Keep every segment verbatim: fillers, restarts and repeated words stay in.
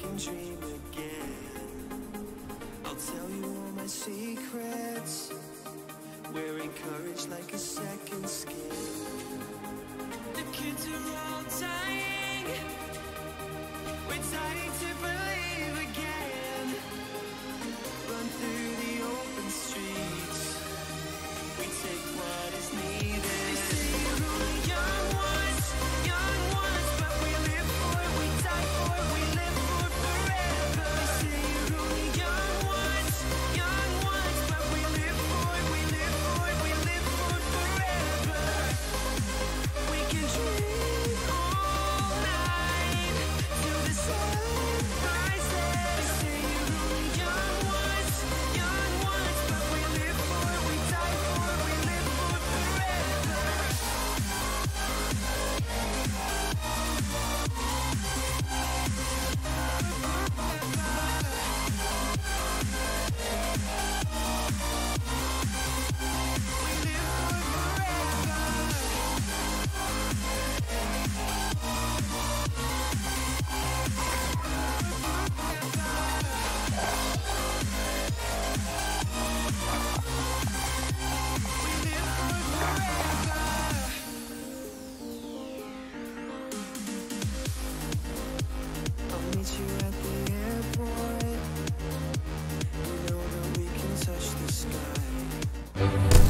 can dream again. I'll tell you all my secrets. We're encouraged like a second skin. The kids are all dying. We're dying to believe again. Run through the open streets. We take what is needed. They say we're only young ones, young ones, but we live for it, we die for it, we live for forever. They say we're only young ones, young ones, but we live for it, we live for it, we live for forever. We can dream all night till the sun rises. They say we're only young ones, young ones, but we live for it, we die for it, we live for forever. I'll meet you at the airport. You know that we can touch the sky.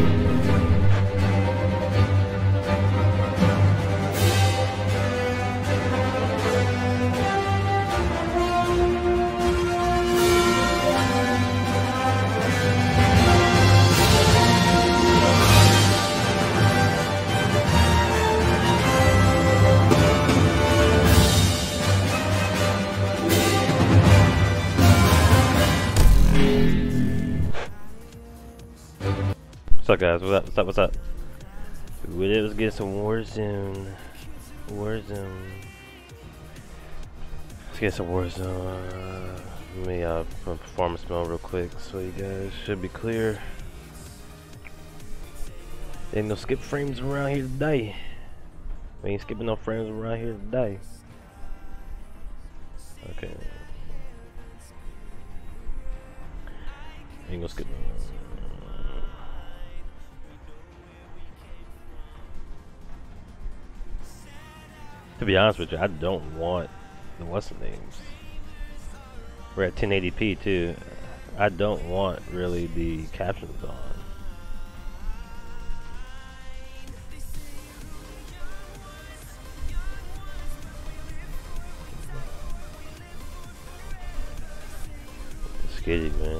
What's up, guys? What's up? What's up? What's up? Let's get some Warzone. Warzone. Let's get some Warzone. Let me uh, put performance mode real quick so you guys should be clear. Ain't no skip frames around here today. We ain't skipping no frames around here today. Okay. Ain't gonna skip no. To be honest with you, I don't want the what's the names. We're at ten eighty p too. I don't want really the captions on. Skitty, man.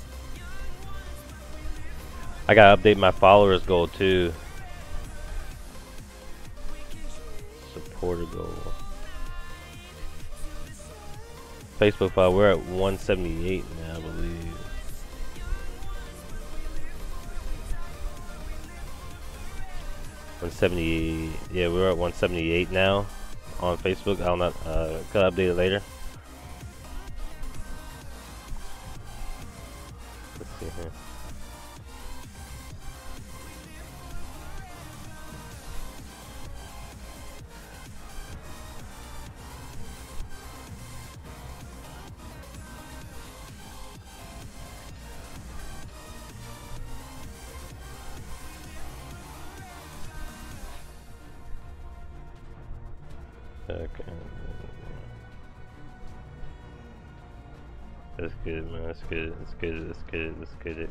I gotta update my followers goal too. Supporter goal. Facebook file, we're at one seventy-eight now, I believe. one seventy, yeah, we're at one seventy-eight now on Facebook. I'll not, uh, could update it later. Let's see here. Okay. That's good, man. That's good. That's good. That's good. That's good.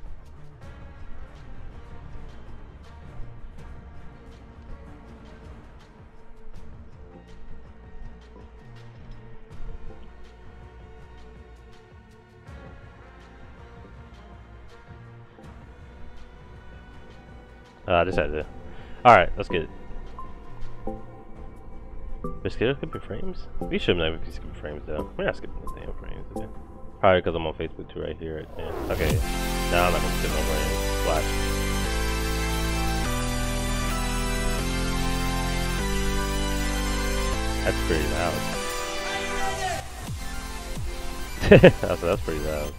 Uh, I just had to. Alright, let's get it. We're skipping frames? We shouldn't have been skipping frames though. We're not skipping the damn frames today. Probably because I'm on Facebook too, right here, right there. Okay. No, I'm not gonna skip no frames. Watch. That's pretty loud. that's, that's pretty loud.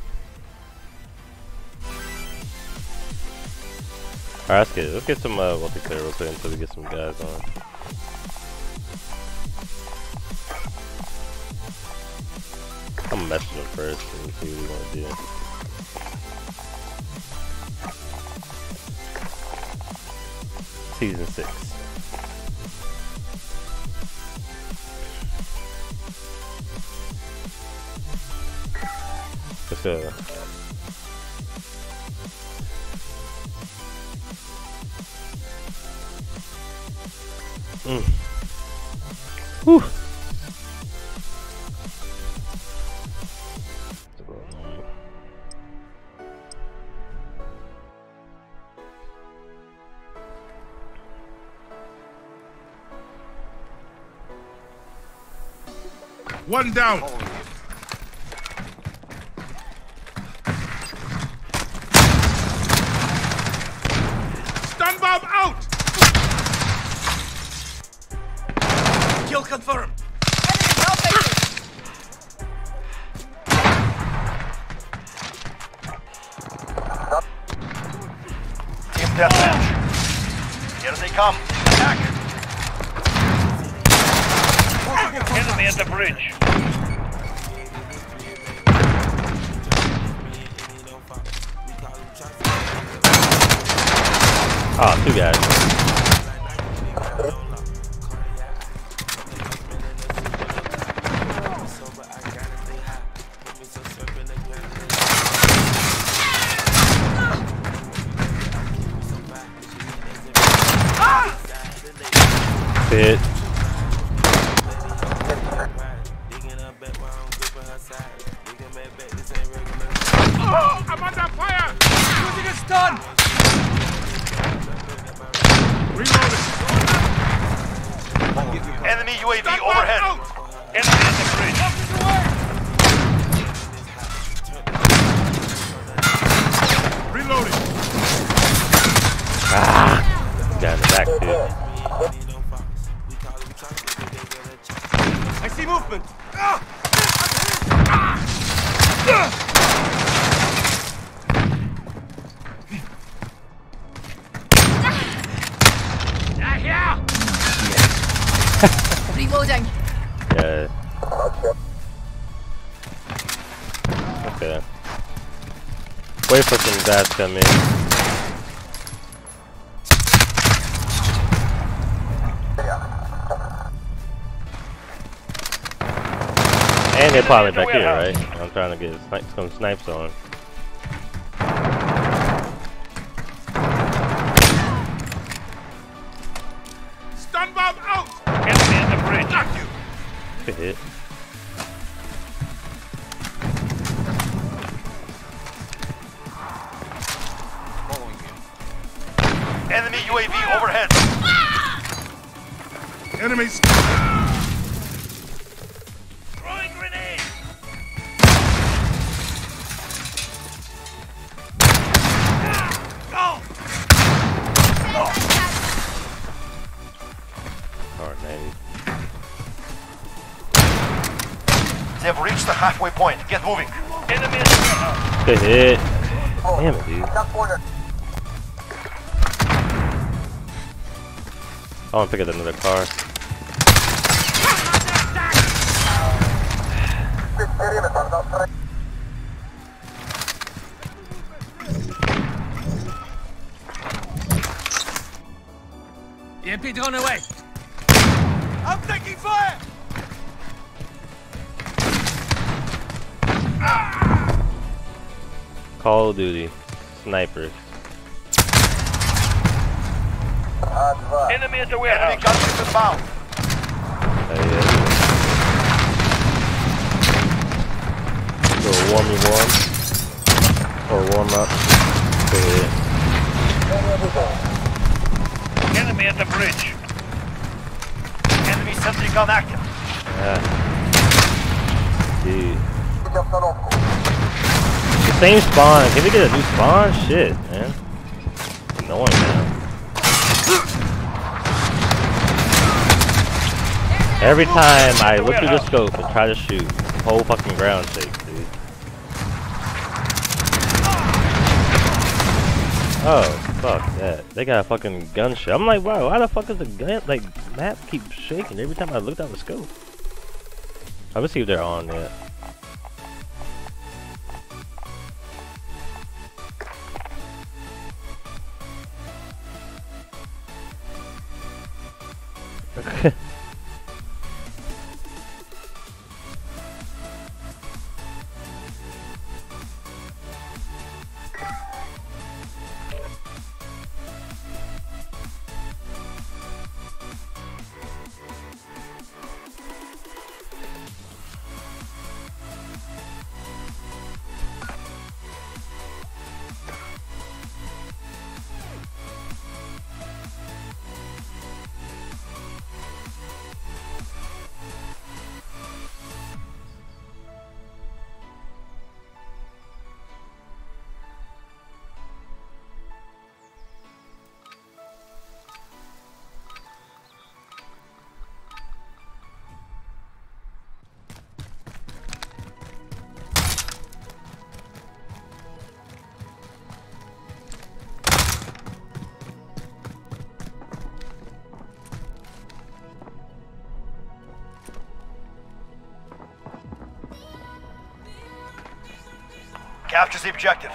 Alright, let's get it. Let's get some uh, multiplayer real quick until we get some guys on. I'm gonna message him first and see what we want to do. Season six. Let's go. Mm. Whew. One down. Stun bomb out. Kill confirmed. Team deathmatch. Here they come. Attack. Enemy at the bridge. Ah, two guys. Hit. Oh, I'm under fire. Using a stun. Reloading. Enemy U A V Stun bomb overhead. out. Enemy at the bridge. Reloading. Ah! Got in the back too. I see movement. Reloading. Yeah. Okay. Wait for some guys to come in. And they're probably back here, right? I'm trying to get sni some snipes on. Stun bomb out. Enemy at the bridge. Got you. Good hit. Enemy U A V overhead. Enemies. Throwing grenade. Go. Alright, ninety. They have reached the halfway point. Get moving. Enemy at the warehouse. Good hit. Damn it, dude. I want to pick up another car. E M P drone away. I'm taking fire. Call of Duty. Snipers. Enemy at the warehouse. Enemy gunship inbound. Oh, yeah. Little warmy warm. Or warm up. Good hit. Enemy at the bridge. Enemy sentry gun active. Yeah. Dude. The same spawn. Can we get a new spawn? Shit, man. Annoying, man. Every time I look through the scope and try to shoot, the whole fucking ground shakes, dude. Oh, fuck that. They got a fucking gunshot. I'm like, wow, why the fuck is the gun, like, map keep shaking every time I look down the scope? Let me see if they're on yet. Capture the objective.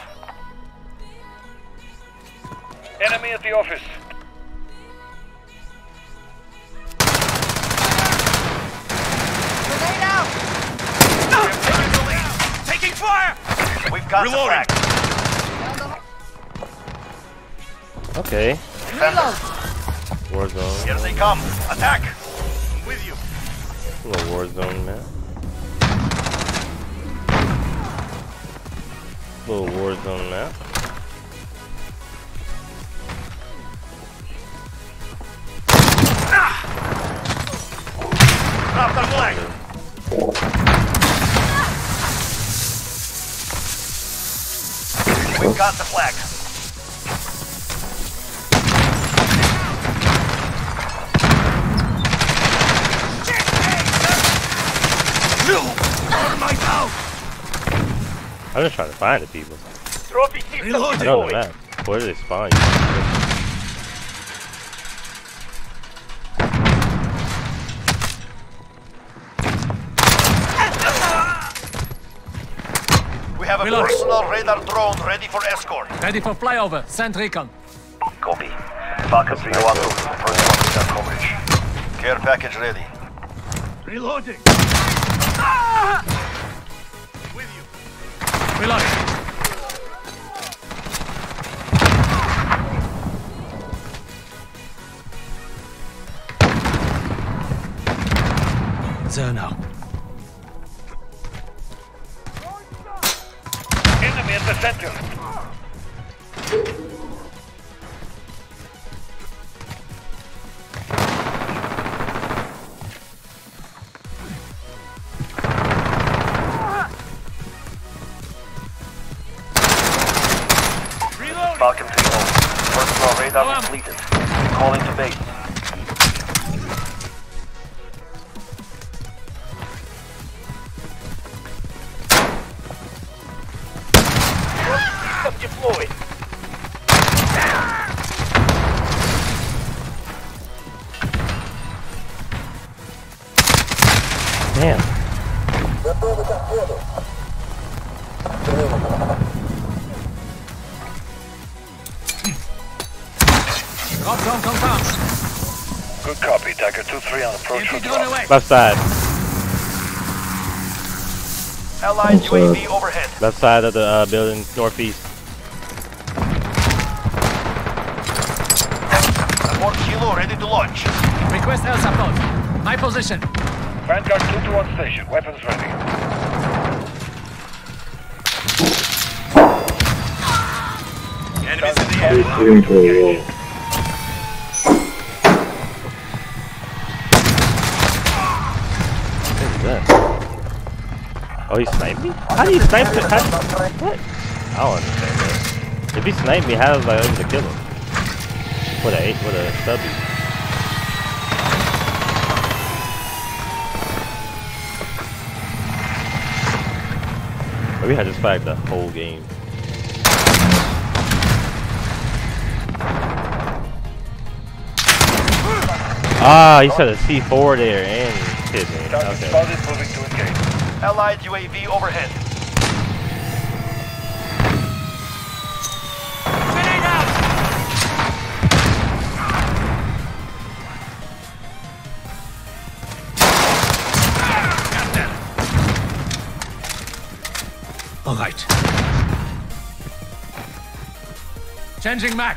Enemy at the office. Grenade out! Taking the lead. Taking fire! We've got Reloading. the flag. Okay. Reload! Warzone. Here they come. Attack. I'm with you. A little Warzone, man. A little Warzone map. Drop the flag. We've got the flag. I'm just trying to find the people. Trophy system I don't know deployed. that. Where do they spawn? We have a Reloading. personal radar drone ready for escort. Ready for flyover. Send recon. Copy. Falcon three oh one two. First one with that coverage. Care package ready. Reloading. With you. Reloading. There now. Enemy at the center. Falcon three oh. Personal radar completed. Calling to base. System deployed. Damn. Drop zone confirmed. Good copy. Tiger two three on approach Empty from drone drop. away. Left side. Allied U A V overhead. Left side of the uh, building, northeast. Support kilo ready to launch. Request air support. My position. Vanguard two to one station. Weapons ready. Enemies in the air. What is that? Oh, he sniped me? How do you snipe me? How, what? I don't understand that. If he sniped me, how was I able to kill him? What a what a stubby. Maybe I just flagged the whole game. Ah, he said a C four there and hit me. Target Okay. spotted. Moving to engage. Allied U A V overhead. Grenade out! All right. Changing Mac.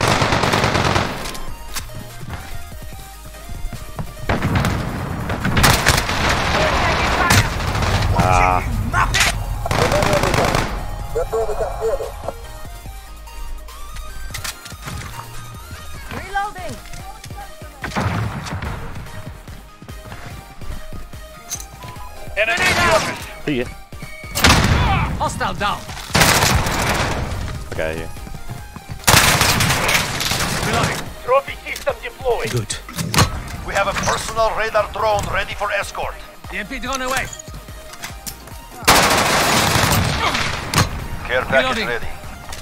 Ah. Reloading! Enemy at the office. See ya. Hostile down. I got here. Reloading. Trophy system deployed. Good. We have a personal radar drone ready for escort. E M P drone away. Care package Reloading. ready.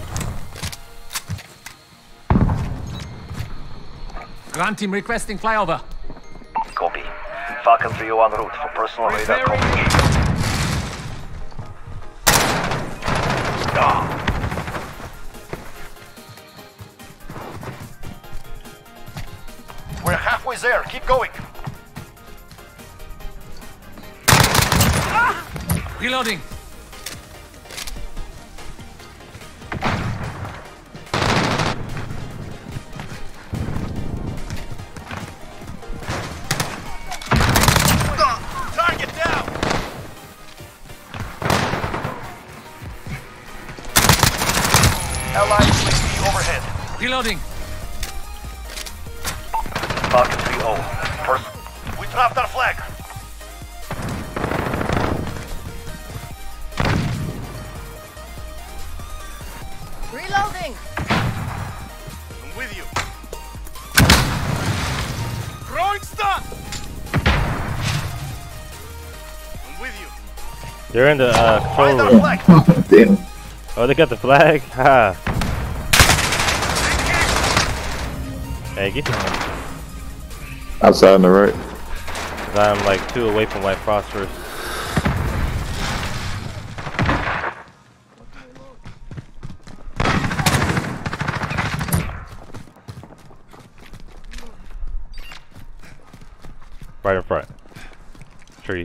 Ground team requesting flyover. Copy. Falcon three oh one route for personal radar Repairing. coverage. Ah. Enemies there. Keep going. Reloading. Target down. Allied U A V overhead. Reloading. Falcon three oh. First, we dropped our flag. Reloading. I'm with you. Throwing stun. I'm with you. They're in the uh, control Find our room. flag. Damn. Oh, they got the flag? Ha. Hey, get down. Outside on the right. Cause I'm like two away from White Phosphorus. Right in front. Tree.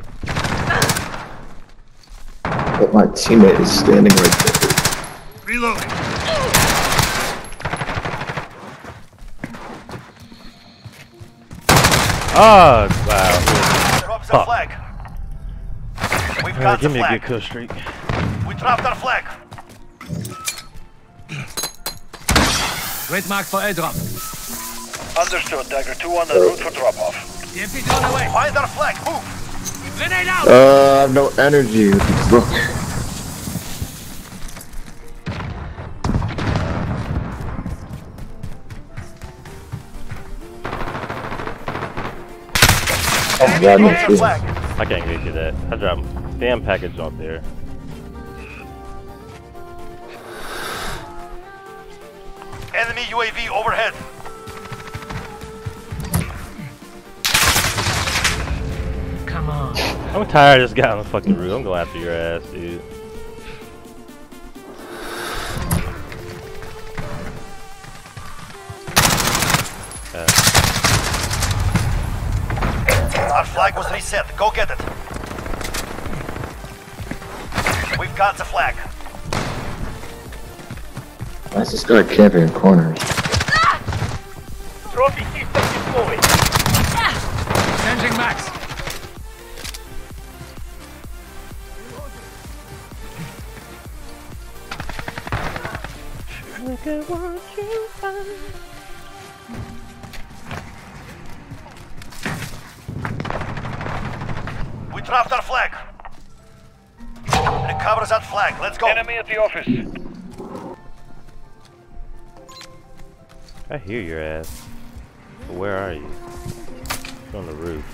But my teammate is standing right there. Reloading. Oh, wow. Drops Fuck. our flag. We've Alright, got give the me a flag. good kill streak. We dropped our flag. Great mark for airdrop. Understood. Dagger two on the route for drop-off. The M P drone away. Find our flag. Move. Grenade out. Uh, I have no energy. Look. Oh, God, no Dropped our shit. flag. I can't get you that. I dropped damn package out there. Enemy U A V overhead. Come on. I'm tired of just getting on the fucking roof. I'm going after your ass, dude. Uh, Our flag was reset. Go get it. We've got the flag. Why is this guy camping in corners? Trophy system deployed. Changing max. look at what you find. We dropped our flag. Recover that flag. Let's go. Enemy at the office. I hear your ass. But where are you? You're on the roof.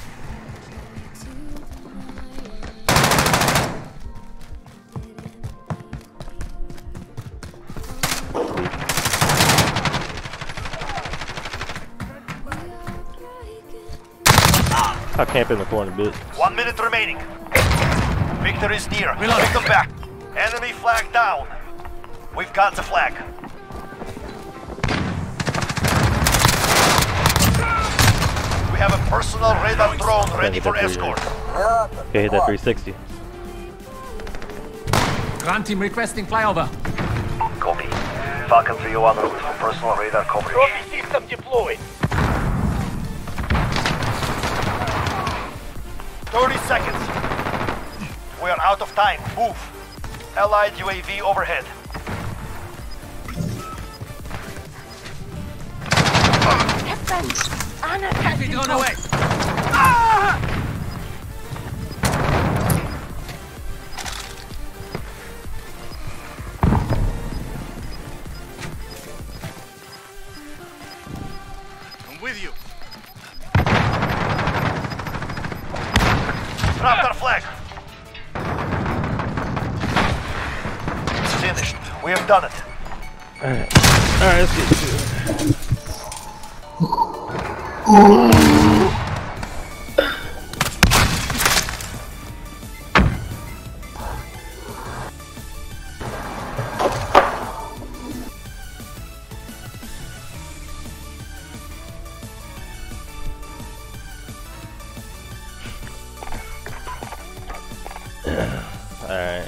I'll camp in the corner, bitch. One minute remaining. Victory is near. Reload. Take them back. Enemy flag down. We've got the flag. We have a personal radar drone ready for escort. Okay, hit that three sixty. Ground team requesting flyover. Copy. Falcon three oh en route for personal radar coverage. Trophy system deployed. thirty seconds. We are out of time. Move. Allied U A V overhead. Be drawn away. I'm with you. Dropped our flag. It's finished. We have done it. Alright, let's get to it. Alright.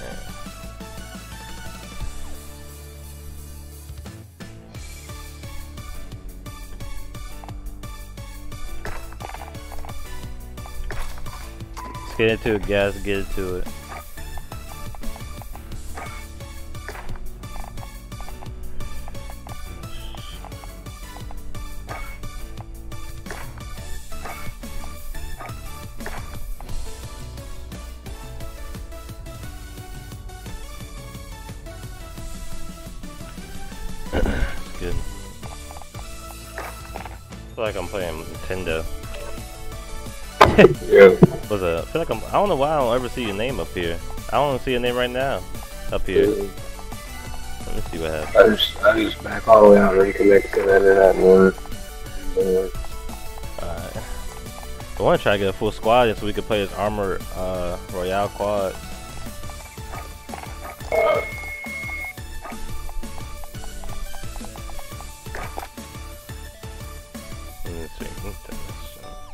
Let's get into it, guys. Get into it. Good. I feel like I'm playing Nintendo. Yeah. What's up? I feel like I'm. I don't know why I don't ever see your name up here. I don't see your name right now. Up here. Let me see what happens. I just, I just back all the way out and reconnect and then it hadn't worked. Alright. I want to try to get a full squad just so we can play this Armor uh, Royale quad. Let me see. Let me turn this on.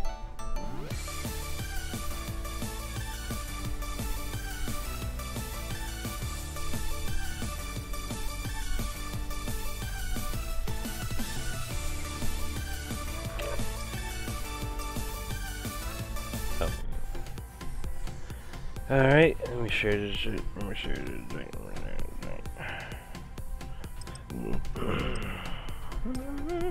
Alright, let me share this shit. Let me share this drink right now.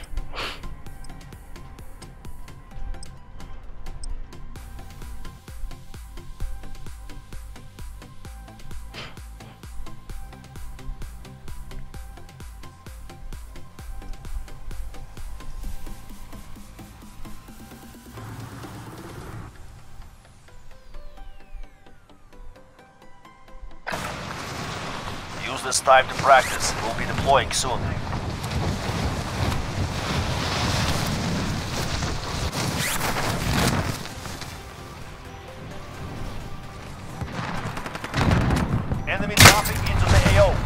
Use this time to practice. We'll be deploying soon. Enemy dropping into the A O.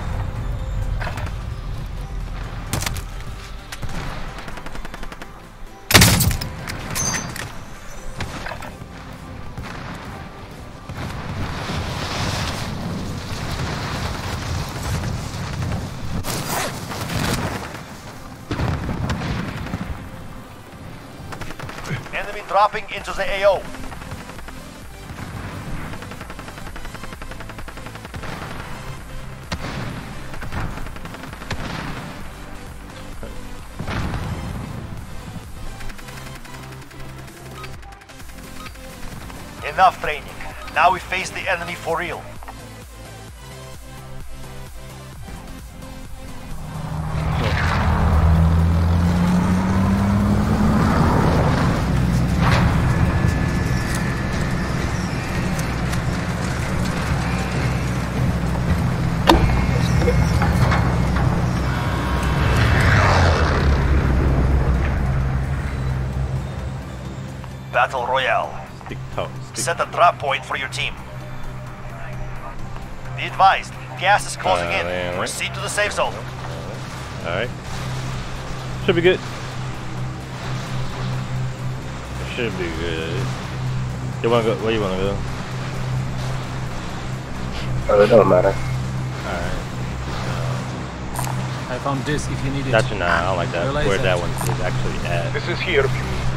Enemy dropping into the A O. Enough training. Now we face the enemy for real. Battle Royale. Stick toe. Stick. Set a drop point for your team. Be advised, gas is closing Uh, in. yeah, Proceed to the safe zone. Alright. Should be good. Should be good. You wanna go? Where you wanna go? Oh, it don't matter. Alright. I found this if you need it. Gotcha, nah, I don't like that. Realize Where that. that one is actually at. This is here.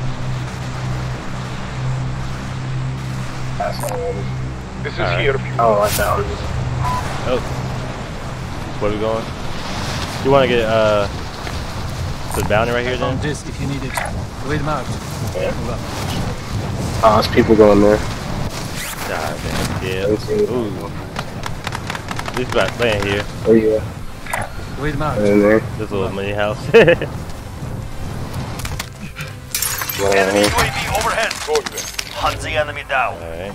That's all. This is Alright. here. I don't like that one. Oh. Where we going? You wanna get, uh, the bounty right here I found then? this if you need it. Read them out. Yeah. Move up. Oh, there's people going there. God damn, yeah. Let's see. Ooh. This about laying here. Where you at? Read them out. Right in there. This little mini house. Right Enemy here. U A V overhead. Hunt the enemy down. Alright.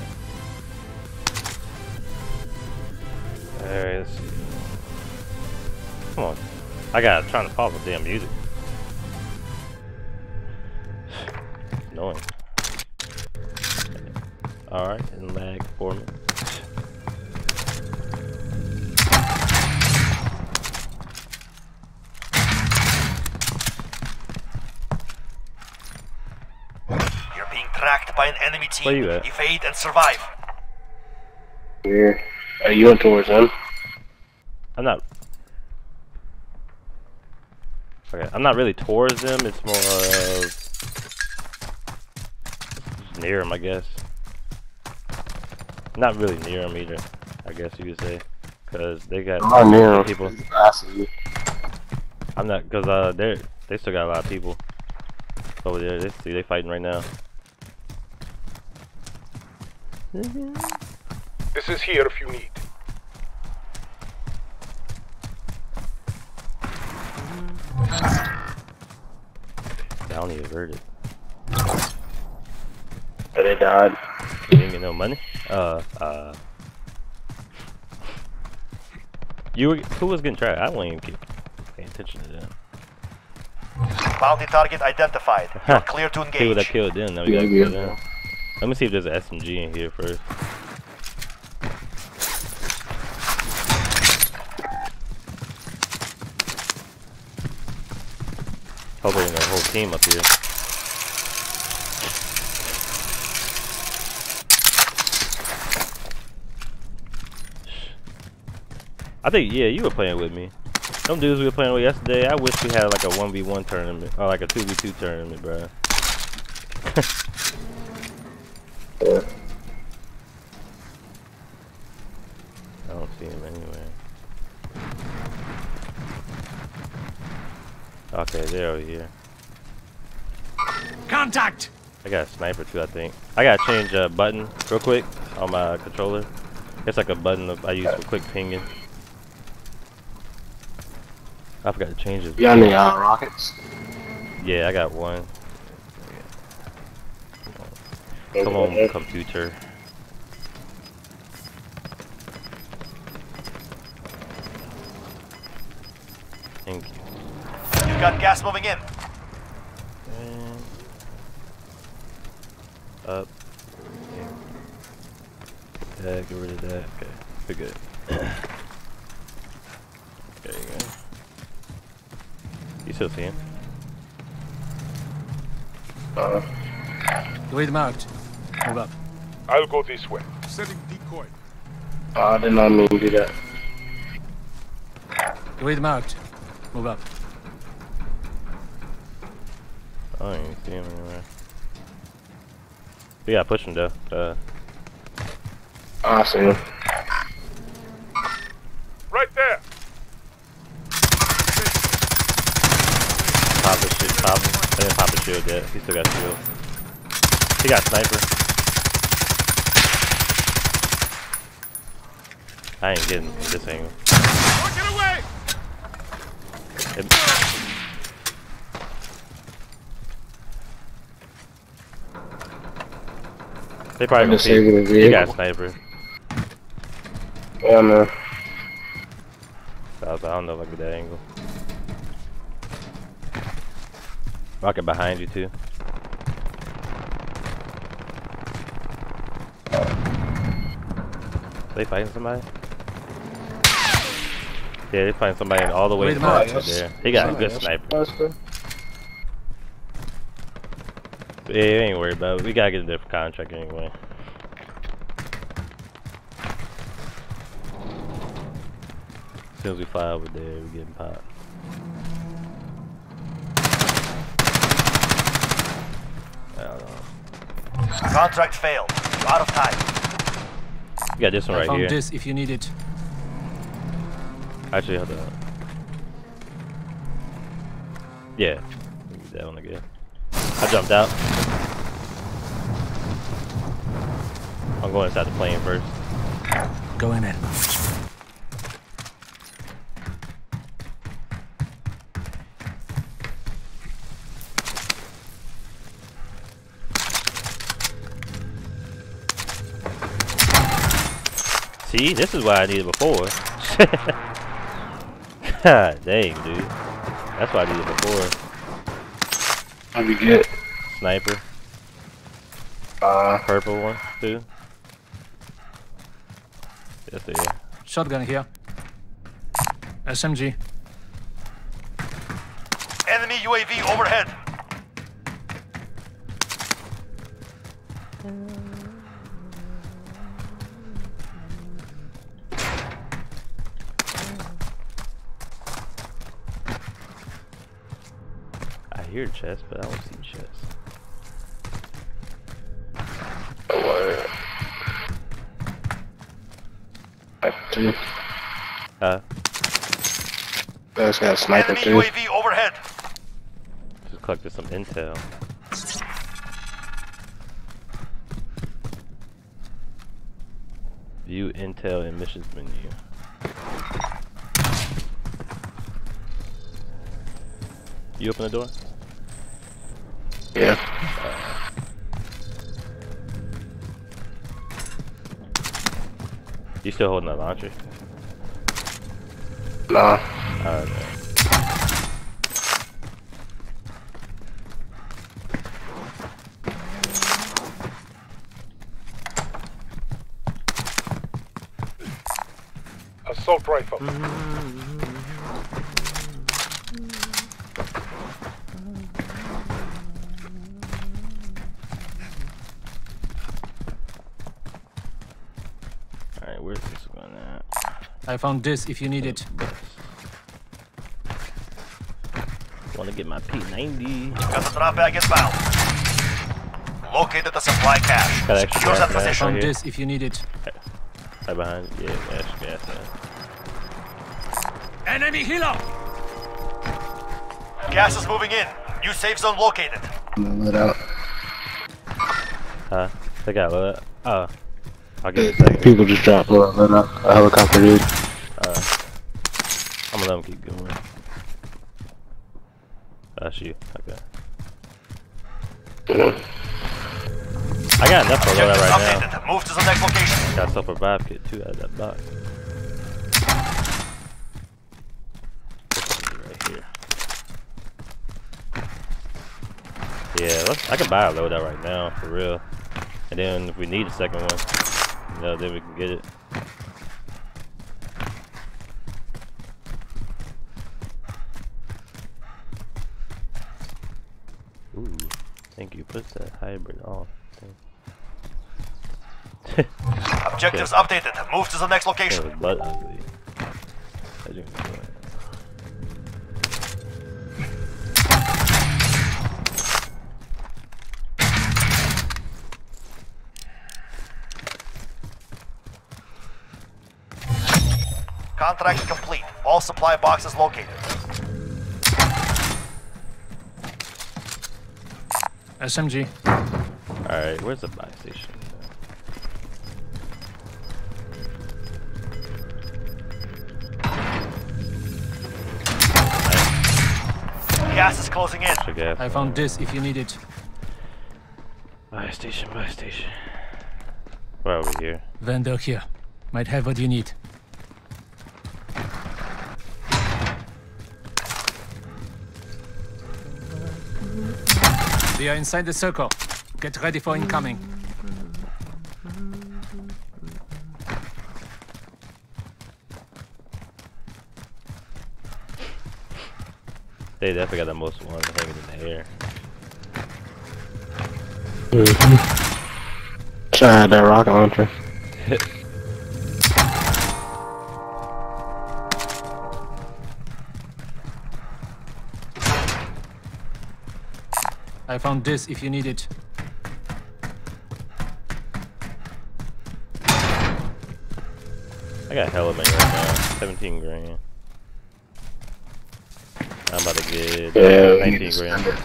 Alright, let's see. Come on. I gotta try to pause the damn music. Annoying. Alright, and lag for me. You're being tracked by an enemy team. Where you at? Evade and survive. Here. Are you went towards them? I'm not. Okay, I'm not really towards them. It's more of just near them, I guess. Not really near them either, I guess you could say, because they got I'm not near people. them. I see you. I'm not, cause uh, they they still got a lot of people over there. They see they fighting right now. This is here if you need. Bounty averted. But they died. You didn't get no money? Uh, uh. You were, who was getting tracked? I wasn't even keep paying attention to them. Bounty target identified. You're clear to See what I engage. killed them. Now we Yeah, gotta yeah. kill them. Let me see if there's an S M G in here first. Hopefully there's a whole team up here. I think, yeah, you were playing with me. Some dudes we were playing with yesterday, I wish we had like a one v one tournament, or like a two v two tournament, bro. Yeah. I don't see him anywhere. Okay, they're over here. Contact! I got a sniper too, I think. I gotta change a button real quick on my controller. It's like a button that I use for quick pinging. I forgot to change it. You got any uh, rockets? Yeah, I got one. Come on, computer. Thank you. You've got gas moving in. And up. Yeah, get rid of that. Okay, we're good. There you go. You still see him? Uh, Lead marked. Move up. I'll go this way. Setting decoy. I did not mean to do that. Lead marked. Move up. I don't even see him anywhere. We gotta push him though. Uh, I see him. Right there. pop his shit, pop him. I didn't pop his shield yet. He still got shield. He got sniper. I ain't getting this angle. Get away! It, they probably gonna Disable the see. He got vehicle. sniper. Yeah, man. So I, was, I don't know if I get that angle. Rocket behind you too. They fighting somebody? Yeah, they fighting somebody all the way Wait a far minute. up there. He got a good sniper. Yeah, ain't worried about it. We gotta get a different contract anyway. As soon as we fly over there, we getting popped. I don't know. Contract failed. You're out of time. We got this one I right found here. this if you need it. Actually, hold on. Yeah, we get that one again. I jumped out. I'm going inside the plane first. Going in. See, this is what I needed before. God dang, dude. That's what I needed before. That'd be good. Sniper. Uh, Purple one, too. Yes, there. Shotgun here. S M G. Enemy U A V overhead. hear chests, but I don't see chests. What? Uh, That's got a sniper Enemy too. U A V overhead. just collected some intel. View intel and missions menu. You open the door? Yeah. You still holding that launcher? Nah. Alright. Assault rifle. Alright, where's this one at? I found this if you need it. Wanna get my P ninety. Got the drop bag inbound. Located the supply cache. Got extra Secure that gas mask. position. Found here. this if you need it. Right behind. Yeah, gas, gas. Man. Enemy healer! Gas is moving in. New safe zone located. I'm gonna let out. Huh? They got load. Oh. I'll give it a second. People just dropped low. Let out. A helicopter did. Uh, I'm gonna let them keep going. That's you. Okay. I got enough for load Objectives right now. updated. Move to the next location. Got self revive kit too out of that box. Right here. Yeah, let's, I can buy a loadout right now for real. And then if we need a second one, you know, then we can get it. Ooh, thank you. Push that hybrid off. Objectives updated. Move to the next That location. was butt ugly. I do enjoy it. Contract complete. All supply boxes located. S M G. Alright, where's the buy station? Gas is closing in. Extra gas. I found this if you need it. Buy station, buy station. We're over here. Vendor here. Might have what you need. We are inside the circle. Get ready for incoming. They definitely got the most one hanging in the air. Mm-hmm. Tried that rocket launcher. I found this if you need it. I got hella money right now. seventeen grand. I'm about to get Yeah, we need nineteen to grand. spend it.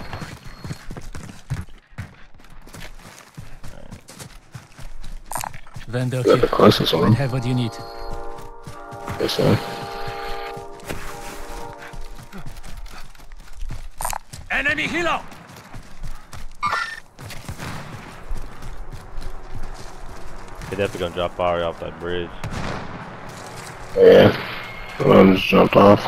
Vendor Got the here. closest Might one. have what you need. This one. Enemy healer! They definitely gonna drop fire off that bridge. Yeah. One just jumped off.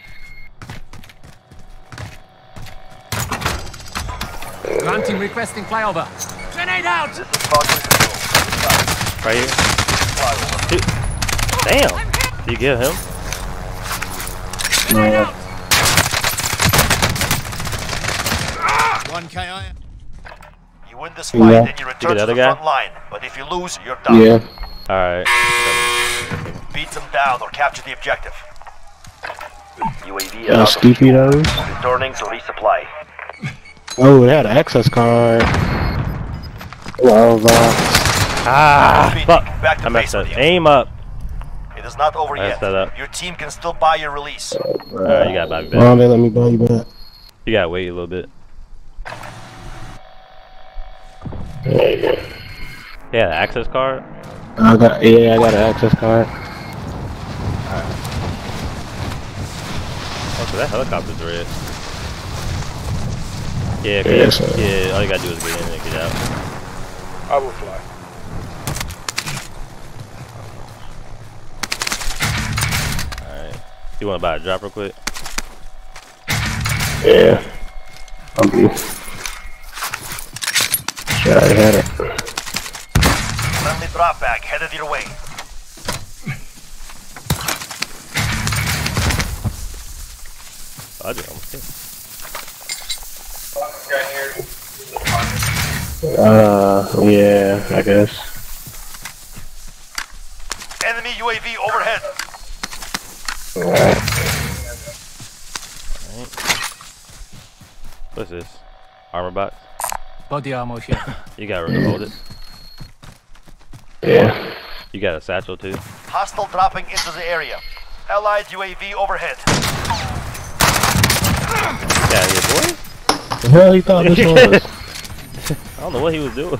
Ground team requesting flyover. Grenade out! This is Falcon Control. Right here. Flyover. Dude. Damn! Did you get him? Grenade No. out! One K I. You win this fight Yeah. and you return the to other the guy? front line. But if you lose, you're done. Yeah. Alright. Beat them down or capture the objective. U A V is Uh, out of Stevie those. returning to resupply. Oh, they had an access card. Hello, box. Ah, fuck. Back to I messed base up. with you. Aim up. It is not over I yet. messed that up. Your team can still buy your release. Alright, you gotta buy me back. Why they let me buy you back? You gotta wait a little bit. Yeah, the access card. I got yeah, I got an access card. Oh, so that helicopter's red. Yeah, Yeah, yeah, so- yeah, all you gotta do is get in and get out. I will fly. Alright. You wanna buy a drop real quick? Yeah. I'll be. Shit, I had it. Friendly drop bag headed your way. Oh, I did almost hit. Uh, yeah, I guess. Enemy U A V overhead. Alright. What's this? Armor box? Body armor here. You gotta hold it. Yeah. You got a satchel too? Hostile dropping into the area. Allied U A V overhead. Yeah, here, boy. The hell he thought this was? I don't know what he was doing.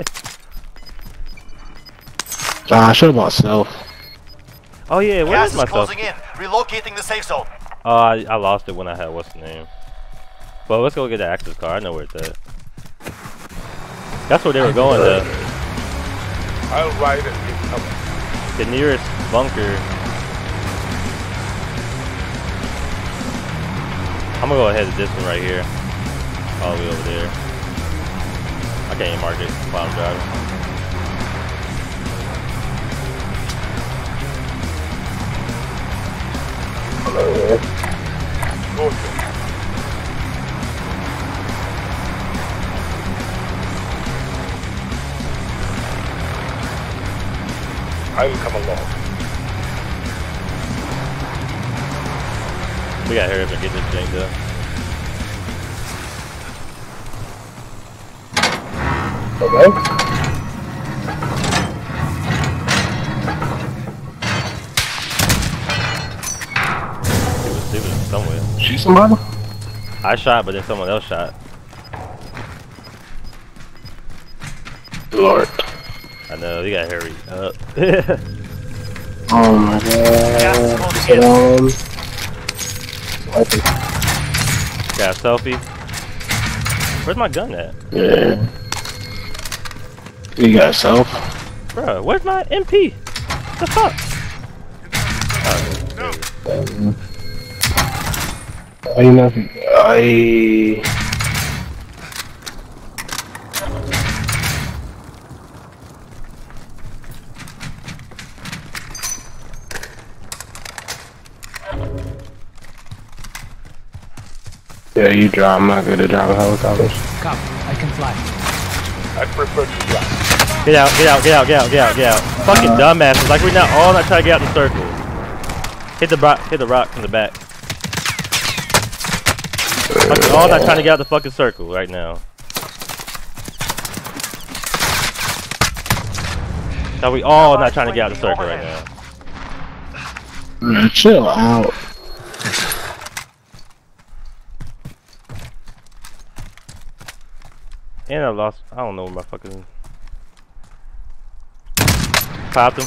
Ah, I should have bought self. Oh yeah, where Gas is is myself? closing in. Relocating the safe zone. Oh, I, I lost it when I had what's the name. Well, let's go get the access card. I know where it's at. That's where they were going to. I'll ride it. It's coming. The nearest bunker. I'm gonna go ahead to this one right here. All the way over there. I can't even mark it while I'm driving. Go to it. I will come along. We gotta hurry up and get this thing done. Okay. It was, it was somewhere. Shoot somebody? I shot, but then someone else shot. Lord. I know, you gotta hurry up. Oh my god. Sit on. Wipe it. Got a selfie. Where's my gun at? Yeah. You got self? Bro, where's my M P? The fuck? Oh, Um, I know. I. Yeah, you drive. I'm not good at driving helicopters. Come, I can fly. I prefer to fly. get out, get out, get out, get out, get out, get out. Fucking dumbasses. Like we're not all not trying to get out the circle. Hit the rock, hit the rock from the back. Fucking all not trying to get out the fucking circle right now. Now we all not trying to get out the circle right now. Man, chill out. And I lost, I don't know where my fucking... Popped him.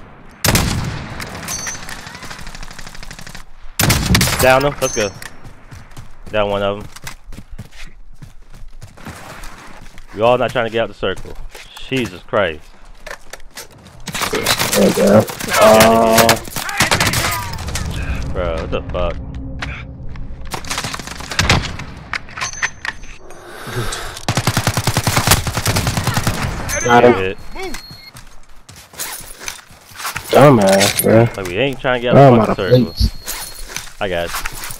Down them, let's go. Down one of them. We all not trying to get out the circle. Jesus Christ. Okay. Uh, Bro, what the fuck? got him. Hit. Dumbass, bro. Like we ain't trying to get Oh, out I'm the out of fucking circle. plates. I got it.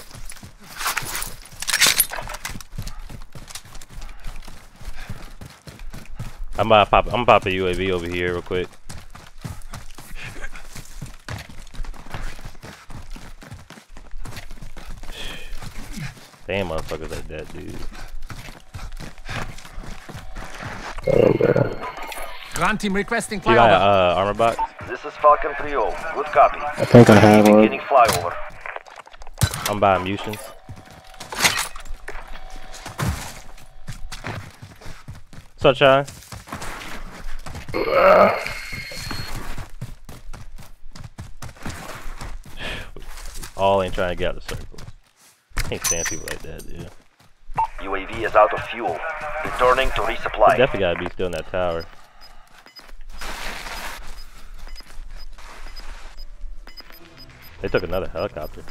I'm about to pop. I'm gonna pop a U A V over here real quick. Damn, motherfuckers like that, dude. Oh, man. Ground team requesting You got a flyover. uh, armor box? This is Falcon three oh. Good copy. I think I have one. Beginning flyover. I'm buying munitions. What's up, Chai? Uh, All ain't trying to get out of the circle. Can't stand people like that, dude. U A V is out of fuel. Returning to They resupply. definitely gotta be still in that tower. They took another helicopter.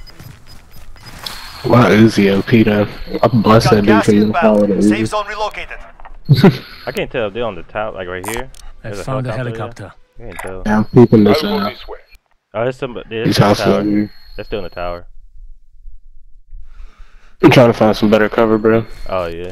my Uzi O P though. I'm blessed that Got dude gas for you to follow the inbound. Safe Uzi. zone relocated. I can't tell if they're on the tower, like right here. I There's found a helicopter helicopter. there. I can't tell. Yeah, I'm peeping this out. Oh, there's somebody. They're These still in the houses over tower. here. They're still in the tower. I'm trying to find some better cover, bro. Oh yeah.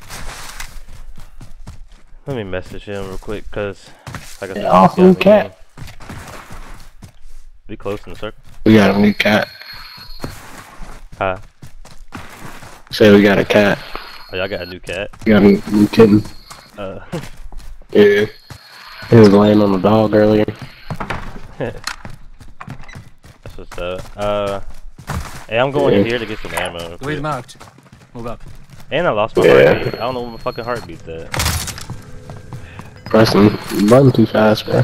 Let me message him real quick, cause like I said, Yeah, I awesome see how they cat. game. We close in the circle. We got a new cat. Hi. Say we got a cat. Oh, y'all got a new cat. We got a new kitten. Uh, Yeah. He was laying on the dog earlier. that's what's up. Uh, hey, I'm going in Yeah. here to get some ammo. real Wait quick. marked. Move up. And I lost my Yeah. heartbeat. I don't know where my fucking heartbeat's at. Pressing button too fast, bro.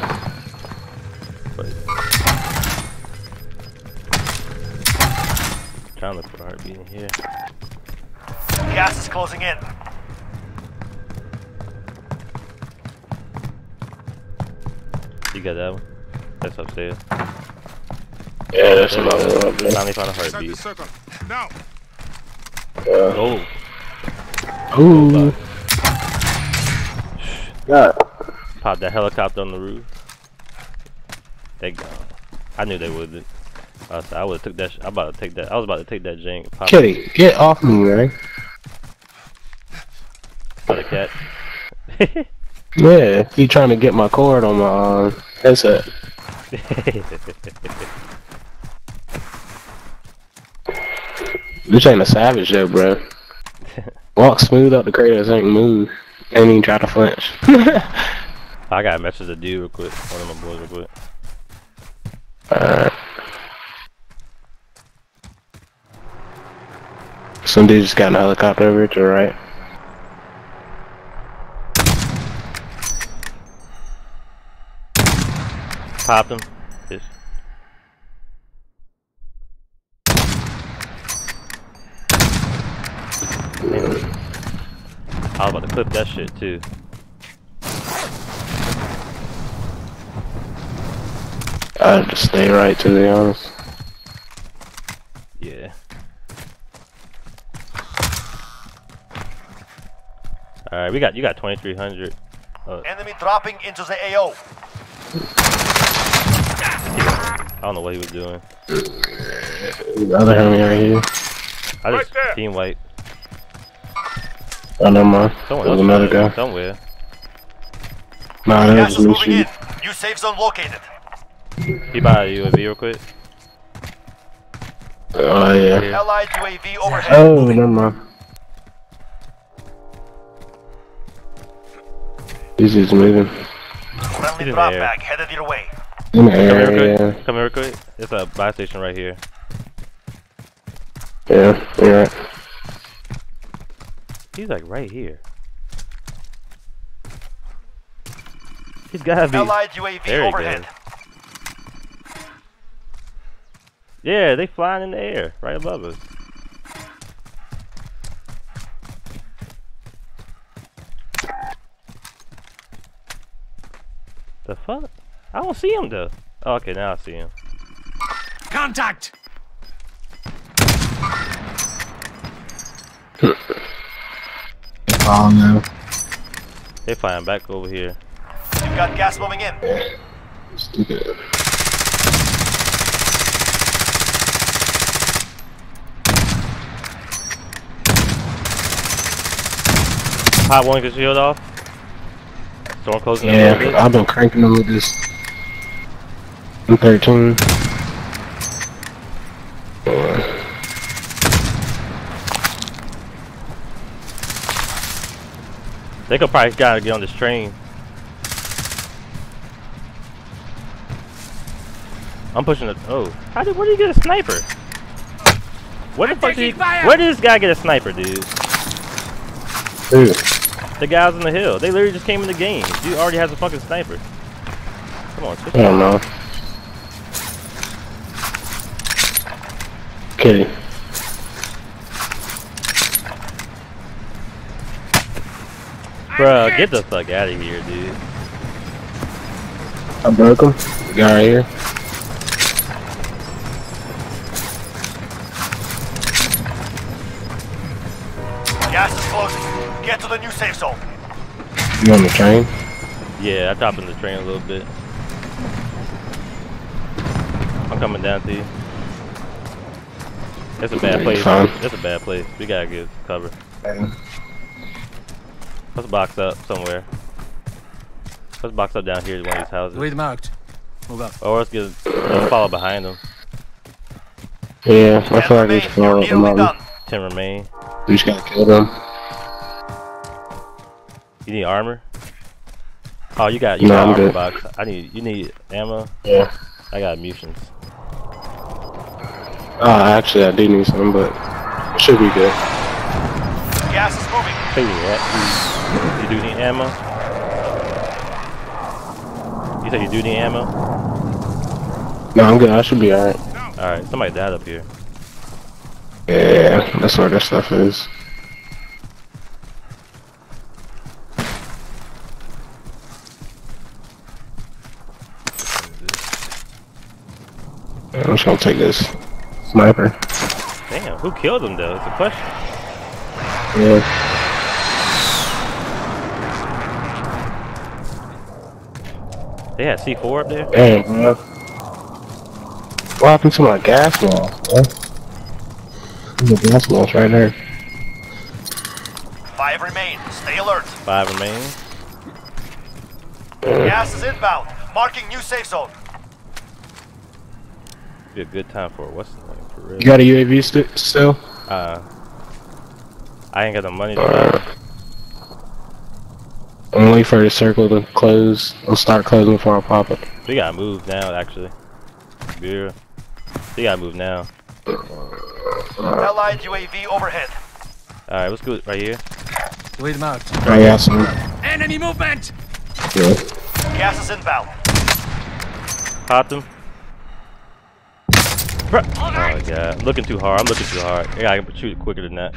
Trying to look for a heartbeat in here. Gas is closing in. You got that one? That's upstairs. Yeah, that's another one up there. Finally found a heartbeat. Now. Yeah. Oh, Ooh. Yeah. pop that helicopter on the roof. They gone. I knew they wouldn't. I, was, I would have took that. Sh I'm about to take that. I was about to take that jank. Pop Kitty, get off me, man. for the cat. Yeah, he trying to get my cord on my uh, headset. This ain't a savage though, bro. Walk smooth up the craters, ain't move. Ain't even try to flinch. I got a message to do real quick. One of my boys real quick. Alright. Some dude just got in a helicopter over to the right. Popped him. Just. I was about to clip that shit too. I'd just stay right, to be honest. Yeah. Alright, we got you got twenty-three hundred. Uh, Enemy dropping into the A O. I don't know what he was doing. The other homie right here. I just team wipe. Oh, never mind. Someone There's else another shot guy. somewhere. Nah, that Gas was is me moving in. shooting. New safe zone located. He buy a U A V real quick. Oh, yeah. Here. Allied U A V overhead. Oh, never mind. He's just moving. Friendly He's in drop the air. bag headed your way. In the Come here real area. quick. Come here real quick. It's a buy station right here. Yeah, you're right. He's like right here. He's gotta be. Allied U A V There he overhead. goes. Yeah, they flying in the air right above us. The fuck? I don't see him though. Oh, okay, now I see him. Contact! Oh, no. They flying back over here. You've got gas moving in. Stupid. Pop one, get shield off. Storm closing in a little Yeah, bit. I've been cranking them with this M thirteen. They could probably gotta get on this train. I'm pushing it. Oh, how did? Where did he get a sniper? Where the fuck did he? Where did this guy get a sniper, dude? Who? The guys on the hill. They literally just came in the game. Dude already has a fucking sniper. Come on, switch I don't know. Kitty. Bruh, get the fuck out of here, dude. I broke him. The guy right here. Gas is closing. Get to the new safe zone. You on the train? Yeah, I top in the train a little bit. I'm coming down to you. That's a bad Yeah, place. you're fine. That's a bad place. We gotta get cover. Okay. Let's box up somewhere. Let's box up down here to one of these houses. Lead marked. Move up. Or let's get let's follow behind them. Yeah, I feel like we Remain. should You're follow up the nearly mountain. done. Ten remain. We just gotta kill them. You need armor? Oh, you got you No, got I'm armor good. box. I need you need ammo. Yeah. I got munitions. Uh, actually, I do need some, but it should be good. Gas is moving. Hey, yeah. You do need ammo? You said you do need ammo? No, I'm good. I should be alright. Alright, somebody died up here. Yeah, that's where that stuff is. I'm just gonna take this sniper. Damn, who killed him though? It's a question. Yeah. They had C four up there? Damn, bro. What happened to my gas wall, bro? There's a gas wall right there. Five remain. Stay alert. Five remain. Gas is inbound. Marking new safe zone. Be a good time for what's the name for real. You got a U A V st still? Uh, I ain't got the money to Uh, I'm waiting for the circle to close. I'll start closing before I pop it. We gotta move now, actually. Yeah. We gotta move now. Allied U A V overhead. Alright, let's go right here. Lead marked. I got some. Enemy movement! Yeah. Gas is inbound. Popped him. Bruh. Oh my god. I'm looking too hard. I'm looking too hard. I gotta shoot quicker than that.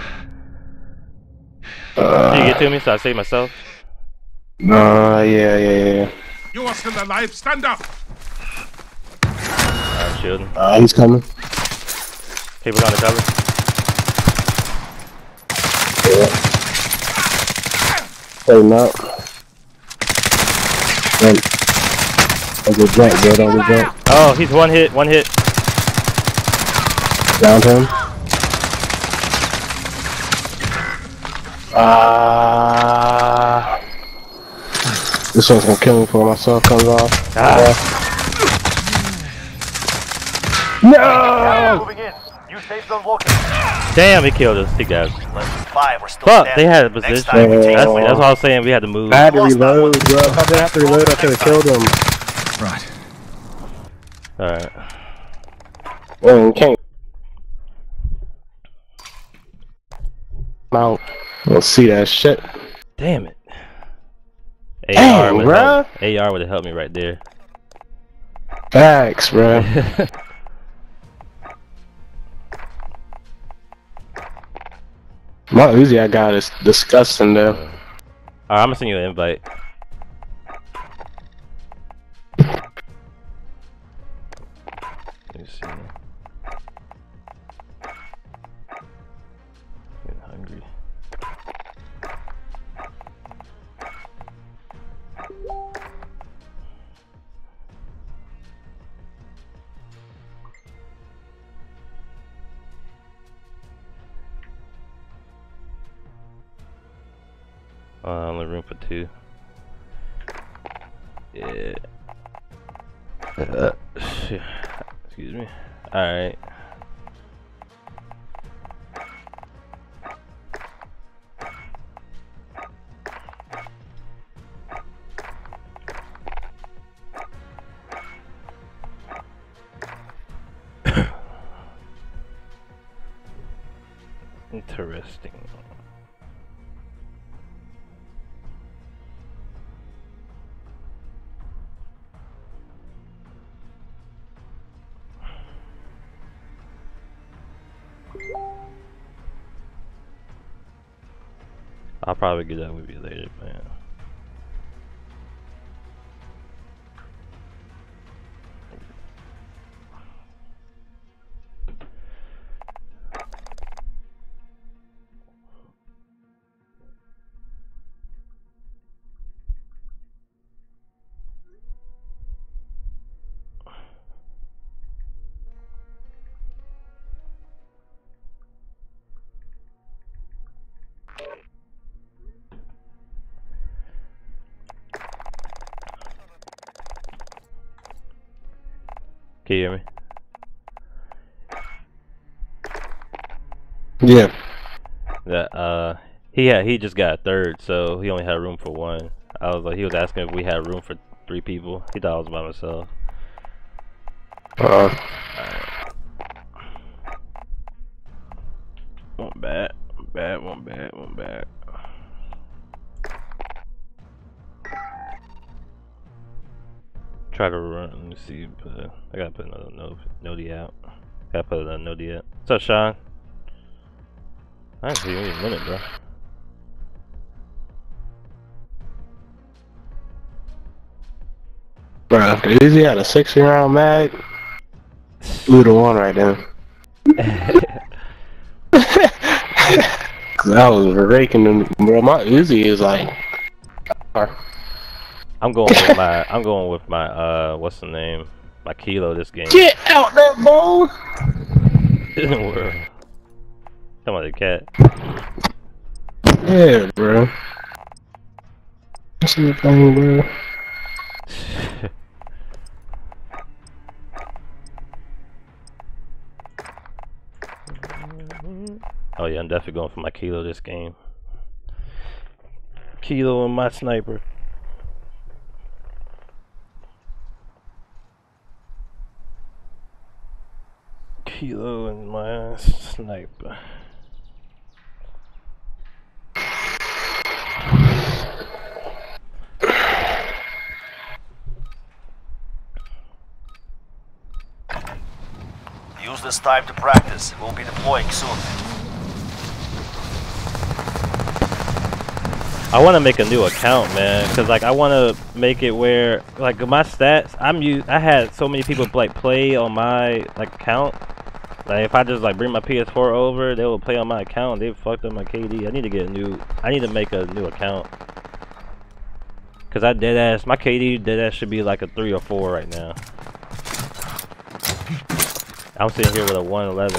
Uh, Can you get to me so I save myself? Nah, yeah, yeah, yeah. You are still alive. Stand up. Alright, shielding. Uh, he's coming. People on the cover. Yeah. Hey, no. Wait. Don't get jumped, bro. Don't get jumped. Oh, he's one hit, one hit. Downed him. Ah. This one's gonna kill me before myself comes off. Ah. Yeah. Gas No! moving in. New safe zone located. Damn, he killed us. He got us. Less than five. We're still Fuck, standing. they had a Next position. time we take That's, Oh. that's what I was saying. We had to move. I had to Lost that reload, one. bro. If I didn't have to reload, I could have killed him. Right. Alright. Man, you can't. Out. We'll see that shit. Damn it. A R Dang, would bruh. help. A R would have helped me right there. Facts, bro. My Uzi I got is disgusting though. Alright, I'm gonna send you an invite. Let me see. Getting hungry. Uh, only room for two. Yeah. Uh, shit. Excuse me. Alright. Interesting. I'll probably get that with you later, man. Can you hear me? Yeah. That uh, he had he just got a third, so he only had room for one. I was like, he was asking if we had room for three people. He thought I was by myself. Uh. One bad, one bad, one bad, one bad. Try to run. Let me see. But I gotta put another node, nodie out. Gotta put another nodie out. What's up, Sean? I didn't see you in a minute, bro. Bro, after Uzi had a sixty round mag, we would've won right now. Cause I was raking them, bro. My Uzi is like. I'm going with my. I'm going with my. Uh, what's the name? My kilo this game. Get out that ball! In the world. Come on, the cat. Yeah, bro. That's the thing, bro. Oh yeah, I'm definitely going for my kilo this game. Kilo and my sniper. Kilo and my sniper. Use this time to practice. We'll be deploying soon. I want to make a new account, man, cause like I want to make it where like my stats. I'm used. I had so many people like play on my like account. Like if I just like bring my P S four over, they will play on my account. They fucked up my K D. I need to get a new. I need to make a new account. Cause I dead ass. My K D dead ass should be like a three or four right now. I'm sitting here with a one eleven.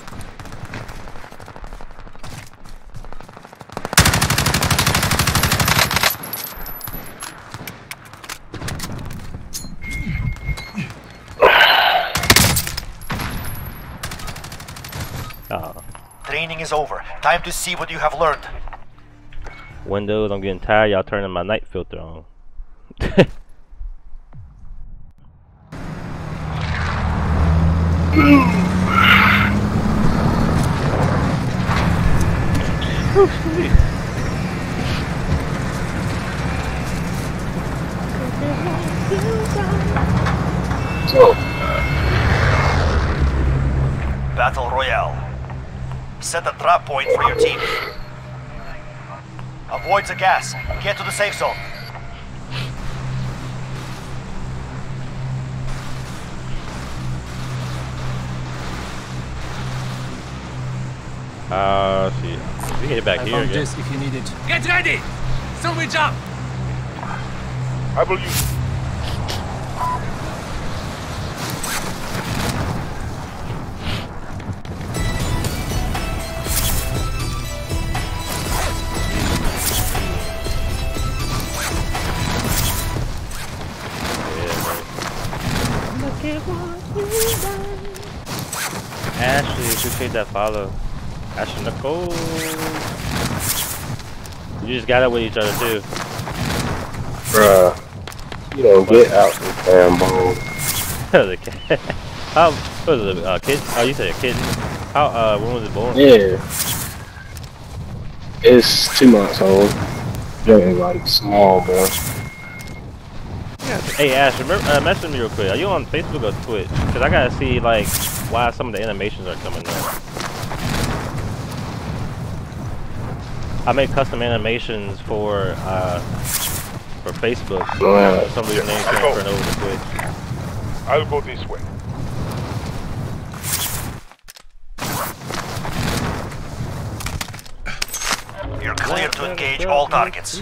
Oh. Training is over. Time to see what you have learned. Windows, I'm getting tired. Y'all turning my night filter on. Battle Royale. Set a drop point for your team. Avoid the gas. Get to the safe zone. Uh, see. We can get back I here found again. this if you need it. Get ready! Sandwich up! I will use. Ashley, appreciate that follow. Ashley Nicole. You just got it with each other too. Bruh. You don't get out this damn ball. The cat. How what was it? A kid? Oh, you said a kitten. How? Uh, when was it born? Yeah. It's two months old. Very like small, bro. Hey Ash, remember, uh, message me real quick. Are you on Facebook or Twitch? Cause I gotta see like why some of the animations are coming up. I make custom animations for uh for Facebook. Oh, For some reason they ain't transferring over to Twitch. I'll go this way. You're clear to engage all targets.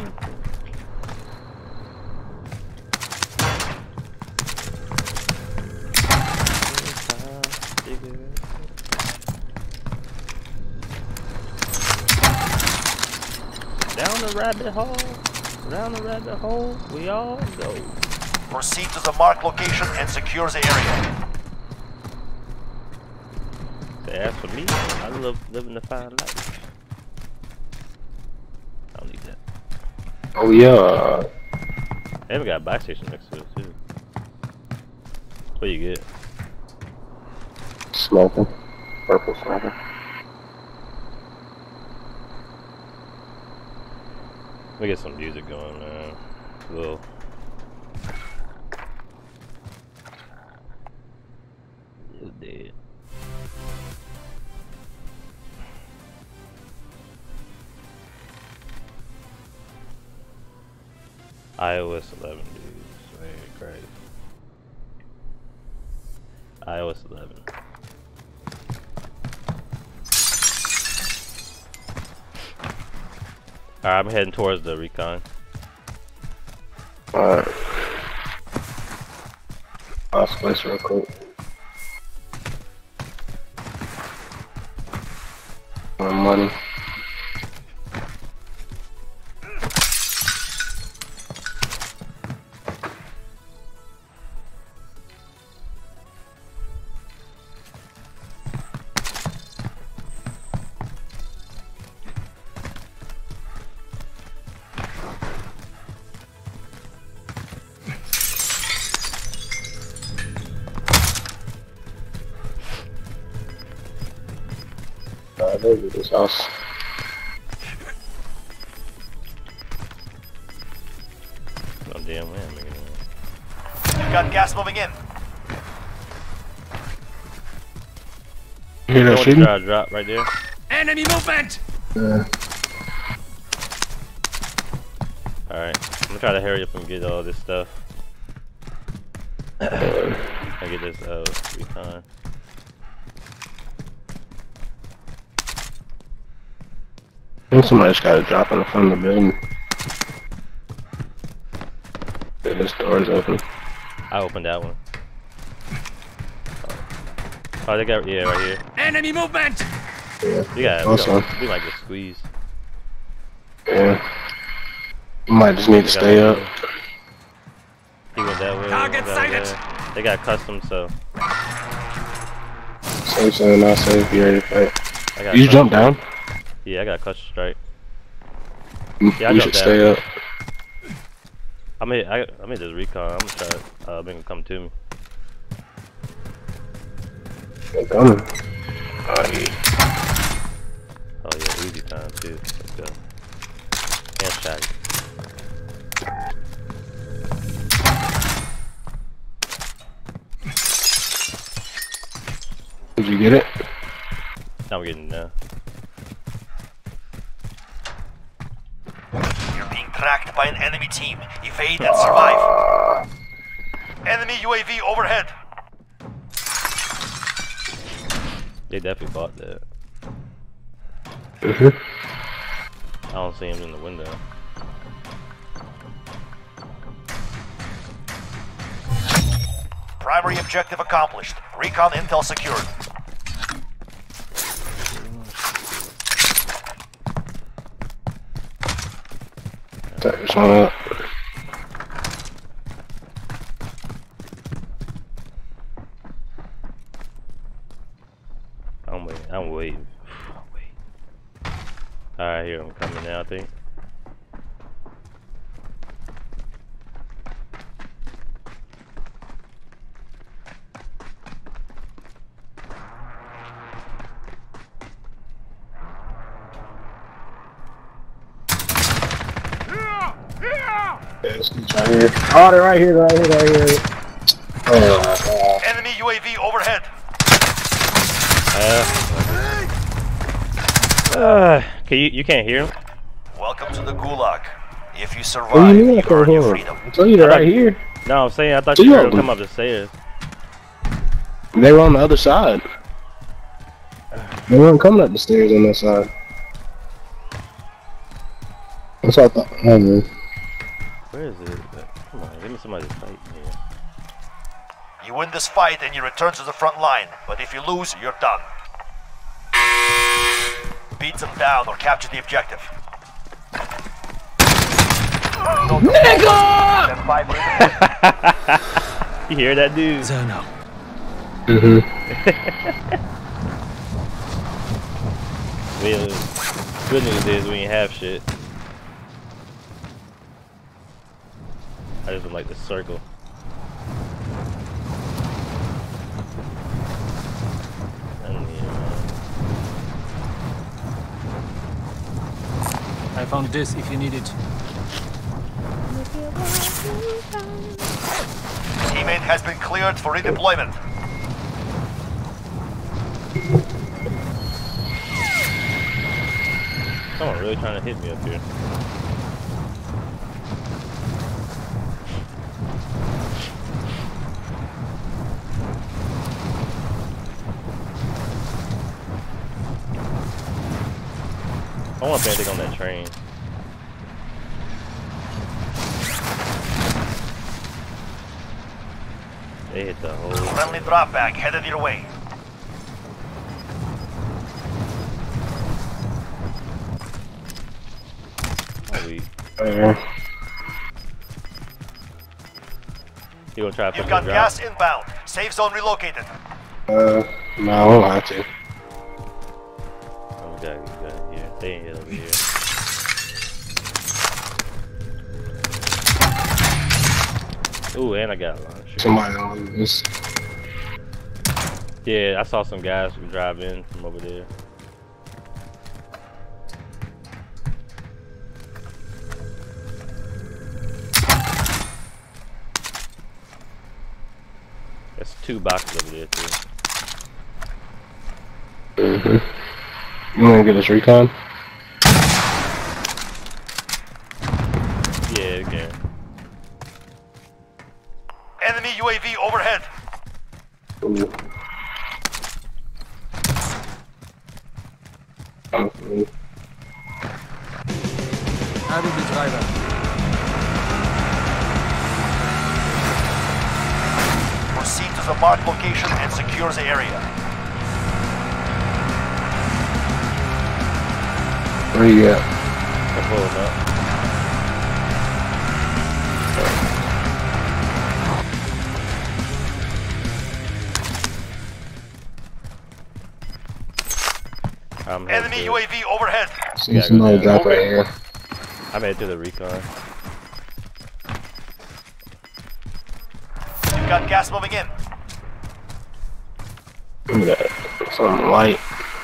Down the rabbit hole, down the rabbit hole, we all go. Proceed to the marked location and secure the area. Say, as for me, I love living the fine life. I don't need that. Oh yeah. They even got a buy station next to it too. What you get? Smoking. Purple smoking. Let me get some music going, man. Little. You're dead. iOS eleven, dude. Man, crazy. iOS eleven. Alright, I'm heading towards the recon. Alright. Last place real quick. My money. Uh, there's this house. Oh damn, man, I'm making it. You've got gas moving in. You hear that shooting? Drop, drop right there. Enemy movement! Uh, Alright, I'm gonna try to hurry up and get all this stuff. I get this uh recon. I think somebody's got to drop in the front of the building. Yeah, this door's open. I opened that one. Oh, they got, yeah, right here. Enemy movement! yeah. We got, Awesome. we, got, we might get squeezed. Yeah. Might just need to stay up. He went that way. Target that sighted. way. They got custom, so. Safe zone, not safe. You ready to fight? I got You custom. jump down? Yeah, I got custom strike. Mm, Yeah, I we jumped should down. stay up. I made, I, I made this recon. I'm gonna try to uh, make him come to me. They're coming. Oh, yeah. Oh yeah, easy time too. Let's go. And shot. Did you get it? Now we're getting now. You're being tracked by an enemy team. Evade and survive. Enemy U A V overhead. They definitely bought that. Mm-hmm. I don't see him in the window. Primary objective accomplished. Recon intel secured. Set this one up. I'm waiting. I'm waiting. I'm waiting. Alright, here I'm coming now, I think. Right here. Oh, they're right here, right here, right here. Oh my god. Enemy U A V overhead. Uh, uh, can you you can't hear him? Welcome to the Gulag. If you What do survive, you mean you I can't earn hear your him? freedom. I told you they're right here. No, I'm saying I thought Two you were of gonna them. come up the stairs. They were on the other side. They weren't coming up the stairs on that side. That's what I thought. Oh, man. Where is it? Come on, give me somebody to fight here. You win this fight and you return to the front line, but if you lose, you're done. Beat them down or capture the objective. Nigga! You hear that, dude? Zerno. Mm-hmm. Well, good news is we ain't have shit. I just would like the circle. I don't need it, man. I found this if you need it. Teammate has been cleared for redeployment. Someone really trying to hit me up here. I want Bandit on that train. They hit the whole. Friendly drop bag headed your way. Oh, we. Uh, You gonna try to You've push got the drop? gas inbound. Safe zone relocated. uh, no, I won't have to. Oh, we got, we got it here. They ain't hit over here. Ooh, and I got a launcher. Somebody on this. Yeah, I saw some guys who drive in from over there. There's two boxes over there too. Mm-hmm. You wanna get us recon? Yeah, again. Enemy U A V overhead. Ooh. Okay. How did the driver? Proceed to the marked location and secure the area. Where you at? I'm pulling up. I'm headed Enemy to- U A V overhead. See Yeah, somebody go drop down. right here. I'm headed to the recon. You've got gas moving in. Look at that. Something light.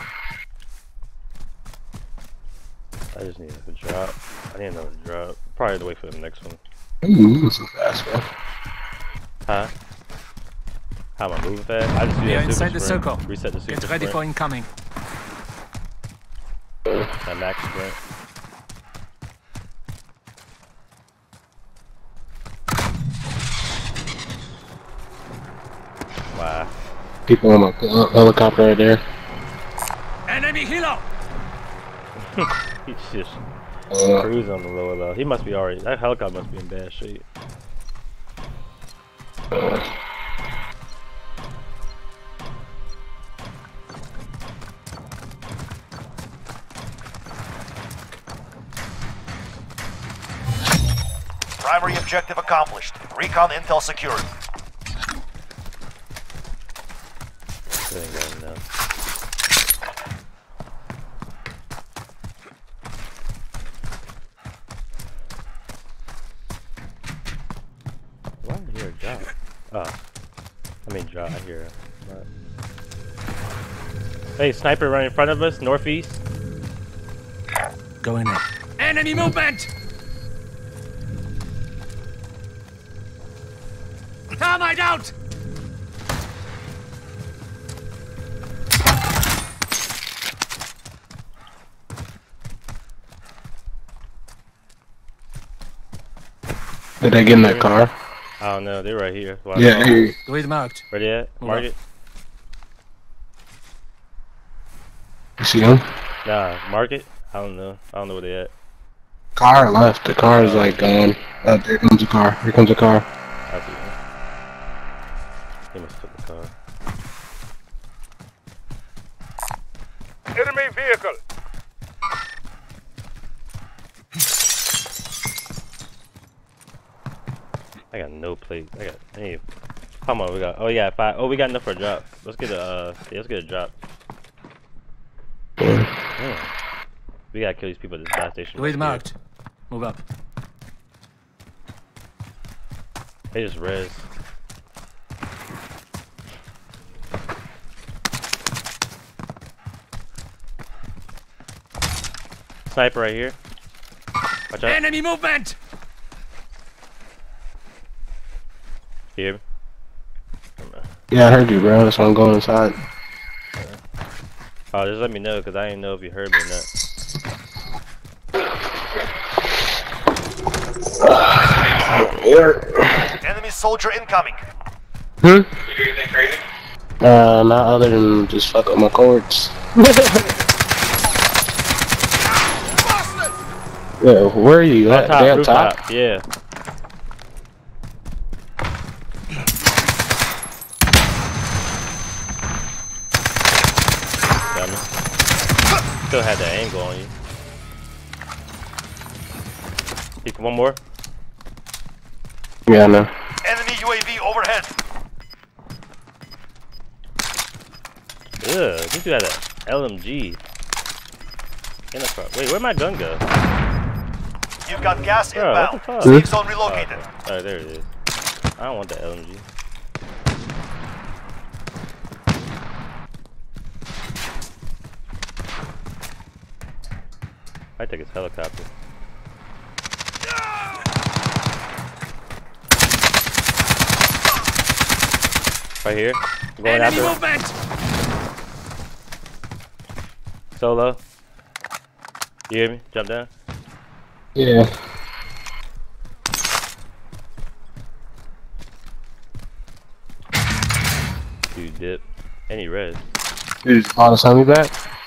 I just need a drop. I need another drop. Probably have to wait for the next one. Ooh, moving so fast, man. Huh? How am I moving fast? I just do We that are super inside the sprint. circle. Reset the super Get ready sprint. for incoming. That max sprint. Wow. People on my uh, helicopter right there. Enemy helo! He's just Uh, cruising on the lower level. He must be already. That helicopter must be in bad shape. uh, Primary objective accomplished. Recon intel secured. That ain't got enough. Why did I hear a drop? Oh. I mean drop, I hear it. But... Hey, sniper right in front of us, northeast. Going in. Enemy movement! Thermite out! Did they get in that car? I don't know. They're right here. Why Yeah, hey. Grid marked. Where they at? Mark it? You see them? Nah, mark it? I don't know. I don't know where they at. Car left. The car is like gone. Oh, there comes a car. Here comes a car. I see them. They must have took the car. Enemy vehicle. I got no plate. I got. Hey, come on. We got. Oh, we got five. Oh, we got enough for a drop. Let's get a. Uh, yeah, let's get a drop. Yeah. We gotta kill these people at this gas station. Grid right marked. here. Move up. They just res. Sniper right here. Watch out. Enemy movement! You hear me? Yeah, I heard you, bro. That's why I'm going inside. Oh, just let me know, because I didn't know if you heard me or not. Enemy soldier incoming. Hmm? Uh, not other than just fuck up my cords. Yeah, where are you at? Top, Damn rooftop. top? Yeah. Got me. Still had that angle on you. Pick one more. Yeah, I know. Enemy U A V overhead. Ugh, this dude had a L M G. In the car. Wait, where'd my gun go? You've got gas Bro, what the inbound. fuck? Safe zone relocated. Oh, okay. Oh, there it is. I don't want the L M G. I think it's helicopter. Right here. I'm going Enemy after him. movement! Solo. You hear me? Jump down. Yeah. Dude, dip. Any res. You just call the zombie back?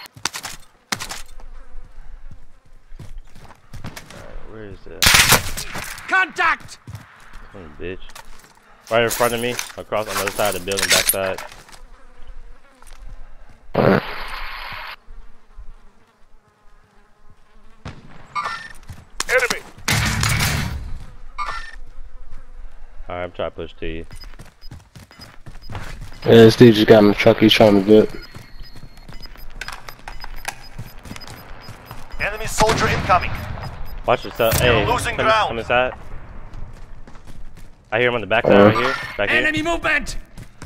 Alright, where is that? Contact! Oh, bitch. Right in front of me, across on the other side of the building, backside. Alright. Enemy. Alright, I'm trying to push to you. Yeah, this dude just got in the truck. He's trying to dip. Enemy soldier incoming. Watch yourself. You're Hey, losing come, ground. come inside. I hear him on the backside Uh. right here. Back here. Enemy movement!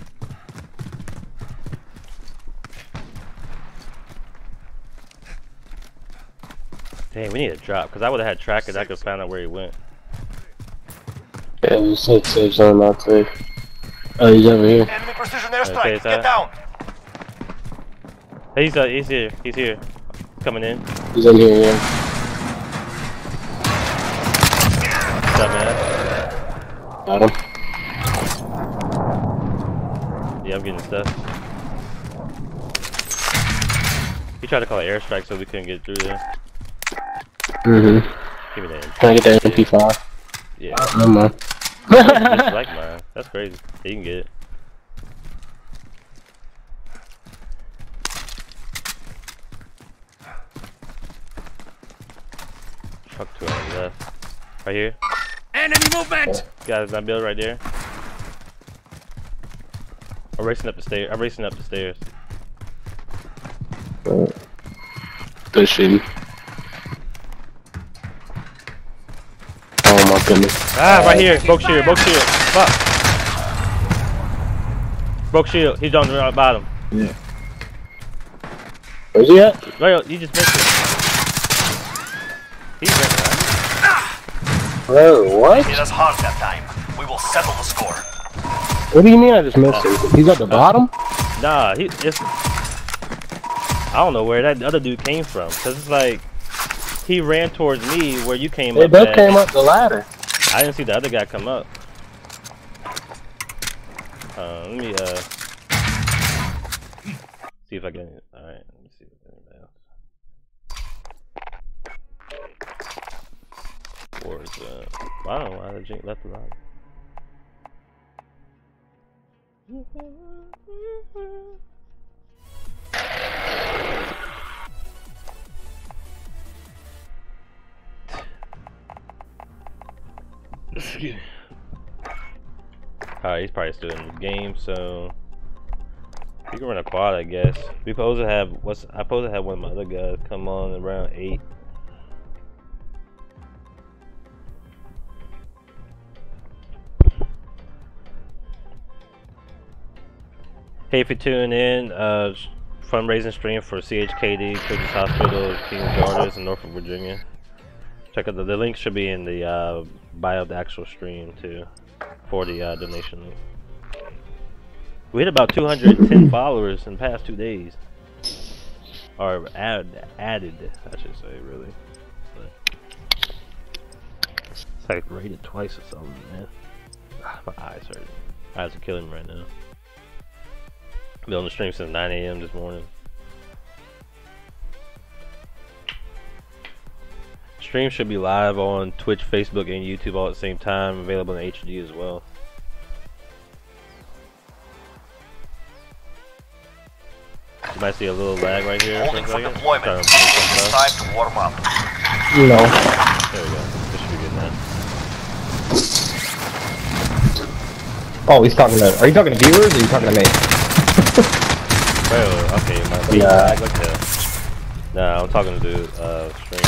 Dang, we need a drop, because I would have had trackers. I could find out where he went. Yeah, it was safe, safe zone, not safe. Oh, he's over here. Enemy precision Okay, airstrike. it's Get out. down. Hey, he's, uh, he's here. He's here. Coming in. He's in here, yeah. What's up, man? Got him. Yeah, I'm getting stuff. He tried to call an airstrike so we couldn't get through there. Mm-hmm. Give me that. Can I get that M P five? Yeah. Oh, never mind. Just like mine. That's crazy. Yeah, you can get it. Truck two on the left. Right here. Enemy movement! Guys, that build right there. I'm racing up the stairs. I'm racing up the stairs. Good shit. Oh my goodness. Ah, right here. Broke shield. Broke shield. Fuck. Broke shield. He's on the bottom. Yeah. Where's he at? Right, you just missed it. He's right there. Bro, what? Hit us hard that time. We will settle the score. What do you mean I just missed him? He's at the bottom? Nah, he it's. I don't know where that other dude came from. Cause it's like he ran towards me where you came They up. both at. came up the ladder. I didn't see the other guy come up. Uh, let me uh see if I can. All right, let me see if anybody else. Where's uh? I don't know why the Jink left alone. Alright, he's probably still in the game, so we can run a quad, I guess. We supposed to have what's I supposed to have one of my other guys come on around eight. Hey, if you're tuning in, uh, fundraising stream for C H K D, Children's Hospital, King's Daughters in Norfolk, Virginia. Check out the, the link should be in the uh, bio of the actual stream too, for the uh, donation link. We hit about two hundred ten followers in the past two days, or add, added, I should say, really. But it's like rated twice or something, man. My eyes hurt. Eyes are killing me right now. Been on the stream since nine A M this morning. Stream should be live on Twitch, Facebook, and YouTube all at the same time. Available in H D as well. You might see a little lag right here. Holding for for a second. deployment. Trying to It's move some time stuff. to warm up. No. There we go. This should be good now. Oh, he's talking to. Are you talking to viewers or are you talking to me? Well, okay, my feet Yeah. lag like hell. Nah, I'm talking to the uh, stream.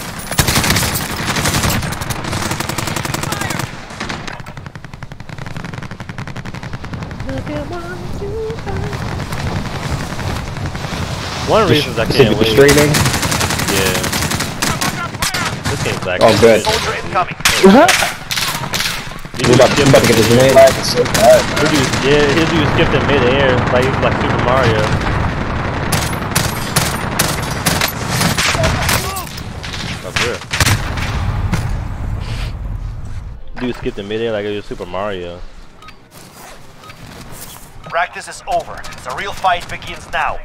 One of the reasons I can't wait. Streaming. Yeah. This game's like. Oh, good. Soldier incoming. You We're about, we're about to get this name. He'll do, yeah, he'll do skipped in mid-air, like he's like Super Mario. Up here. Dude skipped in mid-air like it was Super Mario. Practice is over. The real fight begins now.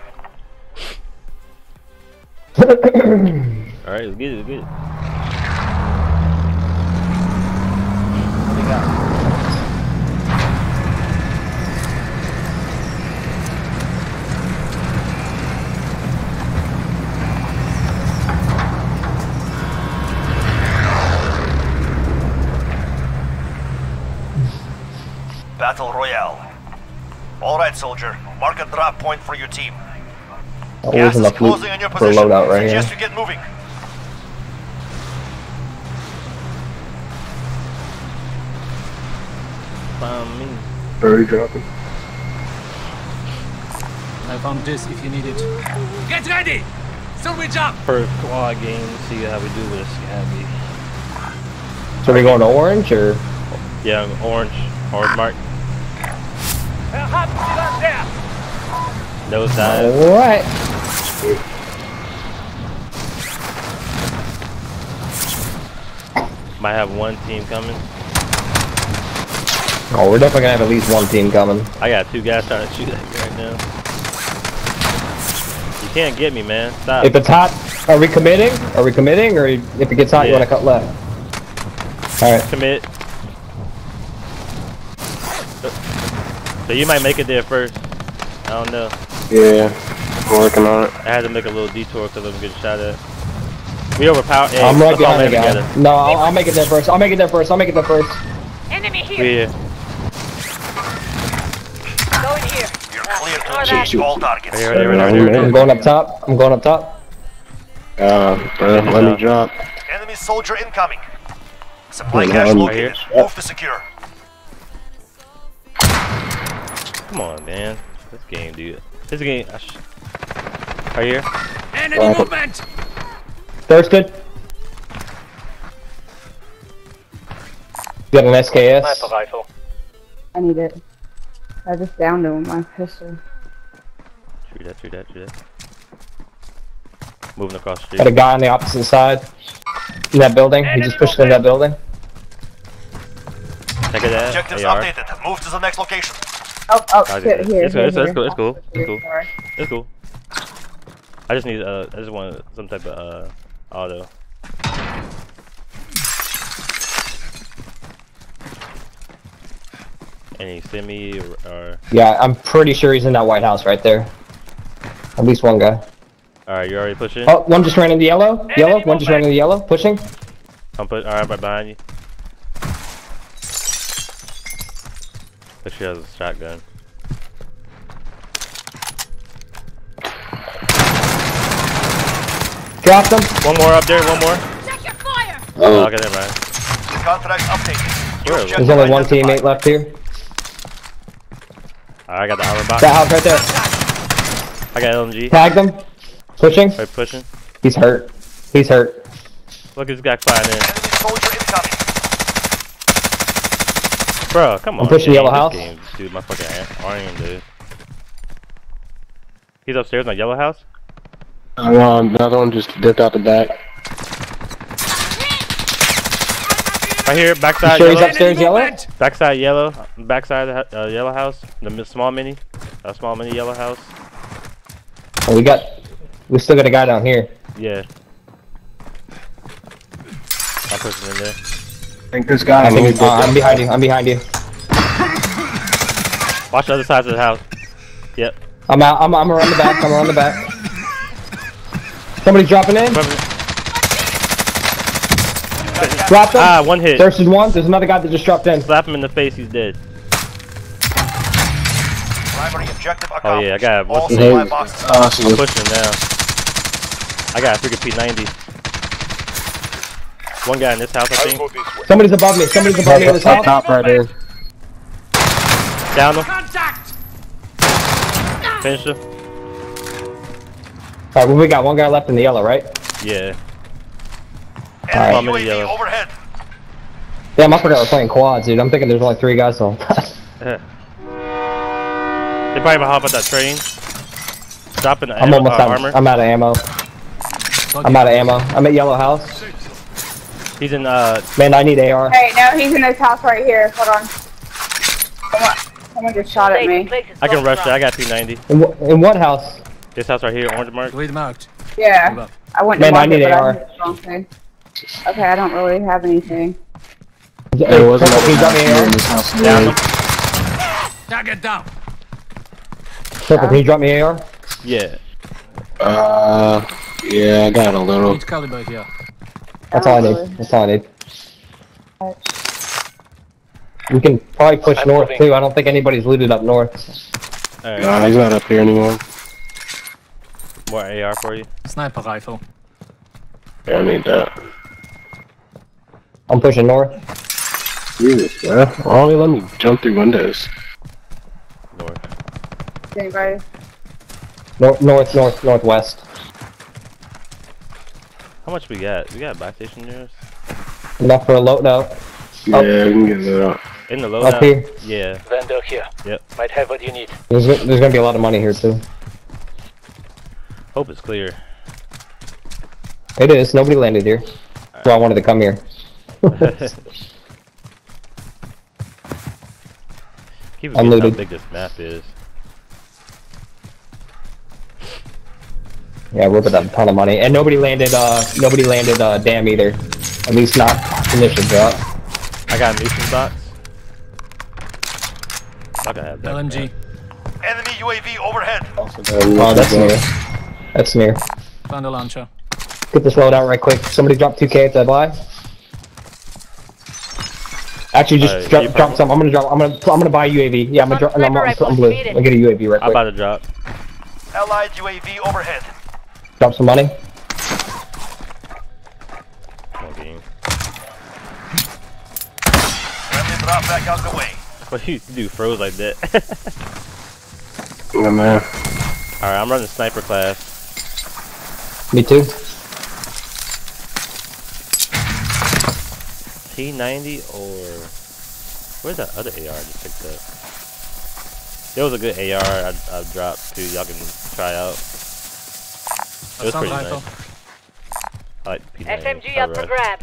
Alright, let's get it, let's get it. Battle Royale. Alright, soldier. Mark a drop point for your team. Oh, Gas there's is enough loot closing on your for a position. loadout right here. Suggest you get moving. Found me. Very dropping. I found this if you need it. Get ready! Salvage up! First quad game, see how we do with a Scabby. So are we going to orange or? Yeah, orange, orange mark. Nose dive. Alright. Might have one team coming. Oh, we're definitely gonna have at least one team coming. I got two guys trying to shoot at me right now. You can't get me, man. Stop. If it's hot, are we committing? Are we committing, or if it gets hot, you Yeah. want to cut left? All right. Commit. So you might make it there first. I don't know. Yeah, I'm working on it. I had to make a little detour because I'm getting shot at. We overpowered. Hey, I'm right let's all behind the land guy. together. No, I'll, I'll make it there first. I'll make it there first. I'll make it there first. Enemy We here. here. Go in here. You're clear to engage all targets. Right here, right here, right here, right here. I'm going up top. I'm going up top. Uh, uh, let me drop. Enemy soldier incoming. Supply Yeah, cache I'm located. here. Move to secure. Come on, man. This game, dude. This game. I sh right here. Enemy Right. movement! Thirsted. You got an S K S? rifle. I need it. I just downed him with my pistol. Shoot that, shoot that, shoot that. Moving across the street. Got a guy on the opposite side. In that building. He just pushed in that building. Check it out. Objectives A R. updated. Move to the next location. Oh, oh, Oh, shit, here, it's, here, it's, here. it's cool, it's cool, it's cool, Sorry. it's cool. I just need, uh, I just want some type of, uh, auto. Any semi or, or... Yeah, I'm pretty sure he's in that White House right there. At least one guy. Alright, you already pushing? Oh, one just ran into yellow. Yellow. One just ran into yellow. Pushing. I'm put. Alright, right behind you. But she has a shotgun. Dropped him. One more up there, one more. Check your fire! Oh, okay, never mind. Contract updated. New Where is it? objective There's only one identified. teammate left here. Alright, I got the armor box. That house right there. I got L M G. Tagged him. Pushing. Right, pushing. He's hurt. He's hurt. Look at this guy flying in. Enemy soldier incoming. Bro, come on. I'm pushing man, yellow this house. Game, dude, my fucking Aryan, dude. He's upstairs in my yellow house? Um, another one just dipped out the back. Right here, You backside sure he's yellow. upstairs yellow? Backside yellow. Backside of the uh, yellow house. The mi- small mini. A small mini yellow house. Oh, we got. We still got a guy down here. Yeah. I'm pushing in there. I think this guy. I think he's, uh, I'm behind you. I'm behind you. Watch the other side of the house. Yep. I'm out. I'm. I'm around the back. I'm around the back. Somebody's dropping in. Dropped him. Ah, one hit. There's one. There's another guy that just dropped in. Slap him in the face, he's dead. Primary objective accomplished. Oh yeah, I got All what's supply the boxes. I'm pushing now. I got a freaking P ninety. One guy in this house, I I'll think. go this way. Somebody's above me. Somebody's above me in this Up house. top right there. Down him. Contact! Finish him. Alright, well, we got one guy left in the yellow, right? Yeah. Enemy Alright. U A V Yellow. overhead. Damn, I forgot we're playing quads, dude. I'm thinking there's only three guys left. They probably gonna hop at that train. Dropping the I'm ammo, almost uh, out. armor. I'm out of ammo. I'm out of ammo. I'm at yellow house. He's in, uh... Man, I need A R. Hey, no, he's in this house right here. Hold on. Someone, someone just shot at me. I can rush that, I got P ninety. In, wh- in what house? This house right here, orange mark. Read marked. Yeah. Move up. I went Man, to I mark need it, but A I R. hit the wrong thing. Okay, I don't really have anything. Hey, It wasn't Purple, can you drop me here A in R? this house. Down him. Now get down. Purple, can you drop me A R? Yeah. Uh, yeah, I got a little. Need caliber here. That's all I need. That's all I need. We can probably push I'm north moving. too. I don't think anybody's looted up north. Alright. Nah, he's not up here anymore. More A R for you. Sniper rifle. Yeah, I need that. I'm pushing north. Jesus, bro. Only let me jump through windows. North. Anybody? North, north, north, northwest. How much we got? We got a buy station near us? Enough for a loadout. Yeah, we can get that out. In the Up loadout? here. Yeah. Vendor here. Yep. Might have what you need. There's, go- there's gonna be a lot of money here too. Hope it's clear. It is. Nobody landed here. So I wanted to come here. Keep forgetting how Unlooted. big this map is. Yeah, we're about a ton of money, and nobody landed. Uh, nobody landed. Uh, damn either. At least not initial drop. I got a nuisance box. I can have that. L M G. Enemy U A V overhead. Oh, that's near. That's near. Found a launcher. Get this loadout right quick. Somebody drop two K at that buy. Actually, just Uh, drop, you drop some. I'm gonna drop. I'm gonna. I'm gonna buy U A V. Yeah, I'm gonna drop. I'm, I'm, I'm, I'm blue. I'm gonna get a U A V right I'm quick. about to drop. Allied U A V overhead. Drop some money. Come on, game. Friendly drop back out the way. What you do froze like that? Yeah, man. Alright, I'm running sniper class. Me too. P ninety or... Where's that other A R I just picked up? There was a good A R I, I dropped too. Y'all can try out. It was pretty nice. I like P ninety. S M G up for grabs.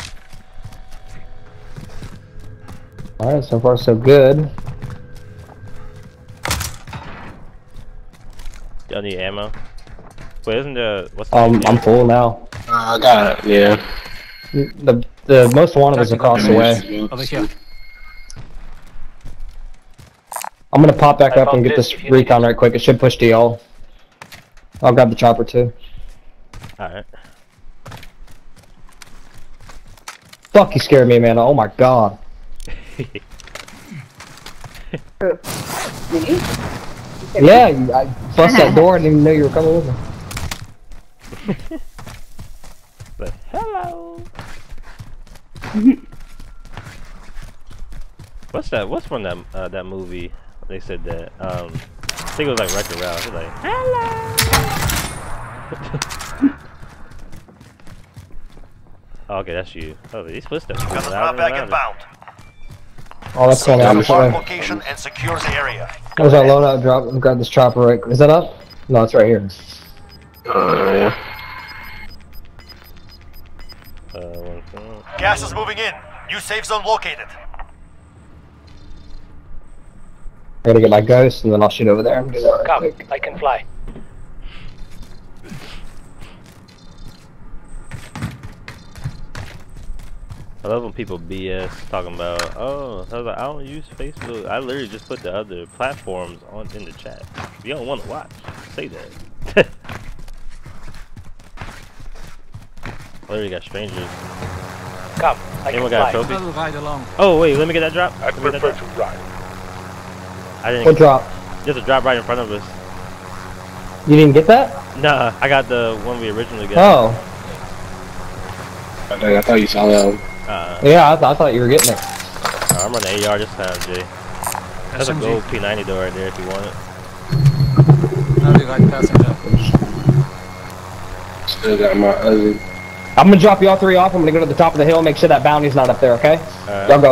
Alright, so far so good. Y'all need ammo? Wait, isn't there... What's the Um, I'm full now. Uh, I got it, yeah. The, the most wanted is across the way. Over here. I'm gonna pop back up and get this recon right quick. It should push to y'all. I'll grab the chopper too. Alright. Fuck, you scared me, man. Oh my god. Yeah, you- I bust that door. I didn't even know you were coming with me. But, hello! What's that? What's from that uh, that movie? They said that. Um, I think it was like Wreck-It Ralph. It was like, hello! Oh, okay, that's you. Oh, these footsteps. Got the moving drop louder back and louder. inbound. Oh, that's going Secure down the this mark way. location and secure the area. There's that loadout drop. I'll grab this chopper right. Is that up? No, it's right here. Uh, yeah. Uh, one thing. Gas is moving in. New safe zone located. I gotta get my ghost and then I'll shoot over there and do that right quick. I can fly. I love when people B S talking about, oh, I was like, I don't use Facebook. I literally just put the other platforms on in the chat. If you don't want to watch, say that. I literally got strangers. Come, I Anyone can got a fly. trophy? I'll ride along. Oh wait, let me get that drop. I Let me get that prefer drop. to ride. I didn't. What drop? Just a drop right in front of us. You didn't get that? Nah, I got the one we originally got. Oh. I, I thought you saw that one. Uh, Yeah, I, th I thought you were getting it. uh, I'm running A R this time, Jay. That's S M a G. gold P ninety door right there if you want it. I'll be right passenger. Still got my other. I'm gonna drop you all three off. I'm gonna go to the top of the hill, make sure that bounty's not up there, okay? Alright. Y'all go.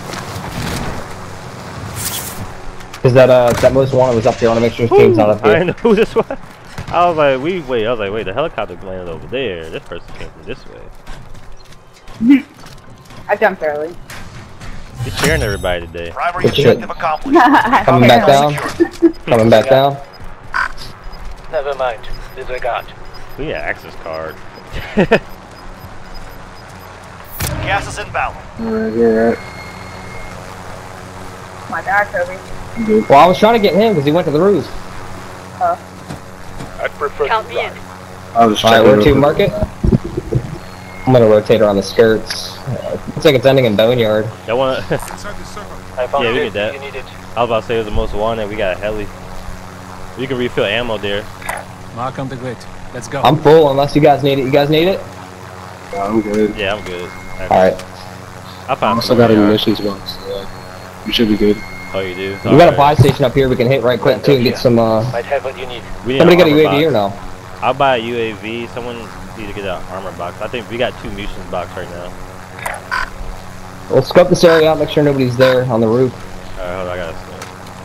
Cause that uh that most wanted was up there. I wanna make sure his team's not up I here. didn't know who this was. I was like, we wait. I was like, wait, the helicopter landed over there. This person came from this way. I jumped early. You're sharing everybody today. Primary Good shit. objective accomplished. Coming back down. Secured. Coming back down. Never mind. Disregard. We need an access card. Gas is inbound. Alright, alright. My God, Toby. Well, I was trying to get him because he went to the roof. I prefer Count to me in. ride. I was Alright, trying where to mark it? I'm gonna rotate around the skirts. Uh, looks like it's ending in Boneyard. Y'all wanna? Inside the circle. I found Yeah, we it. get that. You need it. I was about to say it was the most wanted. We got a heli. You can refill ammo there. Mark on the grid. Let's go. I'm full unless you guys need it. You guys need it? Yeah, I'm good. Yeah, I'm good. Alright. I I found also some got a A R. munitions box, so like, we should be good. Oh, you do? We got a buy station up here we can hit right quick too and get some uh Might have what you need. We need somebody an got a armor U A V box. or no? I'll buy a U A V. Someone need to get an armor box. I think we got two munitions box right now. We'll scope this area out, make sure nobody's there on the roof. Alright, hold on, I gotta scope.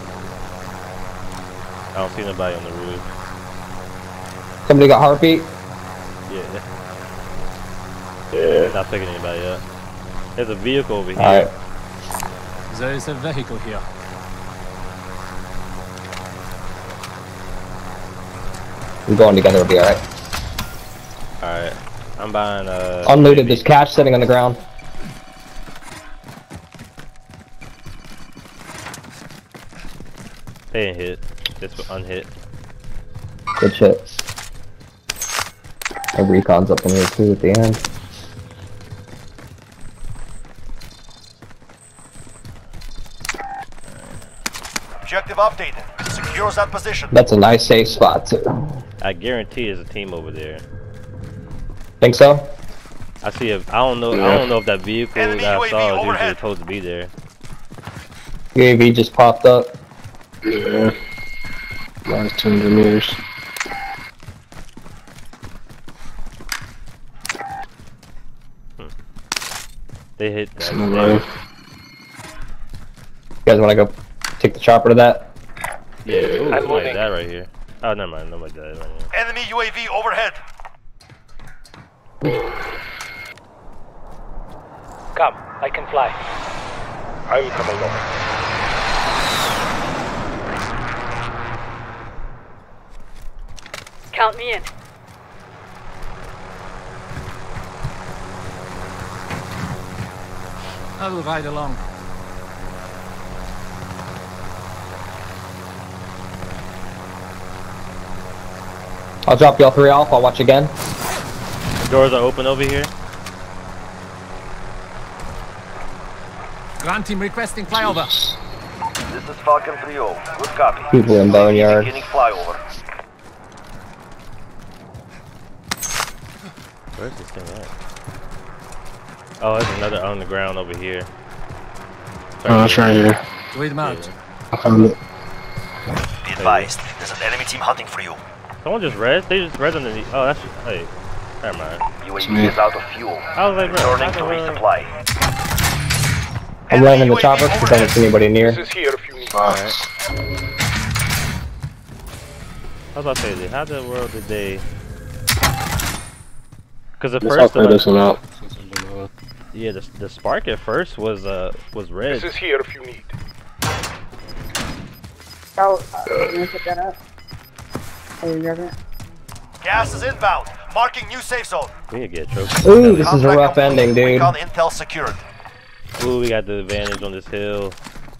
I don't see nobody on the roof. Somebody got heartbeat? Yeah, Yeah. not picking anybody up. There's a vehicle over here. Alright. There is a vehicle here. We're going together, it'll be alright. Alright, I'm buying uh. Unlooted, there's cash sitting on the ground. They ain't hit. This was unhit. Good shit. And recon's up in here too at the end. Objective updated. Secures that position. That's a nice safe spot too. I guarantee there's a team over there. Think so? I see if I don't know. I don't know if that vehicle Enemy that I U A V saw is usually overhead. supposed to be there. U A V just popped up. Yeah. Last two hundred meters. They hit that. Somewhere. You guys wanna go take the chopper to that? Yeah, ooh, I'm somebody moving. died right here. Oh, never mind, nobody died right here. Enemy U A V overhead. Come, I can fly. I will come along. Count me in. I will ride along. I'll drop y'all three off. I'll watch again. Doors are open over here. Ground team requesting flyover. This is Falcon three oh. Good copy. People in boneyard. Beginning flyover. Where's this thing at? Oh, there's another on the ground over here. Oh, it's right here. Read them out. I found it. Be advised, there's an enemy team hunting for you. Someone just res? They just res underneath. Oh, that's just, hey, never mind. U A V is out of fuel. I was like, bro, Returning I to can, uh, resupply. I'm landing the chopper because I don't see anybody near. This is here if you need. Alright. I was about to say, how the world did they... Because at Let's first, play this the, one out. yeah, the, the spark at first was uh was red. This is here if you need. Oh, uh, you gonna pick that up? Oh, you grab it? Gas is inbound. Marking new safe zone. We need to get a trophy. Ooh, this is a Contract rough complete. ending, dude. Recon intel secured. Ooh, we got the advantage on this hill.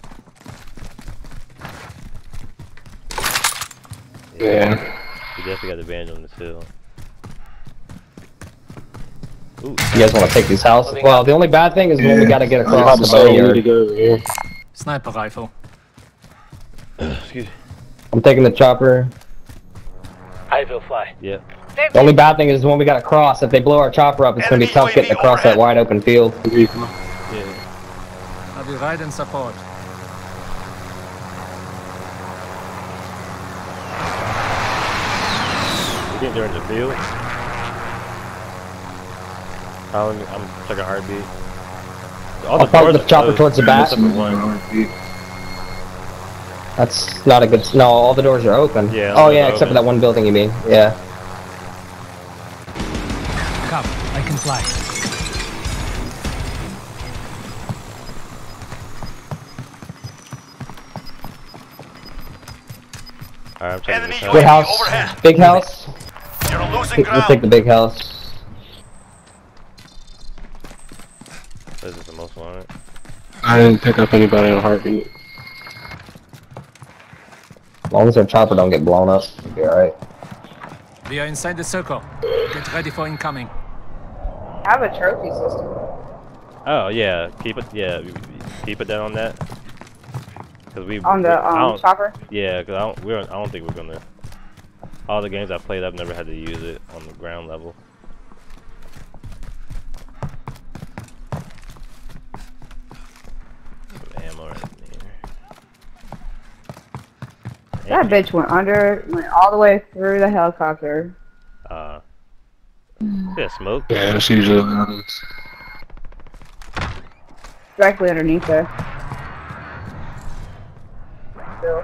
Yeah. We definitely got the advantage on this hill. Ooh, You guys want to take these houses? Well, the only bad thing is when we got to get I'm about across to the say we need to boneyard. go over here. Sniper rifle. excuse me. I'm taking the chopper. I will fly. Yep. The only bad thing is when we got to cross, if they blow our chopper up, it's going to be tough getting across that wide open field. Yeah. I will ride and support. You think they're in the field? I'm, I'm checking heartbeat. All I'll follow doors the are chopper closed, towards the back. except for one. That's not a good... No, all the doors are open. Yeah, Oh, they're yeah, except open. for that one building, you mean. Yeah. Come, I can fly. Alright, I'm checking Enemy this U A out. Good V house. overhead. Big house. You're losing We'll ground. take the big house. This is the most wanted. I didn't pick up anybody on heartbeat. As long as our chopper don't get blown up, we'll be alright. We are inside the circle. Get ready for incoming. I have a trophy system. Oh yeah, keep it. Yeah, we- we- keep it down on that. Cause we On the, we- I um, don't- chopper? Yeah, cause I don't. We're. I don't think we're gonna. All the games I played, I've never had to use it on the ground level. Some ammo right there. That bitch went under, went all the way through the helicopter. Uh. Yeah, smoke. Yeah, that's usually what happens. Directly underneath her. Still.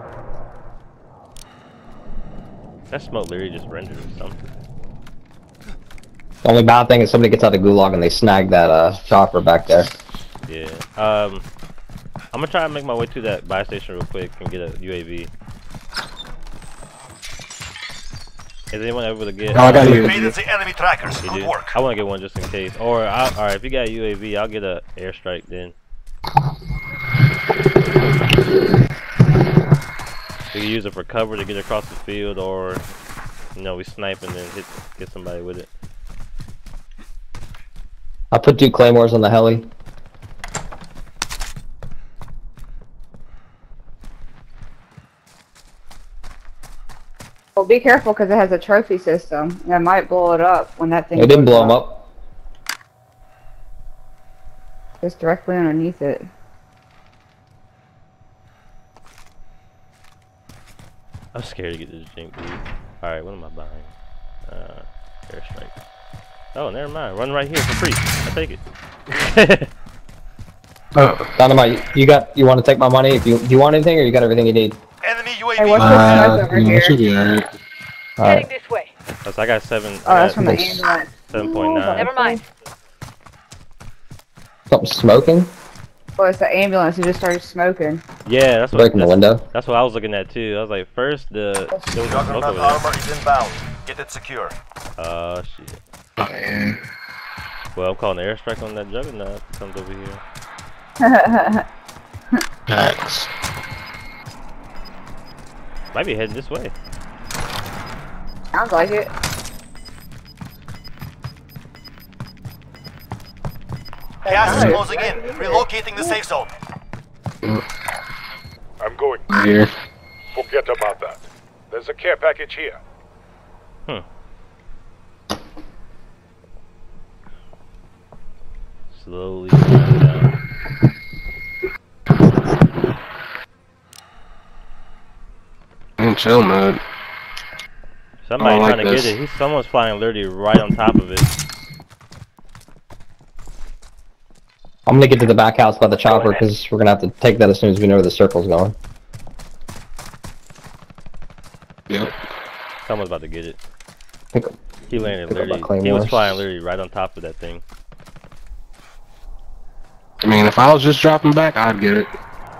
That smoke literally just rendered something. The only bad thing is somebody gets out of gulag and they snag that uh, chopper back there. Yeah. Um. I'm gonna try and make my way to that buy station real quick and get a U A V. Is anyone able to get? Oh, I got you. Evaded the enemy trackers. You Good do? work. I want to get one just in case. Or, I, all right, if you got a U A V, I'll get a airstrike then. We can use it for cover to get across the field, or you know, we snipe and then hit get somebody with it. I put two claymores on the heli. Well, be careful because it has a trophy system. And it might blow it up when that thing It didn't blows blow them up. Just directly underneath it. I'm scared to get this jink, dude. All right, what am I buying? Uh, airstrike. Oh, never mind. Run right here for free. I take it. Oh, Dynamite, you got? You want to take my money? If you do you want anything, or you got everything you need? Enemy U A Hey, V. what's Uh, this smoke over yeah, here? should be alright. Heading this way. That's, I got seven. Oh, that's I from got the ambulance. seven point nine. Never mind. Something smoking? Oh, it's the ambulance. He just started smoking. Yeah, that's what. Breaking the That's, window. that's what I was looking at too. I was like, first the there was a smoke Juggernaut over there. armor is inbound. Get it secure. Oh shit. Oh, yeah. Well, I'm calling an airstrike on that juggernaut. Comes over here. Facts. Might be heading this way. Sounds like it. Gas is closing in. Relocating the safe zone. I'm going. Here. Forget about that. There's a care package here. Hmm. Slowly going down. I'm chill mode. Somebody I don't trying like to this. get it. He's someone's flying literally right on top of it. I'm gonna get to the back house by the chopper because we're gonna have to take that as soon as we know where the circle's going. Yep. Someone's about to get it. Pick, He landed pick up my literally. He was claymores. flying literally right on top of that thing. I mean, if I was just dropping back, I'd get it.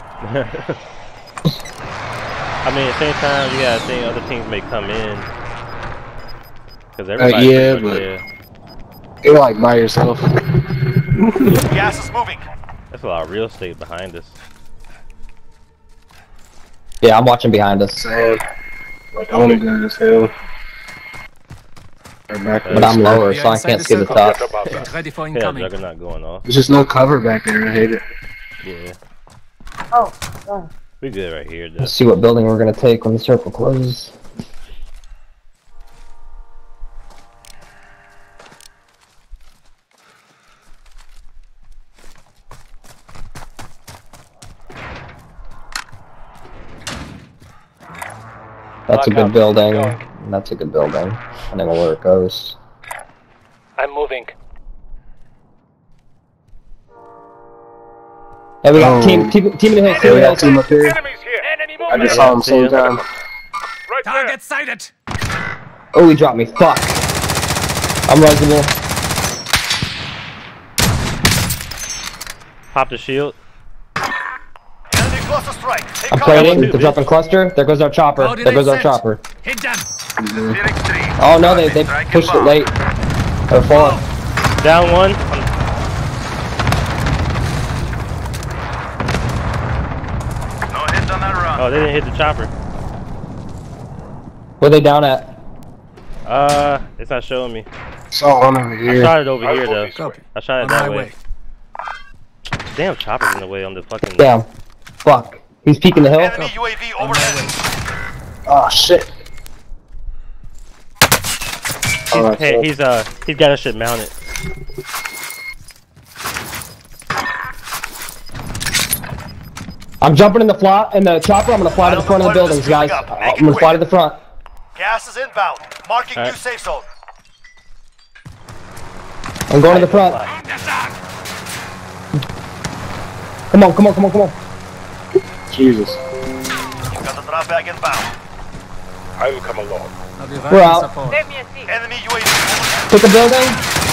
I mean, at the same time, you gotta think other teams may come in. Cause Uh, everybody yeah, pretty much but there. you're like by yourself. Gas is moving. That's a lot of real estate behind us. Yeah, I'm watching behind us. Same. Like, only good as hell. They're back But I'm there. lower, so I can't see the top. Forget about that. Ready for Yeah, incoming. Juggernaut going off. There's just no cover back there. I hate it. Yeah, Oh, oh. we good right here. Though. Let's see what building we're gonna take when the circle closes. That's a good building. That's a good building. I don't know where it goes. I'm moving. Hey, we got Oh. team, team, team in the hill, team Yeah, in we the got team hill. up here. Enemies here. Enemy I movement. just saw him same time. Right there. Target sighted. Oh, he dropped me. Fuck. I'm risable. Pop the shield. Enemy cluster strike. Take I'm cover. plating. Dude, The bitch. dropping cluster. There goes our chopper. Loaded There goes our and set. chopper. Hit them. Phoenix three. Oh no, they they pushed it late. They're falling. Down one. I'm- No hits on that run. Oh, they didn't hit the chopper. Where they down at? Uh, it's not showing me. Saw one over I here. shot it over I'll here go though. this way. I shot it On that my way. way. Damn, chopper's in the way on the fucking. Damn. Fuck. He's peeking the hill. Enemy U A V overhead. Oh shit. He's, Alright, hey, so- he's uh, he's got his shit mounted. I'm jumping in the fly in the chopper. I'm gonna fly to the front of the buildings, guys. I'm gonna fly to the front. Gas is inbound. Marking Alright. new safe zone. I'm going to the front. Come on, come on, come on, come on. Jesus. You've got the drop bag inbound. I will come along. I'll be We're right out. in support. Save me a seat. Enemy U A V overhead. Pick a building.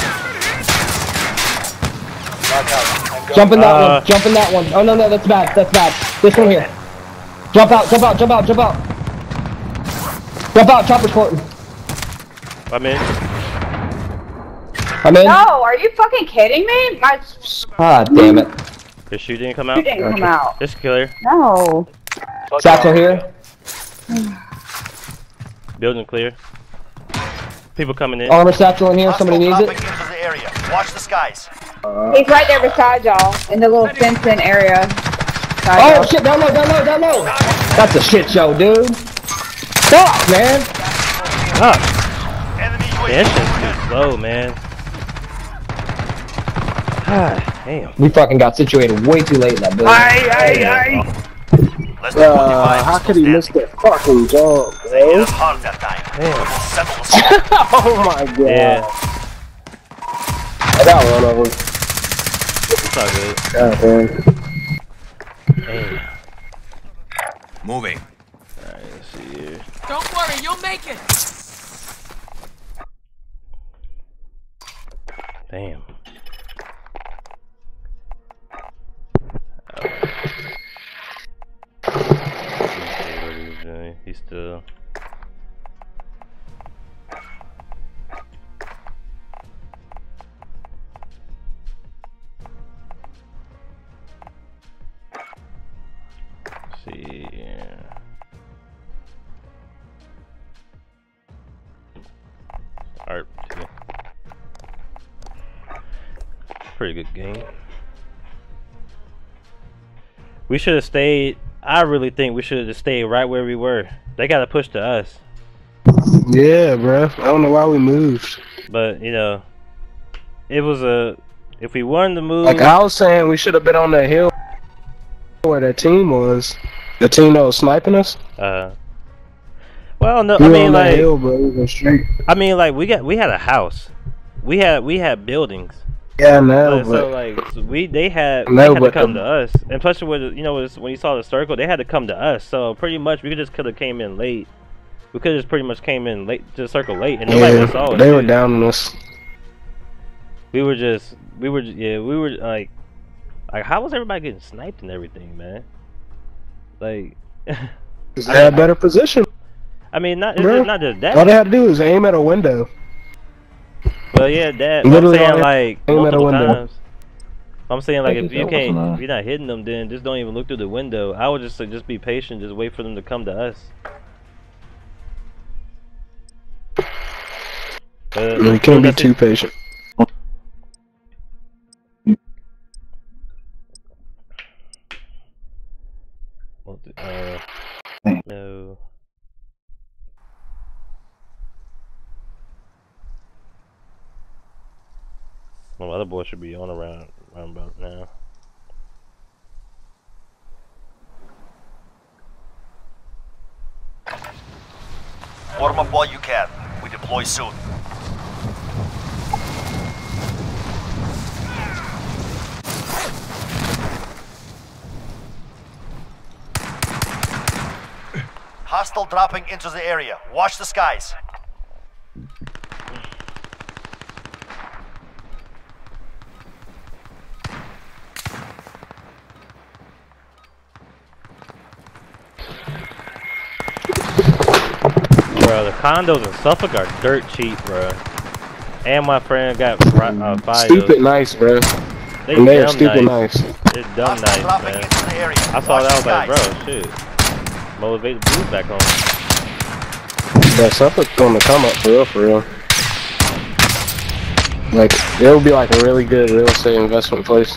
Back out. I'm going. Jump in that Uh. one. Jump in that one. Oh no, no, that's bad. That's bad. This one here. Jump out. Jump out. Jump out. Jump out. Jump out. Chopper's courting. I'm in. I'm in. No, are you fucking kidding me? My Ah, damn it. Your shoe didn't come you out. didn't come out. It's clear. No. Satchel here. Building clear. People coming in. Armor satchel in here. Somebody Hostile needs it. dropping into the area. Watch the skies. He's right there beside y'all in the little fenced-in area. Beside Oh y'all. shit! Down low. Down low. Down low. That's a shit show, dude. Fuck, man. Ah, Enemy U A V that shit's overhead. too slow, man. Ah, damn. We fucking got situated way too late in that building. Less than Uh, twenty-five how still could he miss standing. that fucking jump, They hit bro? us hard that time. Damn. Settle the score. Oh my god. Yeah, I got one of them. it's all good. God damn. Damn. Moving. Alright. worry, you'll make it. Damn. Oh. He's still. Let's see. Art. Pretty good game. We should have stayed. I really think we should have stayed right where we were. They got to push to us. Yeah, bro. I don't know why we moved. But you know, it was a. If we wanted to move, like I was saying, we should have been on the hill where that team was. The team that was sniping us. Uh. Well, no, we I were mean on like. The hill, bro. We were straight. I mean, like we got we had a house. We had we had buildings. Yeah, no, so, but so like so we they had no, they had to but come the, to us, and plus with you know when you saw the circle, they had to come to us. So pretty much we just could have came in late. We could have just pretty much came in late to the circle late, and nobody yeah, saw us. They were down on us. We were just we were yeah we were like like how was everybody getting sniped and everything, man? Like they had better position. I mean, not bro. It's not just that. All they had to do is aim at a window. Well, yeah, that. Literally I'm saying like aim at a multiple window. times. I'm saying like I if think you that can't, was if you're not hitting them, then just don't even look through the window. I would just say just be patient, just wait for them to come to us. Uh, You can't be too patient. Uh, no. My other boy should be on around, around about now. Warm up while you can. We deploy soon. Hostile dropping into the area. Watch the skies. Bro, the condos in Suffolk are dirt cheap, bro. And my friend got uh, five. Stupid nice, bro. They and they're dumb stupid nice. nice. They're dumb nice, man. I saw that, I was like, bro, shit. Motivate the dude back home. But Suffolk's on the come up for real, for real. Like, it would be like a really good real estate investment place.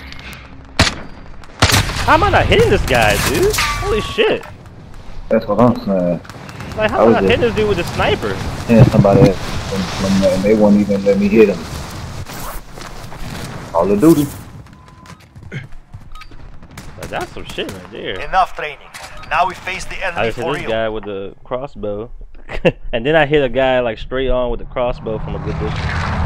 How am I not hitting this guy, dude? Holy shit. That's what I'm saying. Like, how am I not hitting this dude with a sniper? Yeah, somebody else, and, and they won't even let me hit him. All the duty. Like, that's some shit right there. Enough training. Now we face the I enemy just hit for this real. guy with the crossbow. And then I hit a guy like straight on with the crossbow from a good distance.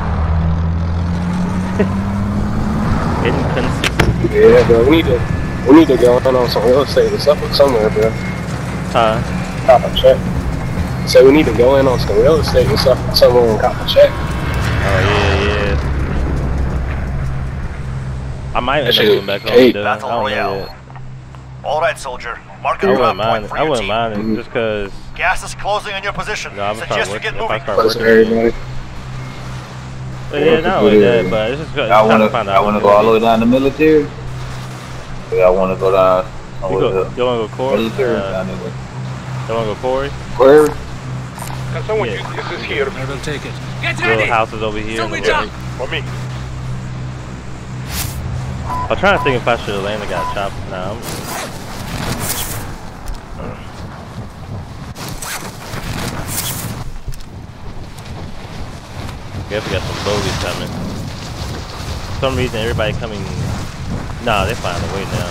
Inconsistent. Yeah, bro, we need to we need to go in on some real estate in Suffolk somewhere, bro. Huh? Cop a check. So we need to go in on some real estate in Suffolk somewhere and cop a check. Oh yeah, yeah. I might end up moving back home though. I Battle don't know Royale. yet. All right, soldier. Mark a I drop wouldn't mind. point for I your wouldn't team. mind it just cause. Gas is closing on your position. No, I'm gonna Suggest start you get working. If I moving. start working. But yeah, not only that, but it's just good. I want to. I want to go all the way down the military. Yeah, I want to go down. You, go, you want to go Corey? Military Uh, down there. you want to go Corey? Where? Can someone use this is here? I will take it. Get Little ready! houses over here. Show me and jump! For me. I'm trying to think if I should have landed got chopped. Nah, I'm... Guess we got some bogeys coming. For some reason, everybody coming. Nah, they find a way now.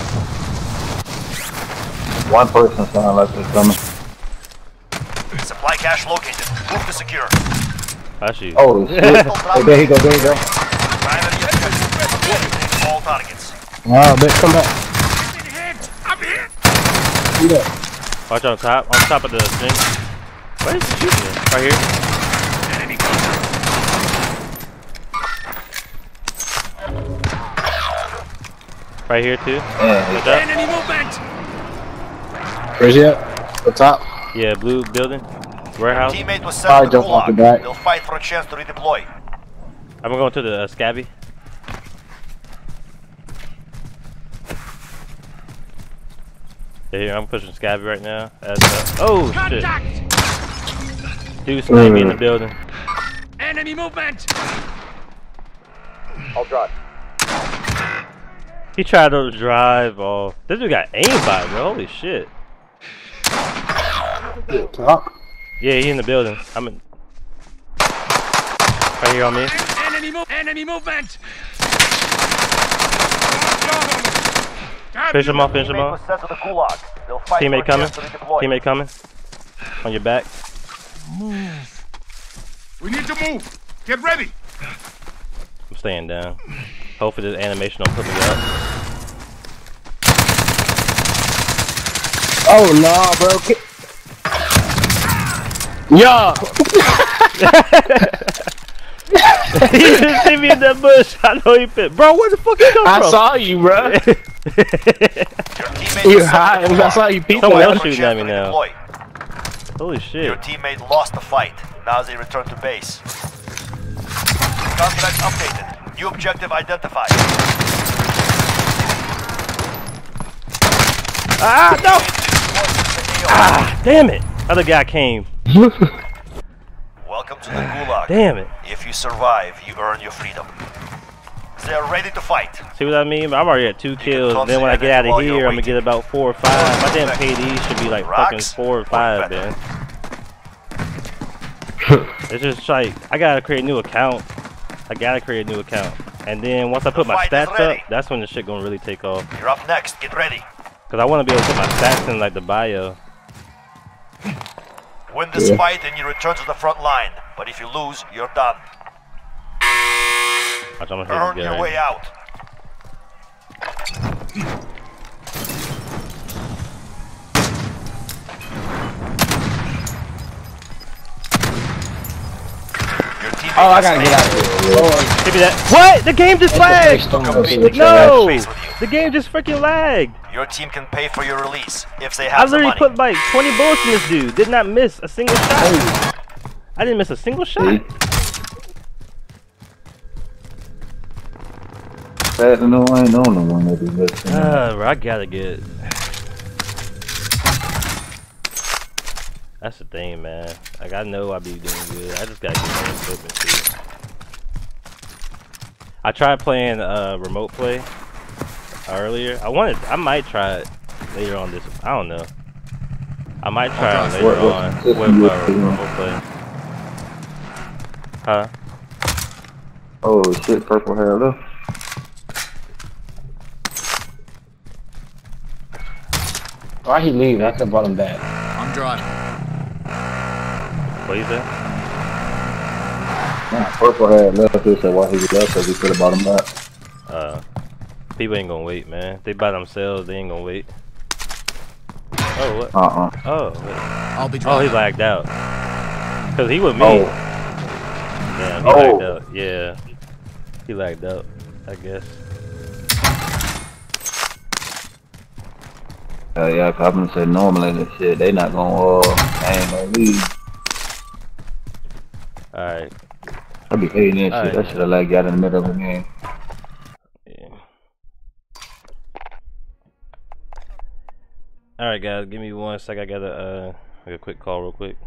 One person sound like they're coming. Supply cache located. Move to secure. That's you. Oh shit! Hey, there you go, there you go. Primary objective. All targets. Wow, bitch, come back. I'm here! Eat up. Watch on top. On top of the thing. Where is he shooting at? Right here. Enemy contact. Right here too. Yeah, enemy movement. Where's he at? The top? Yeah, blue building. Warehouse. Teammate was sent to the jump off the gulag. back. They'll fight for a chance to redeploy. I'm going to the uh, Scabby. Yeah, here, I'm pushing Scabby right now. That's, uh, oh Contact. shit! Dude sniped me in the building. Enemy movement. I'll drive. He tried to drive off. This dude got aimbot, bro. Holy shit. Top? Yeah, he in the building. I'm in. Right here on me. Enemy move. Enemy movement. Finish him off, finish him Teammate off. was sent to the gulag. They'll fight Teammate for a coming. chance to redeploy. Teammate coming. On your back. Move. We need to move. Get ready. I'm staying down. Hopefully this animation don't put me up. Oh no, bro. Ki- Yo! He just see me in that bush. I know he fit. Bro, where the fuck you come I from? saw you, bro. Your teammate You was sent high, to the and I saw you gulag. peeking. Someone They'll else fight for a shooting at chance me to now. redeploy. Holy Your shit. teammate lost the fight. Now they return to base. Contract updated. New objective identified. Ah, no! Ah, damn it. Other guy came. Welcome to the gulag. Damn it. If you survive, you earn your freedom. They are ready to fight. See what I mean? I'm already at two kills. Then when I get out of here, I'm gonna get about four or five. My damn K D should be like fucking four or five, man. It's just like, I gotta create a new account. I gotta create a new account. And then once I put my stats up, that's when the shit gonna really take off. You're up next. Get ready. Cause I wanna be able to put my stats in like the bio. Win this fight and you return to the front line. But if you lose, you're done. Watch, I'm gonna hit Earn this your guy. way out. Your teammate Oh, I has gotta get failed. out of here. Lord. Give me that. What? The game just lagged! Complete the No! base with you. The game just freaking lagged. Your team can pay for your release if they I have the literally money. put like twenty bullets in this dude. Did not miss a single shot. I didn't miss a single shot. Bad to know I ain't on the one that is listening. Ah, bro, I gotta get. That's the thing, man. Like, I know I be doing good. I just gotta get more equipment too. I tried playing uh, remote play earlier. I wanted. I might try it later on this. I don't know. I might try it later What- what on system with you uh, using? remote play. Huh? Oh shit, purple hair left. Why he leave? I could've brought him back. I'm driving. What you say? Nah, purple hair left. He said why he left because he could have brought him back. Uh, people ain't gonna wait, man. They by themselves, they ain't gonna wait. Oh, what? Uh-uh. Oh, wait. I'll be Oh, driving. he lagged out. Cause he with me. Oh. Yeah, he Oh. lagged out. Yeah, he lagged out, I guess. Uh, yeah, cause I'm gonna say normally this shit, they not gonna, uh, they ain't gonna leave. Alright. I be hating that All shit. right. That shit have like got in the middle of the game. Yeah. Alright, guys, give me one sec. I gotta uh make a quick call real quick.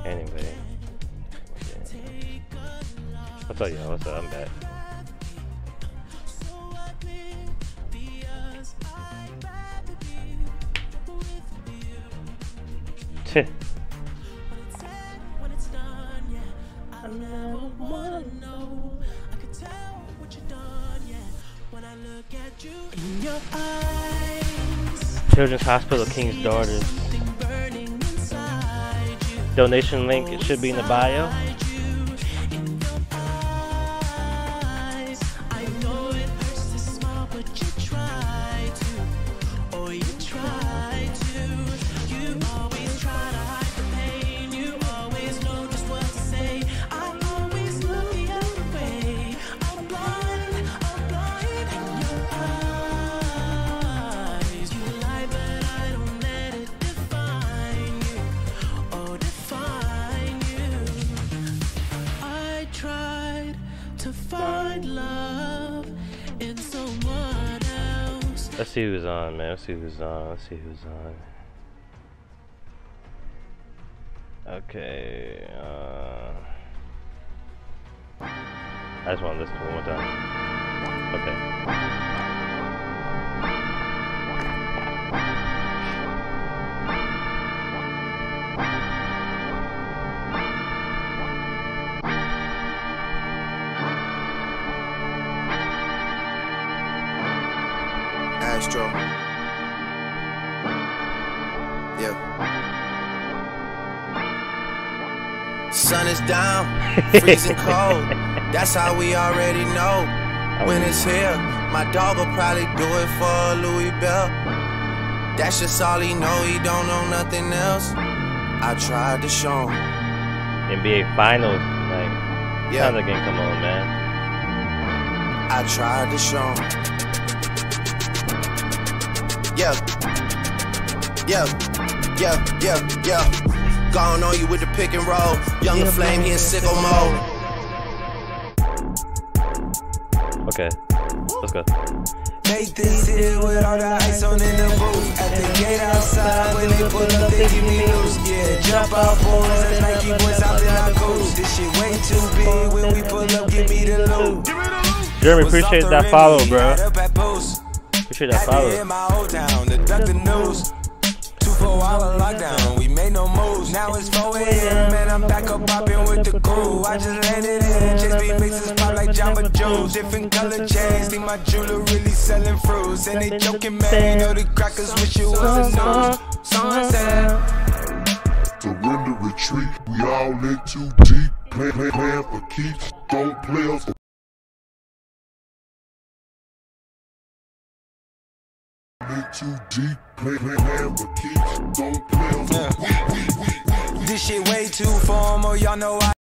Anyway. What's up, y'all? What's up? I'm back. Tch. Children's Hospital King's Daughters. Donation link, it should be in the bio. Let's see who's on, man. Let's see who's on. Let's see who's on. Okay. Uh, I just want to listen to it one more time. Okay. Astro. Yeah. Sun is down, freezing cold. That's how we already know when it's here. My dog will probably do it for Louis Bell. That's just all he know, he don't know nothing else. I tried to show him. N B A Finals, like, yeah. Time the game, come on, man. I tried to show him. Yeah, yeah, yeah, yeah, yeah. Gone on you with the pick and roll. Younger flame, he in sicko mode. Okay, let's go. Make this here with all the ice on in the booth. At the gate outside, when they pull up, they give me loose. Yeah, jump out, boys, and Nike boys out there, I coast. This shit way too big. When we pull up, give me the loot. Jeremy, appreciate that follow, bro. Appreciate that follow. In my old town, the duck the news. Two four hour lockdown, we made no moves. Now it's four A M and I'm back up popping with the crew. I just landed in, J B mixes pop like Jamba Juice. Different color chains, think my jeweler really selling fruits. And they joking, man, you know the crackers wish it was a news. Sunset. Surrender, retreat, we all in too deep. Plan, plan, plan for keeps, don't play us. Too deep, play, play, play, but keeps, don't play. Yeah. This shit way too formal, y'all know I.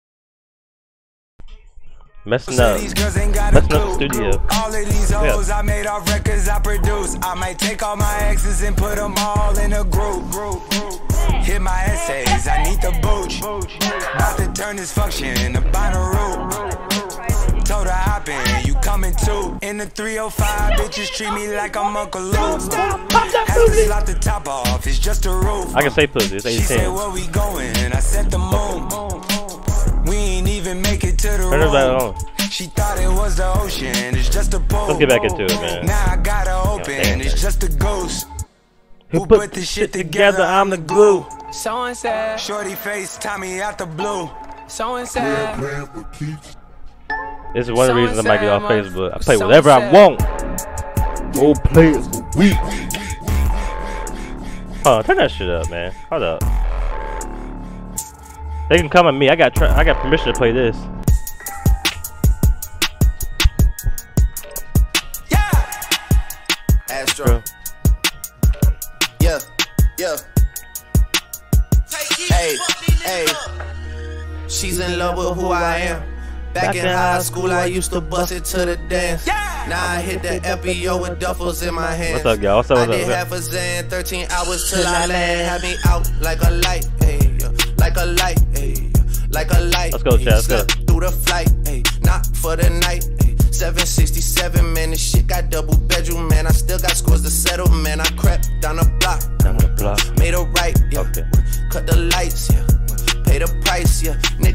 Messing up, messing up the studio. All of these hoes yeah. I made off records I produce. I might take all my exes and put them all in a group. group, group. Hit my essays, I need the booch. About to turn this function into binary. Told her hop in, you coming too. In the three oh five, bitches treat me like I'm Uncle Luke. Had to slot the top off, it's just a roof. I can say pussy, it's eighteen. She said where we going, and I set the moon. We ain't even make it to the room. She thought it was the ocean, it's just a pool. Let's get back into it, man. Now I gotta open, oh, it's just a ghost. Who put, put this shit together, together, I'm the glue. So and said, shorty face, Tommy out the blue. So and said, this is one of the reasons I might get off Facebook. I play whatever I want. Old players weak. Oh, turn that shit up, man. Hold up. They can come at me. I got try I got permission to play this. Yeah. Astro. Yeah. Yeah. Hey, hey. She's in love with who I am. Back in high school, I used to bust it to the dance. Now I hit the F B O with duffels in my hands. What's up, y'all? What's up, what's I did up? half a Zan, thirteen hours till I land. Had me out like a light, hey, like a light, hey, like a light. Let's go, Chad. Let's go. Through the flight, hey, not for the night. Hey. seven sixty-seven, man, this shit got double bedroom, man. I still got scores to settle, man. I crept down the block, down the block, made a right, yeah. Okay. Cut the lights, yeah. Pay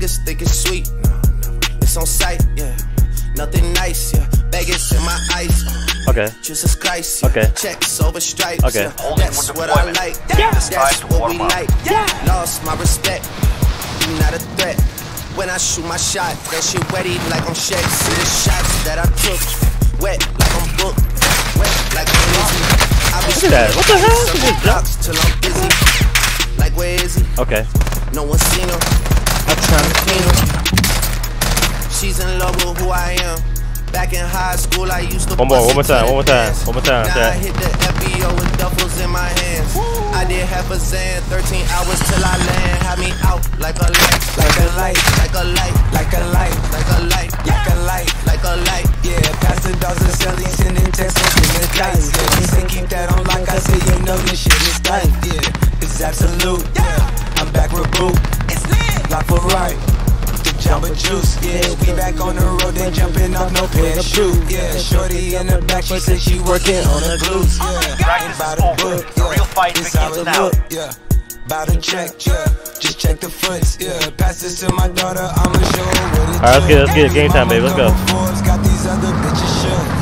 niggas think it's sweet. It's on sight, yeah. Nothing nice, yeah. Vegas in my ice. Okay. Jesus Christ, yeah. Okay. Checks over stripes. Okay. Yeah. That's what I like. Yeah. That's what we like. Yeah. Lost my respect. You not a threat. When I shoot my shot, that shit wetty like I'm Shaq. See the shots that I took. Wet like I'm booked. Wet like I'm busy. I be Look at that. What the hell is this jump? till I'm busy. Like where is he? Okay. No one seen him. I'm trying to clean him. She's in love with who I am. Back in high school, I used to. One more, one more time, one more time, one more time. Now I hit the F B O with duffels in my hands. I did half a zan, thirteen hours till I land. Had me out like a light, like a light, like a light, like a light, like a light, like a light, like a light. Yeah, past the dogs and selling, sending texts, sending dice. Yeah, they say keep that on lock. I say you know this shit is tight. Yeah, it's absolute. Yeah, I'm back with Boo. It's lit. Lock for right. Jumbo juice, yeah, we back on the road, then jumping off no parachute. Yeah, shorty in the back, she said she working on her glutes. Yeah, practice is over. The real fight begins now. Yeah, bout to check, yeah, just check the foots. Yeah, pass this to my daughter, I'ma show her what it. All right, let's get let's get game time, baby. Let's go. Got these other bitches shook.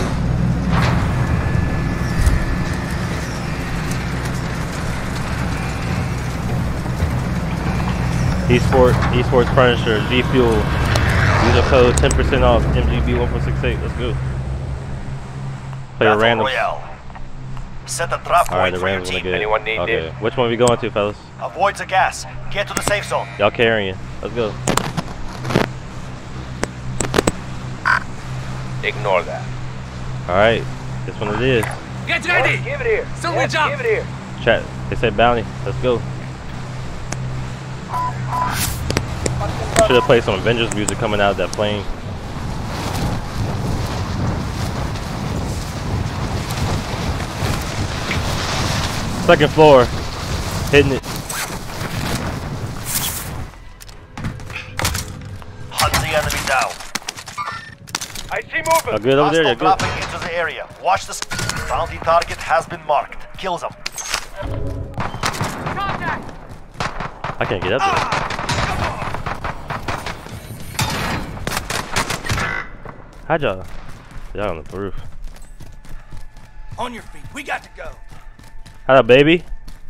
Esports, Esports Furniture, G Fuel. Use a code ten percent off M G B one four six eight. Let's go. Play a random. Royale. Set a trap Alright, point the for your random's gonna team. get Anyone need okay. it? Which one are we going to, fellas? Avoid the gas. Get to the safe zone. Y'all carrying. Let's go. Ignore that. Alright. This one it is. Get ready! Give it here. Somewhere Yes, jump! give it here. Chat. They said bounty. Let's go. Should have played some Avengers music coming out of that plane. Second floor. Hitting it. Hunt the enemy down. I see movement. Oh, good over there. You're Hostile good. dropping into the area. Watch the bounty target has been marked. Kill them. I can't get up there. How'd y'all? Y'all on the roof. On your feet. We got to go. How'd up, baby?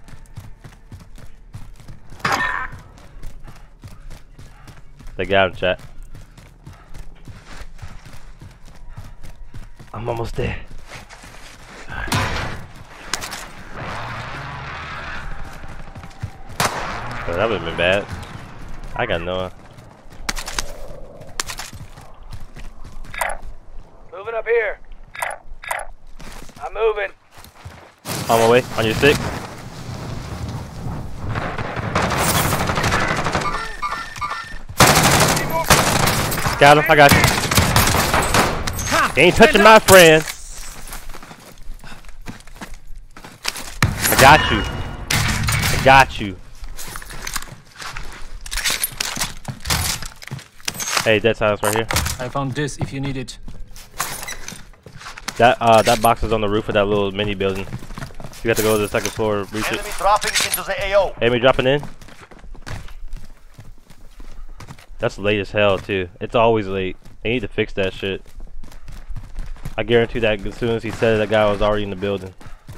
They got him, chat. I'm almost there. Oh, that would've been bad. I got Noah. Moving up here. I'm moving. On my way. On your six. Got him. I got you. He ain't touching my friend. I got you. I got you. Hey, that's house right here. I found this if you need it. That uh that box is on the roof of that little mini building. You got to go to the second floor, reach Enemy it. dropping into the A O. Enemy dropping in. That's late as hell too. It's always late. They need to fix that shit. I guarantee that as soon as he said it, that guy was already in the building.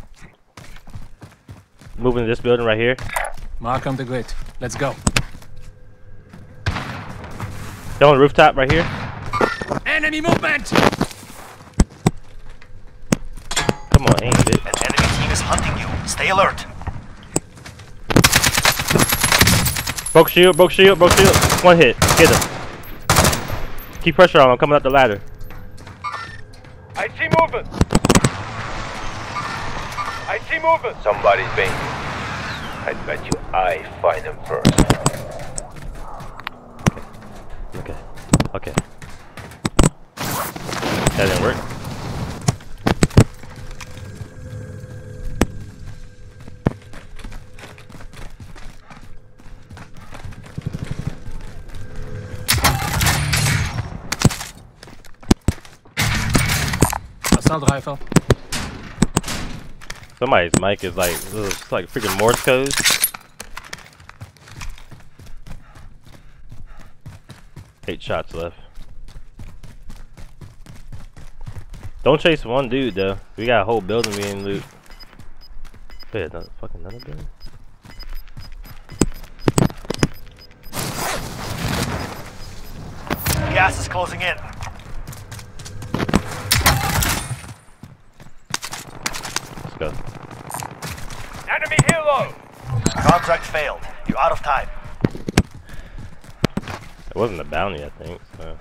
Moving to this building right here. Mark on the grid. Let's go. They're on the rooftop right here. Enemy movement! Come on, aim it. An enemy team is hunting you. Stay alert. Broke shield, broke shield, broke shield. One hit. Get him. Keep pressure on him. Coming up the ladder. I see movement. I see movement. Somebody's banging. I bet you I find them first. Okay. Okay. That didn't work. Assault rifle. Somebody's mic is like, ugh, it's like freaking Morse code. Eight shots left. Don't chase one dude though. We got a whole building we ain't loot. Wait, another fucking another building? Gas is closing in. Let's go. Enemy helo! Contract failed. You're out of time. It wasn't a bounty, I think. So.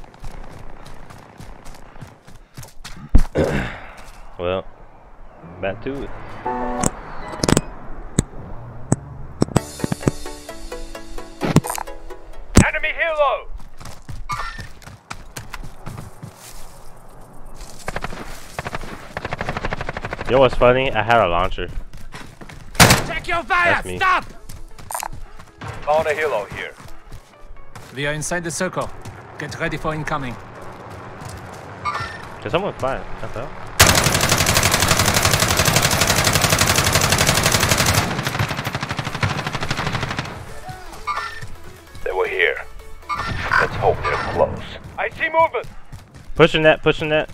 Well, back to it. Enemy helo! Yo, what's funny? I had a launcher. Check your fire! That's me. Stop! Found a helo here. We are inside the circle. Get ready for incoming. Can someone fly it? That's out. They were here. Let's hope they're close. I see movement. Pushing that, pushing that.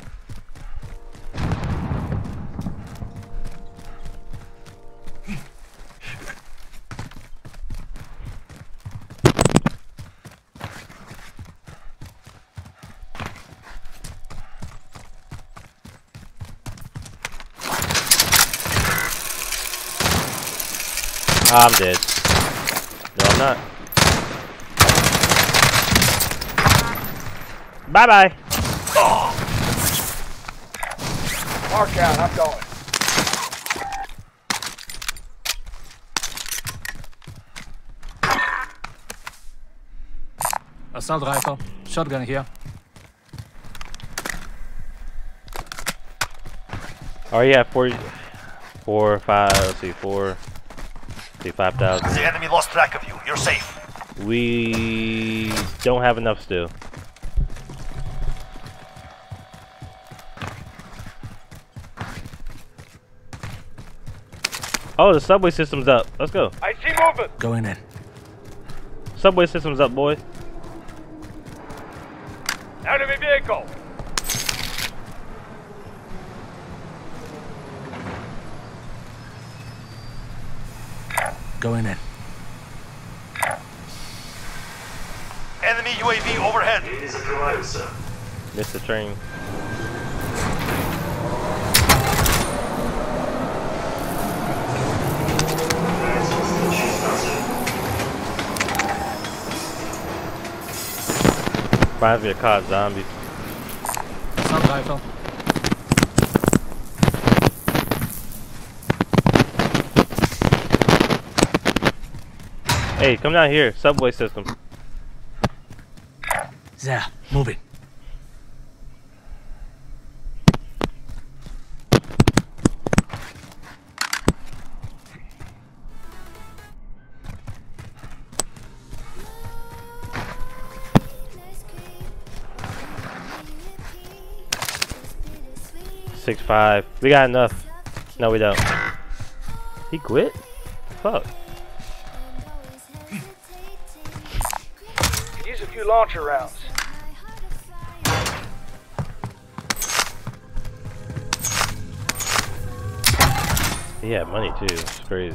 Ah, I'm dead. No, I'm not. Bye bye. Oh. Mark out, I'm going. Assault rifle. Shotgun here. Oh yeah, four, four, five. Let's see, four. See, five thousand. The enemy lost track of you. You're safe. We don't have enough still. Oh, the subway system's up. Let's go. I see movement. Going in. Subway system's up, boy. Enemy vehicle. Going in. Enemy U A V overhead. It is a provider, sir. Missed the train. Reminds me of C O D Zombies. Assault rifle. Hey, come down here. Subway system. There. Moving. Six five. We got enough. No, we don't. He quit? Fuck. Could use a few launcher rounds. He had money too. It's crazy.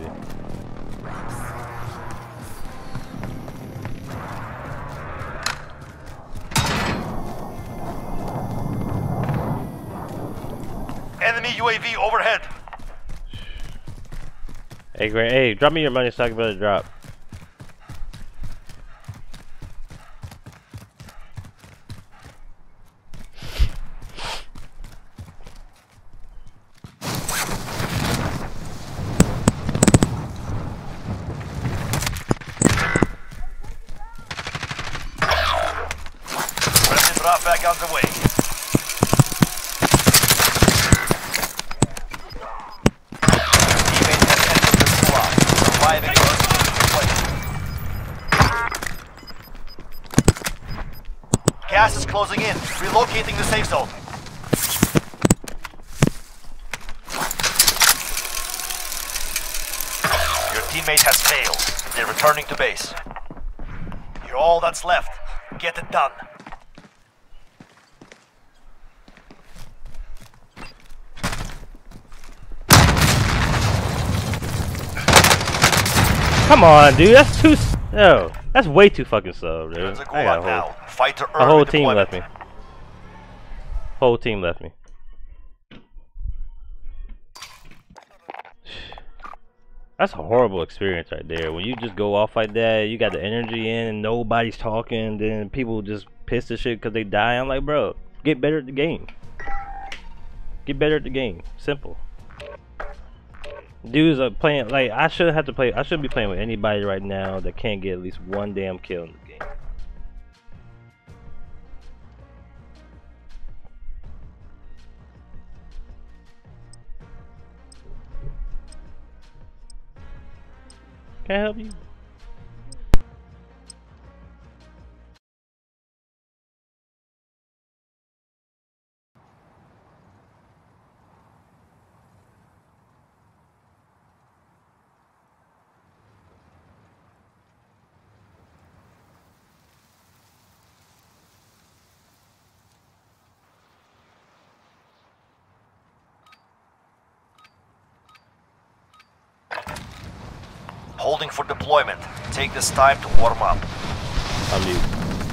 Enemy U A V overhead. Hey, Grant. Hey, drop me your money so I can be able to drop. Friendly drop back on the way. Gas is closing in. Relocating the safe zone. Your teammate has failed. They're returning to base. You're all that's left. Get it done. Come on, dude. That's too. No, that's way too fucking slow, dude. There's a I got a gulag now. whole, Fighter a whole early team deployment. left me. Whole team left me. That's a horrible experience right there. When you just go off like that, you got the energy in and nobody's talking, then people just piss the shit because they die. I'm like, bro, get better at the game. Get better at the game. Simple. Dudes are playing, like, I shouldn't have to play, I shouldn't be playing with anybody right now that can't get at least one damn kill in the game. Can I help you? Holding for deployment. Take this time to warm up. I'm mute.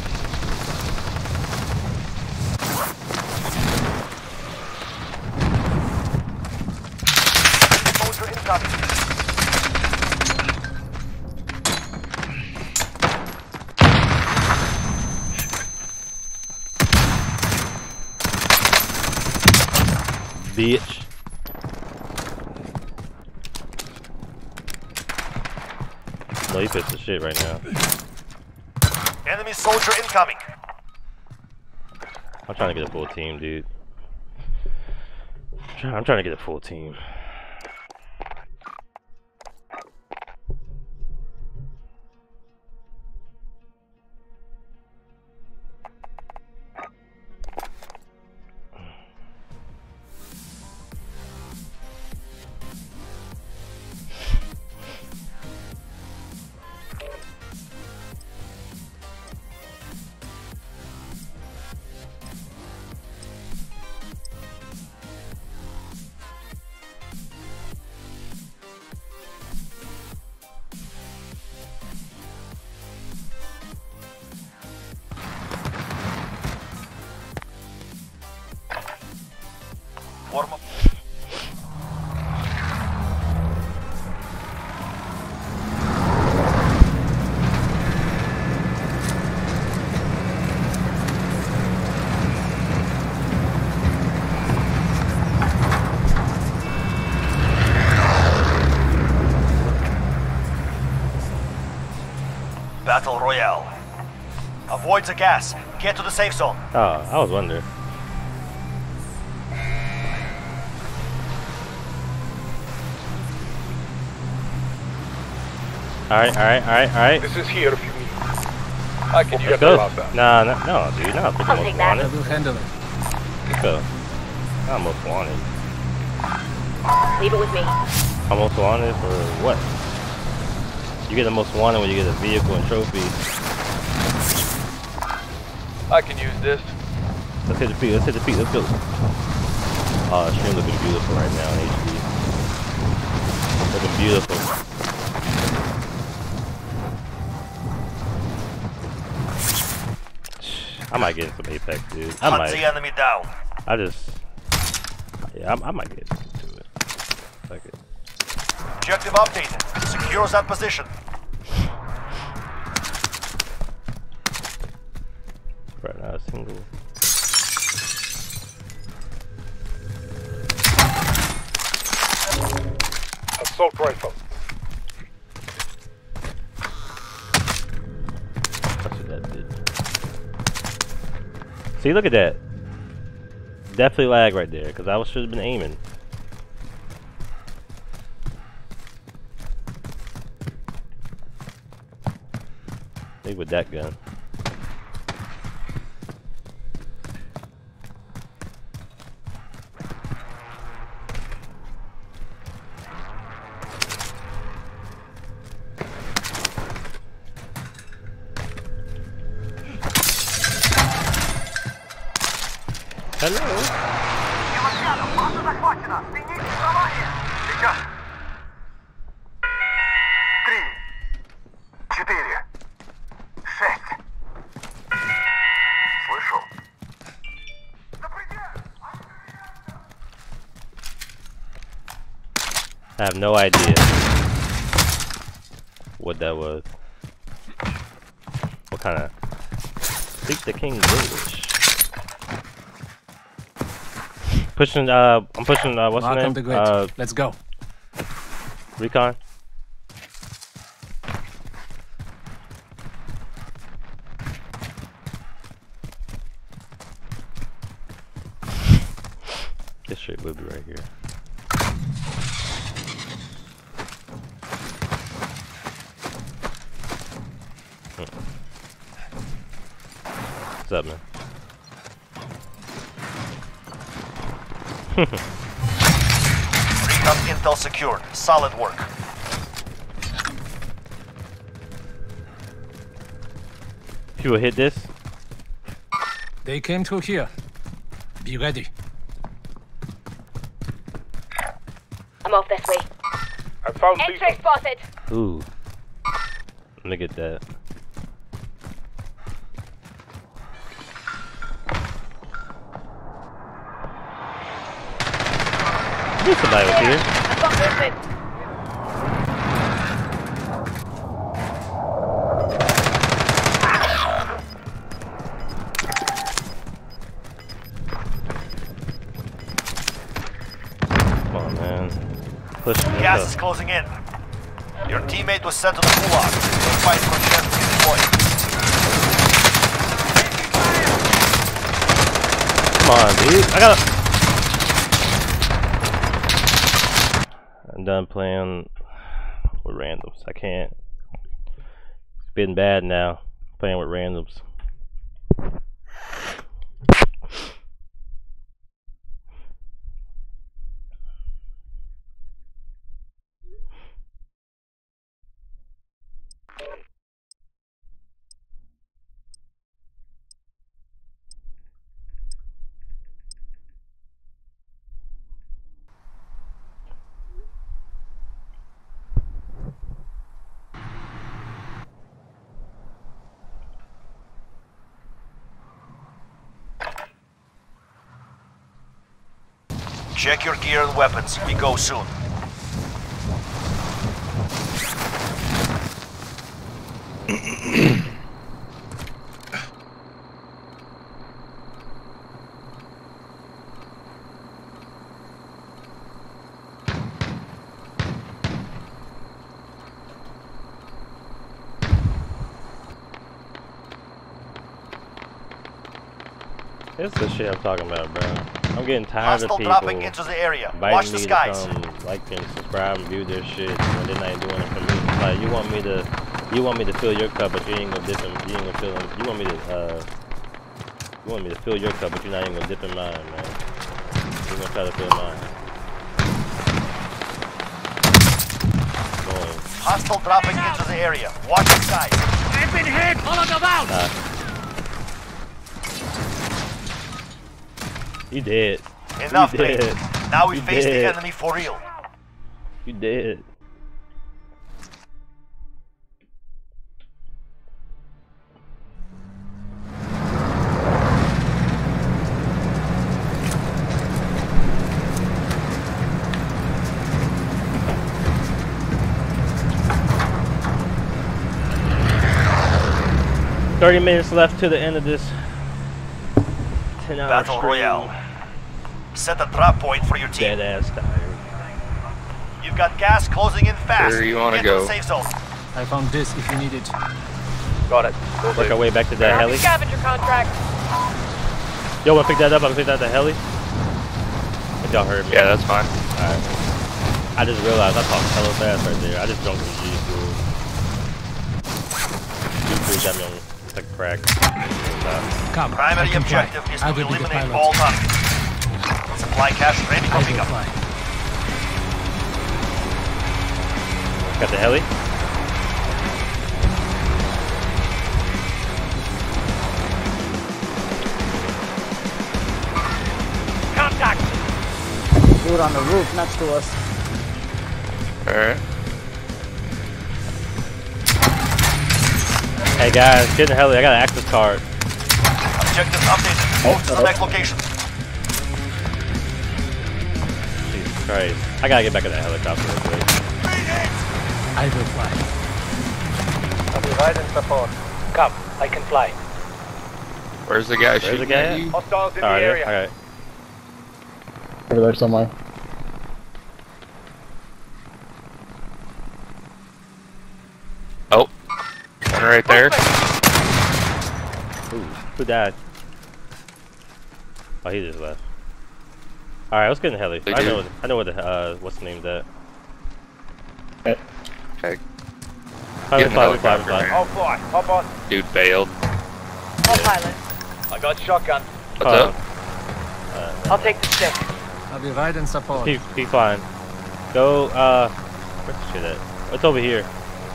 Soldier incoming. Bitch. No, he pissed the shit right now. Enemy soldier incoming. I'm trying to get a full team, dude. I'm trying, I'm trying to get a full team. Warm up. Battle Royale. Avoid the gas. Get to the safe zone. Oh, I was wondering. Alright, alright, alright, alright. This is here if you need. I can Let's get go. the last Nah, nah, no, dude, not the I'll most take that. wanted. We'll handle it. Let's go. Not most wanted. Leave it with me. I'm most wanted for what? You get the most wanted when you get a vehicle and trophy. I can use this. Let's hit the feet, let's hit the feet, let's go. Oh, the stream looking beautiful right now in H D. Looking beautiful. I might get some Apex, dude. I Hunt might. the enemy down. I just. Yeah, I, I might get into it. Fuck it. Objective updated. Secure that position. Right now, a single. Assault rifle. That's what that did. See, look at that. Definitely lag right there, because I should have been aiming. Maybe with that gun. Hello. I have no idea what that was. What kind of speak the King's English? Pushing. Uh, I'm pushing. Uh, what's Welcome the to name? Grit. Uh, Let's go. Recon. This shit will be right here. What's up, man? Recon intel secured. Solid work. People hit this. They came through here. Be ready. I'm off this way. I found Entry spotted. Ooh. Let me get that. I knew somebody was here. I've got movement. Come on, man. Push me Gas up. is closing in. Your teammate was sent to the gulag. You'll fight for a chance to deploy. Come on, dude. I gotta. I'm done playing with randoms. I can't. It's been bad now. Playing with randoms. Check your gear and weapons. We go soon. This is the shit I'm talking about, bro. I'm getting tired Hostile of people dropping into the area. Watch inviting the me skies. to come like and subscribe and view their shit, and they're not doing it for me. It's like you want me to, you want me to fill your cup, but you ain't gonna dip in. You ain't gonna fill in. You want me to, uh, you want me to fill your cup, but you're not even gonna dip in mine, man. You're gonna try to fill mine. Going. Hostile dropping into the area. Watch the skies. I've been hit! Follow them out! Uh, you dead. Enough, you mate. dead. Now we You face dead. the enemy for real. You dead. Thirty minutes left to the end of this ten hour Battle stream. Royale. Set a drop point for your team. Dead ass tired. You've got gas closing in fast. Where you wanna Get to go? the safe zone. I found this if you need it. Got it. Will Work do. our way back to that heli. Scavenger contract. Yo, wanna pick that up? I'm gonna pick that the heli. If y'all heard me. Yeah, that's fine. Alright. I just realized I talked hella fast right there. I just jumped in G school. G school got me on like crack. Come. Primary I can fly. objective is I to will be the eliminate pilot. all targets. Supply cache ready for I will pickup. fly. Got the heli. on the roof next to us. Alright. Hey guys, get in the heli. I got an access card. Objectives updated. Move to the next location. Jesus Christ. I gotta get back in that helicopter real quick. I will fly. I'll be right in support. Come, I can fly. Where's the guy Where's the shooting guy at at? you? Hostiles in Alright, the area. alright. Over there somewhere. Oh. One right there. Ooh, who died? Oh, he just left. Alright, let's get in the heli. They I do. know, I know what the, uh, what's the name of that. Okay. Fly, Get in the fly, fly, helicopter, fly. man. I'll fly. Hop on. Dude failed. I'll pilot. I got shotgun. What's Uh, up? Uh, I'll take the stick. I'll be right in support. keep, keep flying. Go, uh, where's the shit at? It's over here.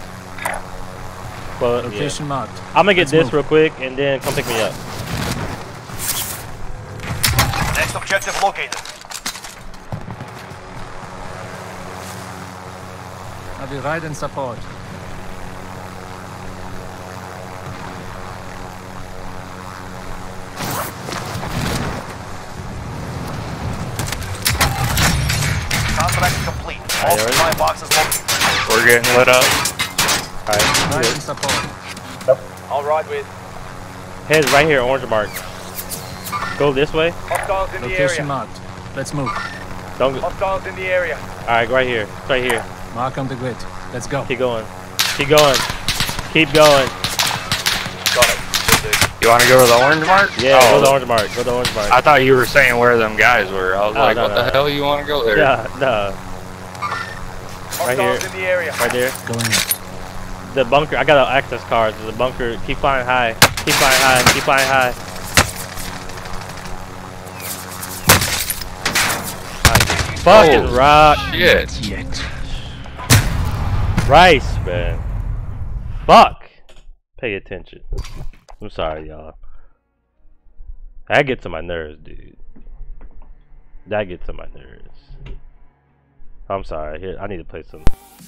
Well, Location yeah. marked. I'm gonna get Let's this move. real quick and then come pick me up. Next objective located. I'll be right in support. Contract complete. All Alright, supply boxes located. We're getting lit up. Alright, Right in support. I'll ride with. head right here, orange mark. Go this way. Hostiles in the Location area. marked. Let's move. Don't go. Hostiles in the area. Alright, right here. It's right here. Mark on the grid. Let's go. Keep going. Keep going. Keep going. Got it. You want to go to the orange mark? Yeah, Oh, go to the orange mark. Go to the orange mark. I thought you were saying where them guys were. I was Oh, like, no, what no, the no. hell you want to go there? Yeah, no. Right here. Hostiles in the area. Right there. Going in. The bunker. I got an access card. There's a bunker. Keep flying high. Keep flying high. Keep flying high. Nice. Fucking Oh, rock. Shit. Yet. Rice, man. Fuck. Pay attention. I'm sorry, y'all. That gets on my nerves, dude. That gets on my nerves. I'm sorry. Here, I need to play some.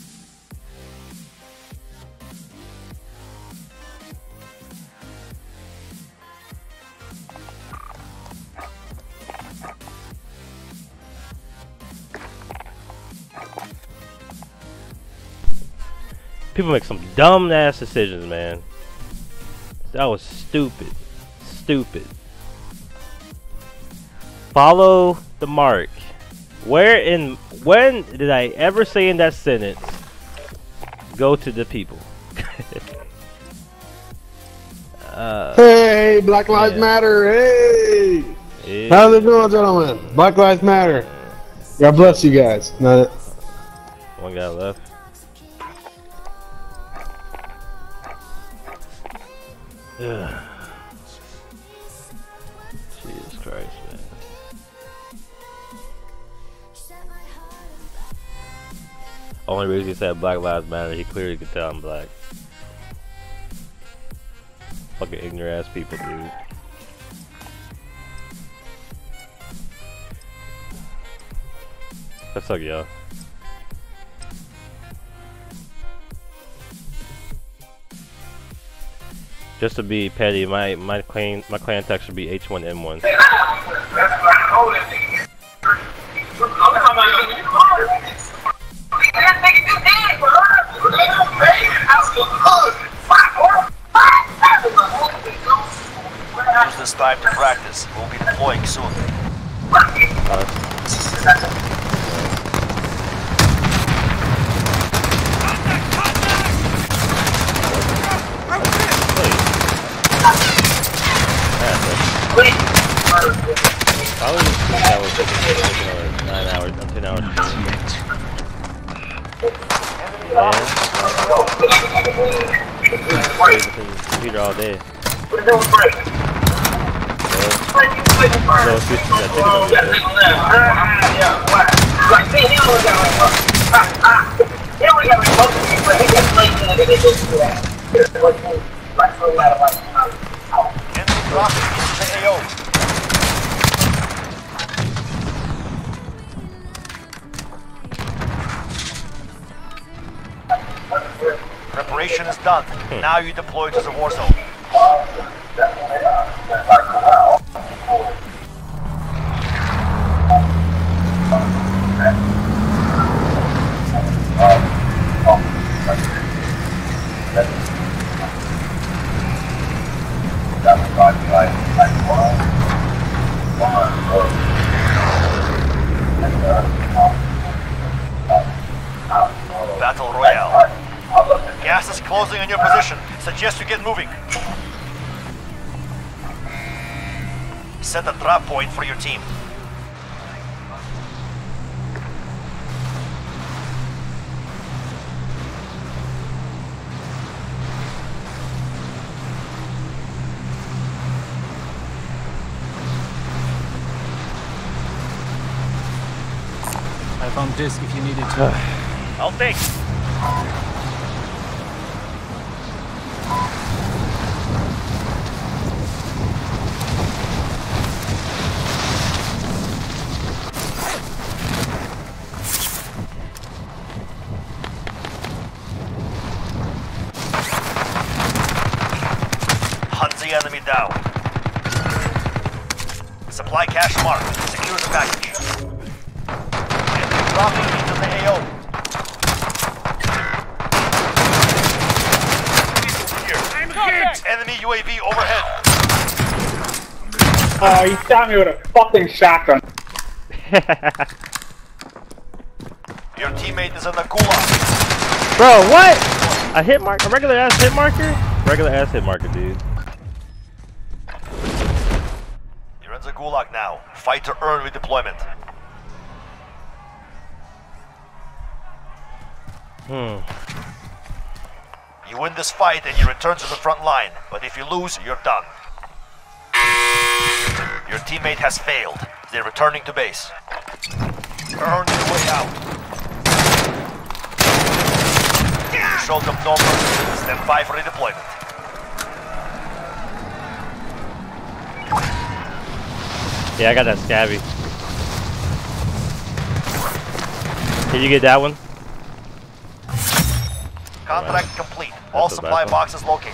People make some dumb ass decisions, man. That was stupid. Stupid. Follow the mark. Where in when did I ever say in that sentence go to the people? uh, Hey, Black Lives yeah. Matter. Hey. Yeah. How's it going, gentlemen? Black Lives Matter. God bless you guys. No, One guy left. Ugh. Jesus Christ, man. Only reason he said Black Lives Matter, he clearly could tell I'm black. Fucking ignorant ass people, dude. What's up, y'all? Just to be petty, my my clan my clan tech should be H one N one. Use this time to practice. We'll be deploying soon. Probably that was taking nine hours, no, ten hours. Yeah. Waiting for the computer all day. So, so it's just that ticket over Enemy dropping into the A O. Preparation is done. Now you deploy to the war zone. Battle Royale. Gas is closing on your position. Suggest you get moving. Set a drop point for your team. I found disc if you need it to. I'll take. Hunt the enemy down. Supply cache marked. Secure the package. Enemy dropping into the A O. Enemy U A V overhead. Oh, he shot me with a fucking shotgun. Your teammate is in the gulag. Bro, what? A hit mark? A regular ass hit marker? Regular ass hit marker, dude. You're in the gulag now. Fight to earn redeployment. Hmm. You win this fight and you return to the front line, but if you lose, you're done. Your teammate has failed. They're returning to base. Earn your way out. You showed them no mercy. Stand by for redeployment. Yeah, I got that scabby. Can you get that one? Contract right. complete. All That's supply boxes located.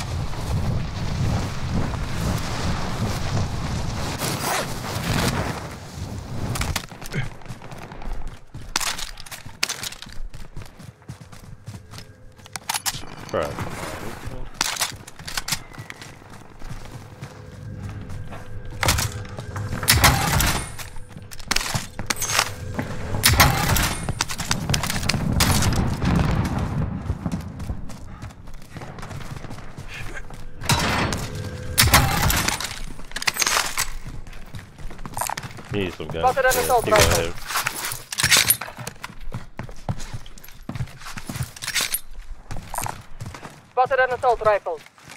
Bro. You need some guns. Spotted an assault Yeah, you go rifle. ahead. Spotted an assault rifle.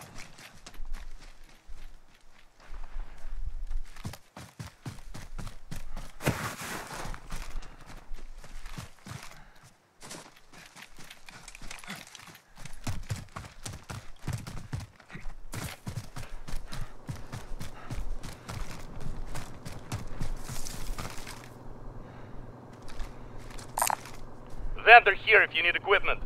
Vendor here if you need equipment.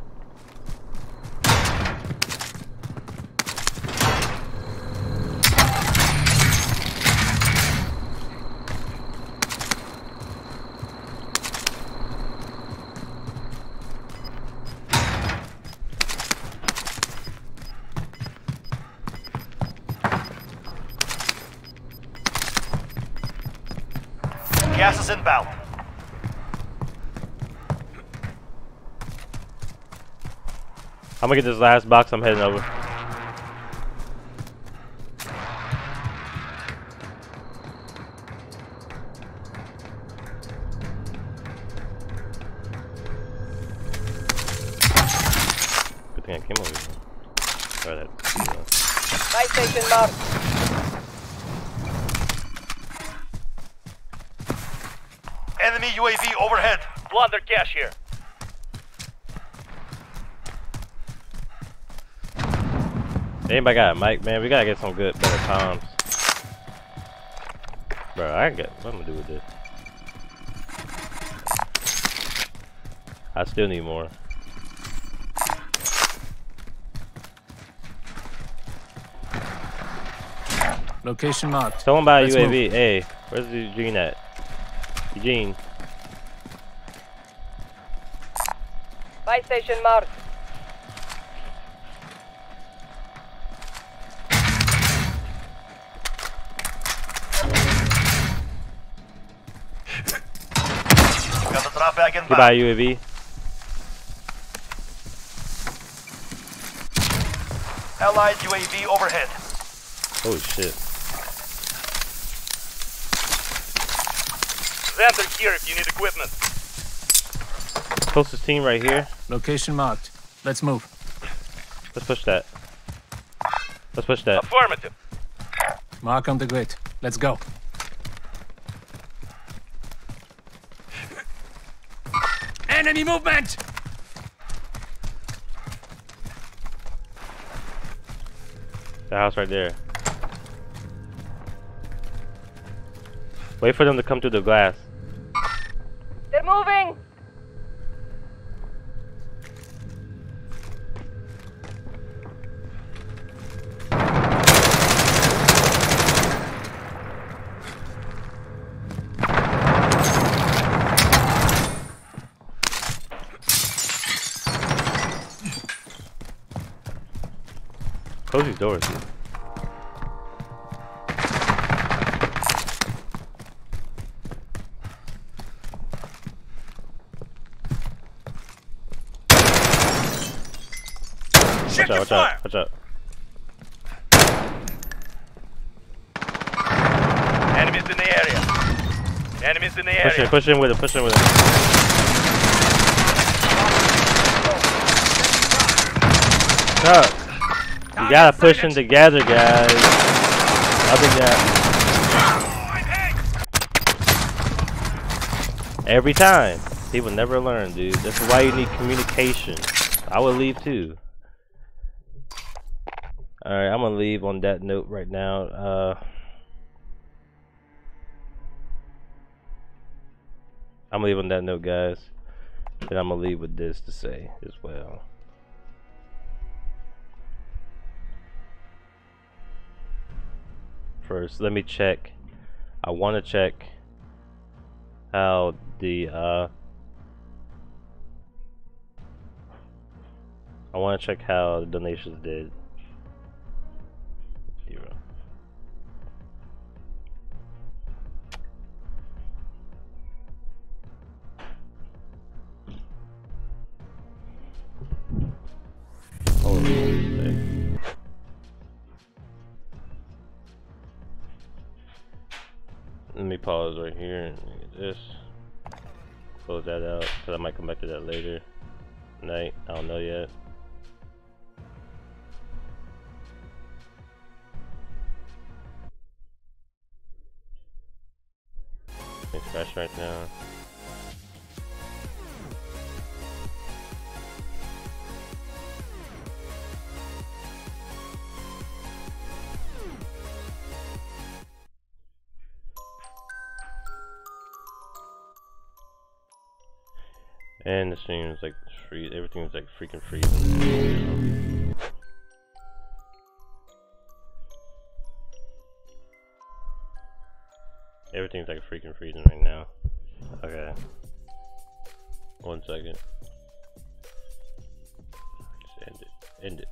Gas is inbound. I'm gonna get this last box. I'm heading over. Good thing I came over here. Try that. My station marked. Enemy U A V overhead. Plunder cache here. Anybody got a mic, man? We gotta get some good, better times. Bro, I can get. What I'm gonna do with this? I still need more. Location marked. Someone by Let's U A V. move. Hey, where's Eugene at? Eugene. Buy station marked. Got the drop bag in Goodbye, back. U A V. Allied U A V overhead. Holy shit. Xander here if you need equipment. Closest team right here. Location marked. Let's move. Let's push that. Let's push that. Affirmative. Mark on the grid. Let's go. Enemy movement! The house right there. Wait for them to come through the glass. They're moving. Close these doors, dude. Watch out, watch out, watch out. Enemies in the area. Enemies in the Push area. in, push in with it, push in with it. No. You gotta push them together, guys. Other than that. Every time. People never learn, dude. This is why you need communication. I would leave too. Alright, I'm gonna leave on that note right now. Uh, I'm gonna leave on that note, guys. And I'm gonna leave with this to say as well. First, let me check. I want to check how the uh I want to check how the donations did. Zero. Hold on. Let me pause right here and get this. Close that out, because I might come back to that later night. I don't know yet. It's fresh right now. And the stream is like free. Everything's like freaking freezing. Everything's like freaking freezing right now. Okay. One second. Just end it. End it.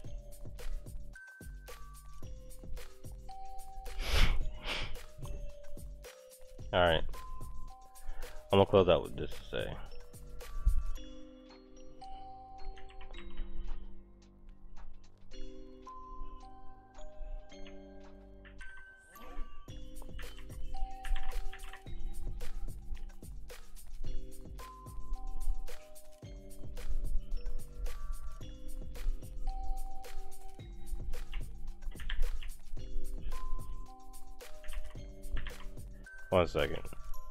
Alright. I'm gonna close out with this to say. One second.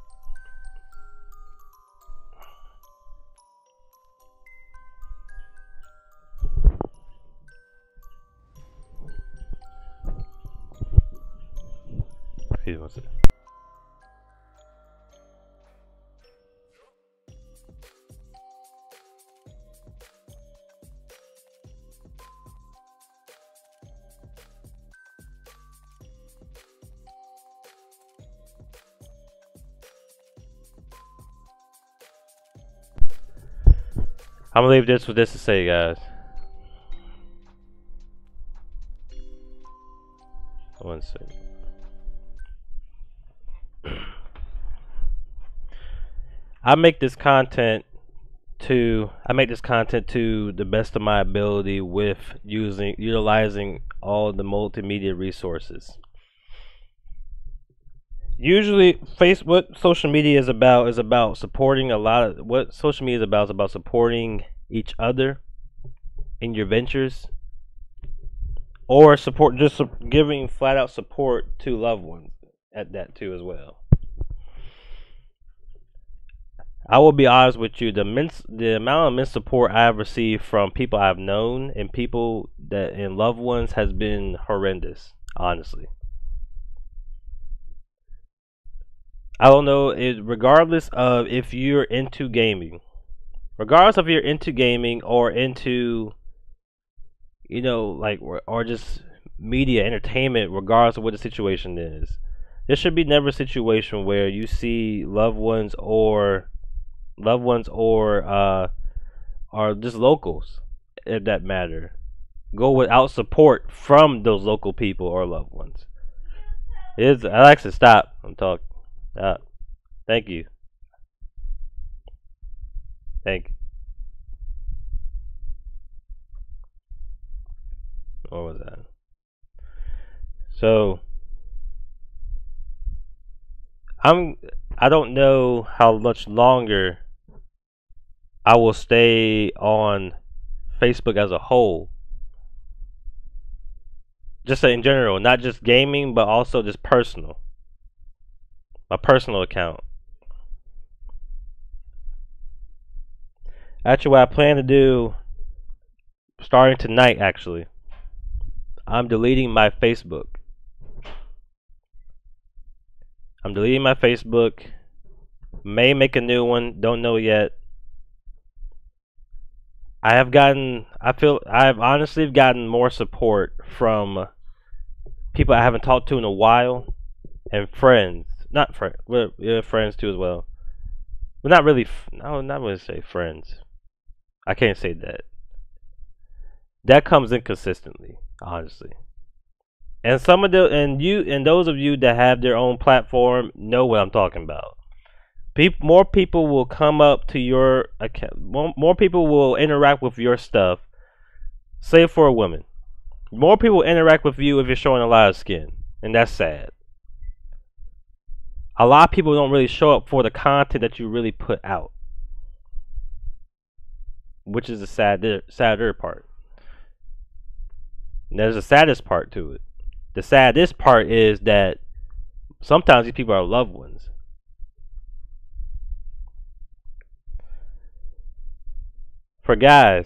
Excuse one second. I'm gonna leave this with this to say, guys. One second. I make this content to I make this content to the best of my ability with using utilizing all the multimedia resources. Usually, face what social media is about is about supporting a lot of what social media is about is about supporting each other in your ventures, or support just su giving flat out support to loved ones at that too as well. I will be honest with you, the immense, the amount of immense support I have received from people I've known and people that and loved ones has been horrendous, honestly. I don't know, it, regardless of if you're into gaming, regardless of if you're into gaming or into, you know, like, or, or just media, entertainment, regardless of what the situation is, there should be never a situation where you see loved ones or loved ones or uh, or just locals, if that matter, go without support from those local people or loved ones. It is, Alexa, stop. I'm talking. Uh, thank you. Thank you. What was that? So I'm I don't know how much longer I will stay on Facebook as a whole. Just in general, not just gaming, but also just personal. My personal account. Actually, what I plan to do, starting tonight actually, I'm deleting my Facebook. I'm deleting my Facebook. May make a new one, don't know yet. I have gotten, I feel, I've honestly gotten more support from people I haven't talked to in a while, and friends. Not friends, we're, we're friends too as well. But not really, no, not really say friends. I can't say that. That comes inconsistently, honestly. And some of the, and you, and those of you that have their own platform know what I'm talking about. People, more people will come up to your account. More, more people will interact with your stuff. Save for a woman. More people interact with you if you're showing a lot of skin, and that's sad. A lot of people don't really show up for the content that you really put out, which is the sadder, sadder part. And there's a saddest part to it. The saddest part is that sometimes these people are loved ones. For guys,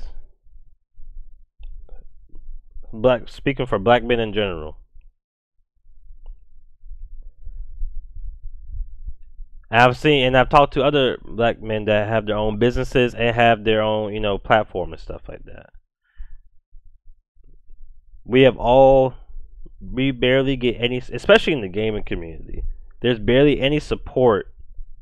black, speaking for black men in general, I've seen and I've talked to other black men that have their own businesses and have their own, you know, platform and stuff like that. We have all, we barely get any, especially in the gaming community, there's barely any support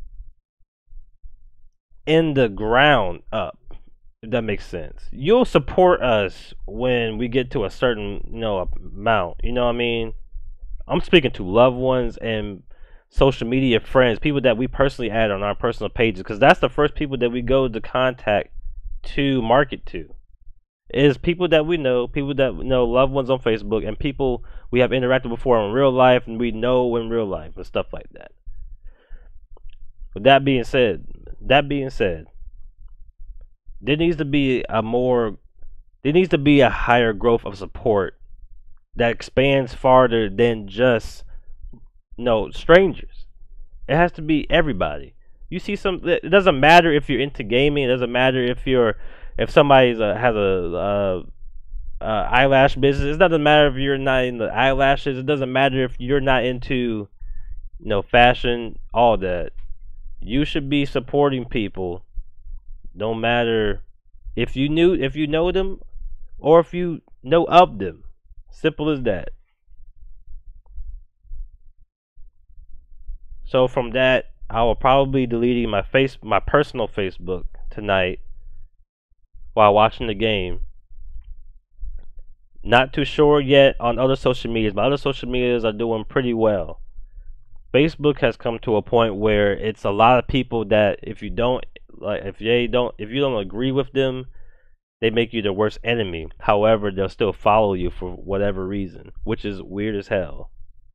in the ground up, if that makes sense. You'll support us when we get to a certain, you know, amount, you know what I mean? I'm speaking to loved ones and social media friends, people that we personally add on our personal pages, because that's the first people that we go to contact to market to, is people that we know, people that know, loved ones on Facebook, and people we have interacted before in real life and we know in real life and stuff like that. With that being said, that being said, there needs to be a more, there needs to be a higher growth of support that expands farther than just, no, strangers. It has to be everybody. You see some, it doesn't matter if you're into gaming, it doesn't matter if you're, if somebody's uh, has a uh, uh, eyelash business, it doesn't matter if you're not in the eyelashes, it doesn't matter if you're not into, you know, fashion, all that. You should be supporting people, no matter if you knew, if you know them or if you know of them. Simple as that. So from that, I will probably be deleting my face, my personal Facebook tonight. while watching the game. Not too sure yet on other social medias, but other social medias are doing pretty well. Facebook has come to a point where it's a lot of people that if you don't like, if they don't, if you don't agree with them, they make you their worst enemy. However, they'll still follow you for whatever reason, which is weird as hell.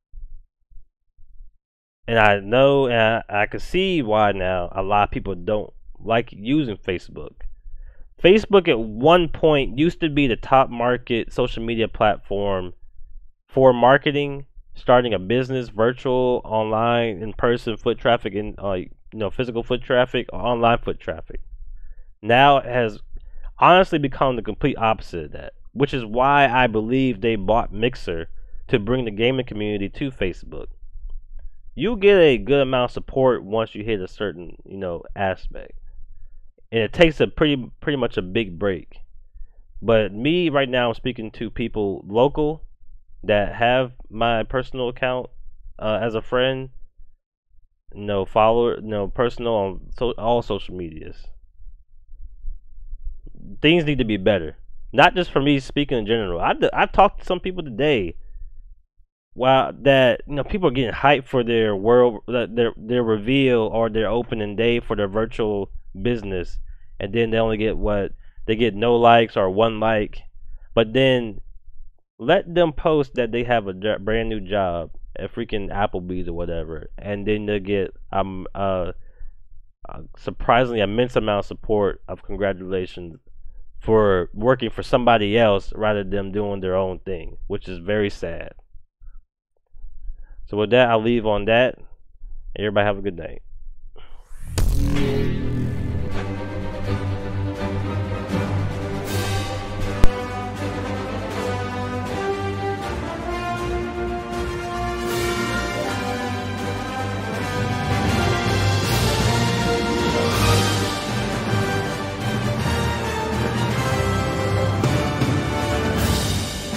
And I know, and I, I can see why now a lot of people don't like using Facebook. Facebook at one point used to be the top market social media platform for marketing, starting a business, virtual, online, in-person foot traffic, and uh, you know, physical foot traffic, or online foot traffic. Now it has honestly become the complete opposite of that, which is why I believe they bought Mixer to bring the gaming community to Facebook. You get a good amount of support once you hit a certain, you know, aspect. And it takes a pretty pretty much a big break. But me right now, I'm speaking to people local that have my personal account uh, as a friend. No follower, no personal on so, all social medias. Things need to be better. Not just for me speaking in general. I I talked to some people today. Wow, that you know people are getting hyped for their world, their their reveal or their opening day for their virtual business, and then they only get what they get no likes or one like. But then let them post that they have a brand new job at freaking Applebee's or whatever, and then they get um uh, uh surprisingly immense amount of support of congratulations for working for somebody else rather than doing their own thing, which is very sad. So with that, I'll leave on that. Everybody have a good night.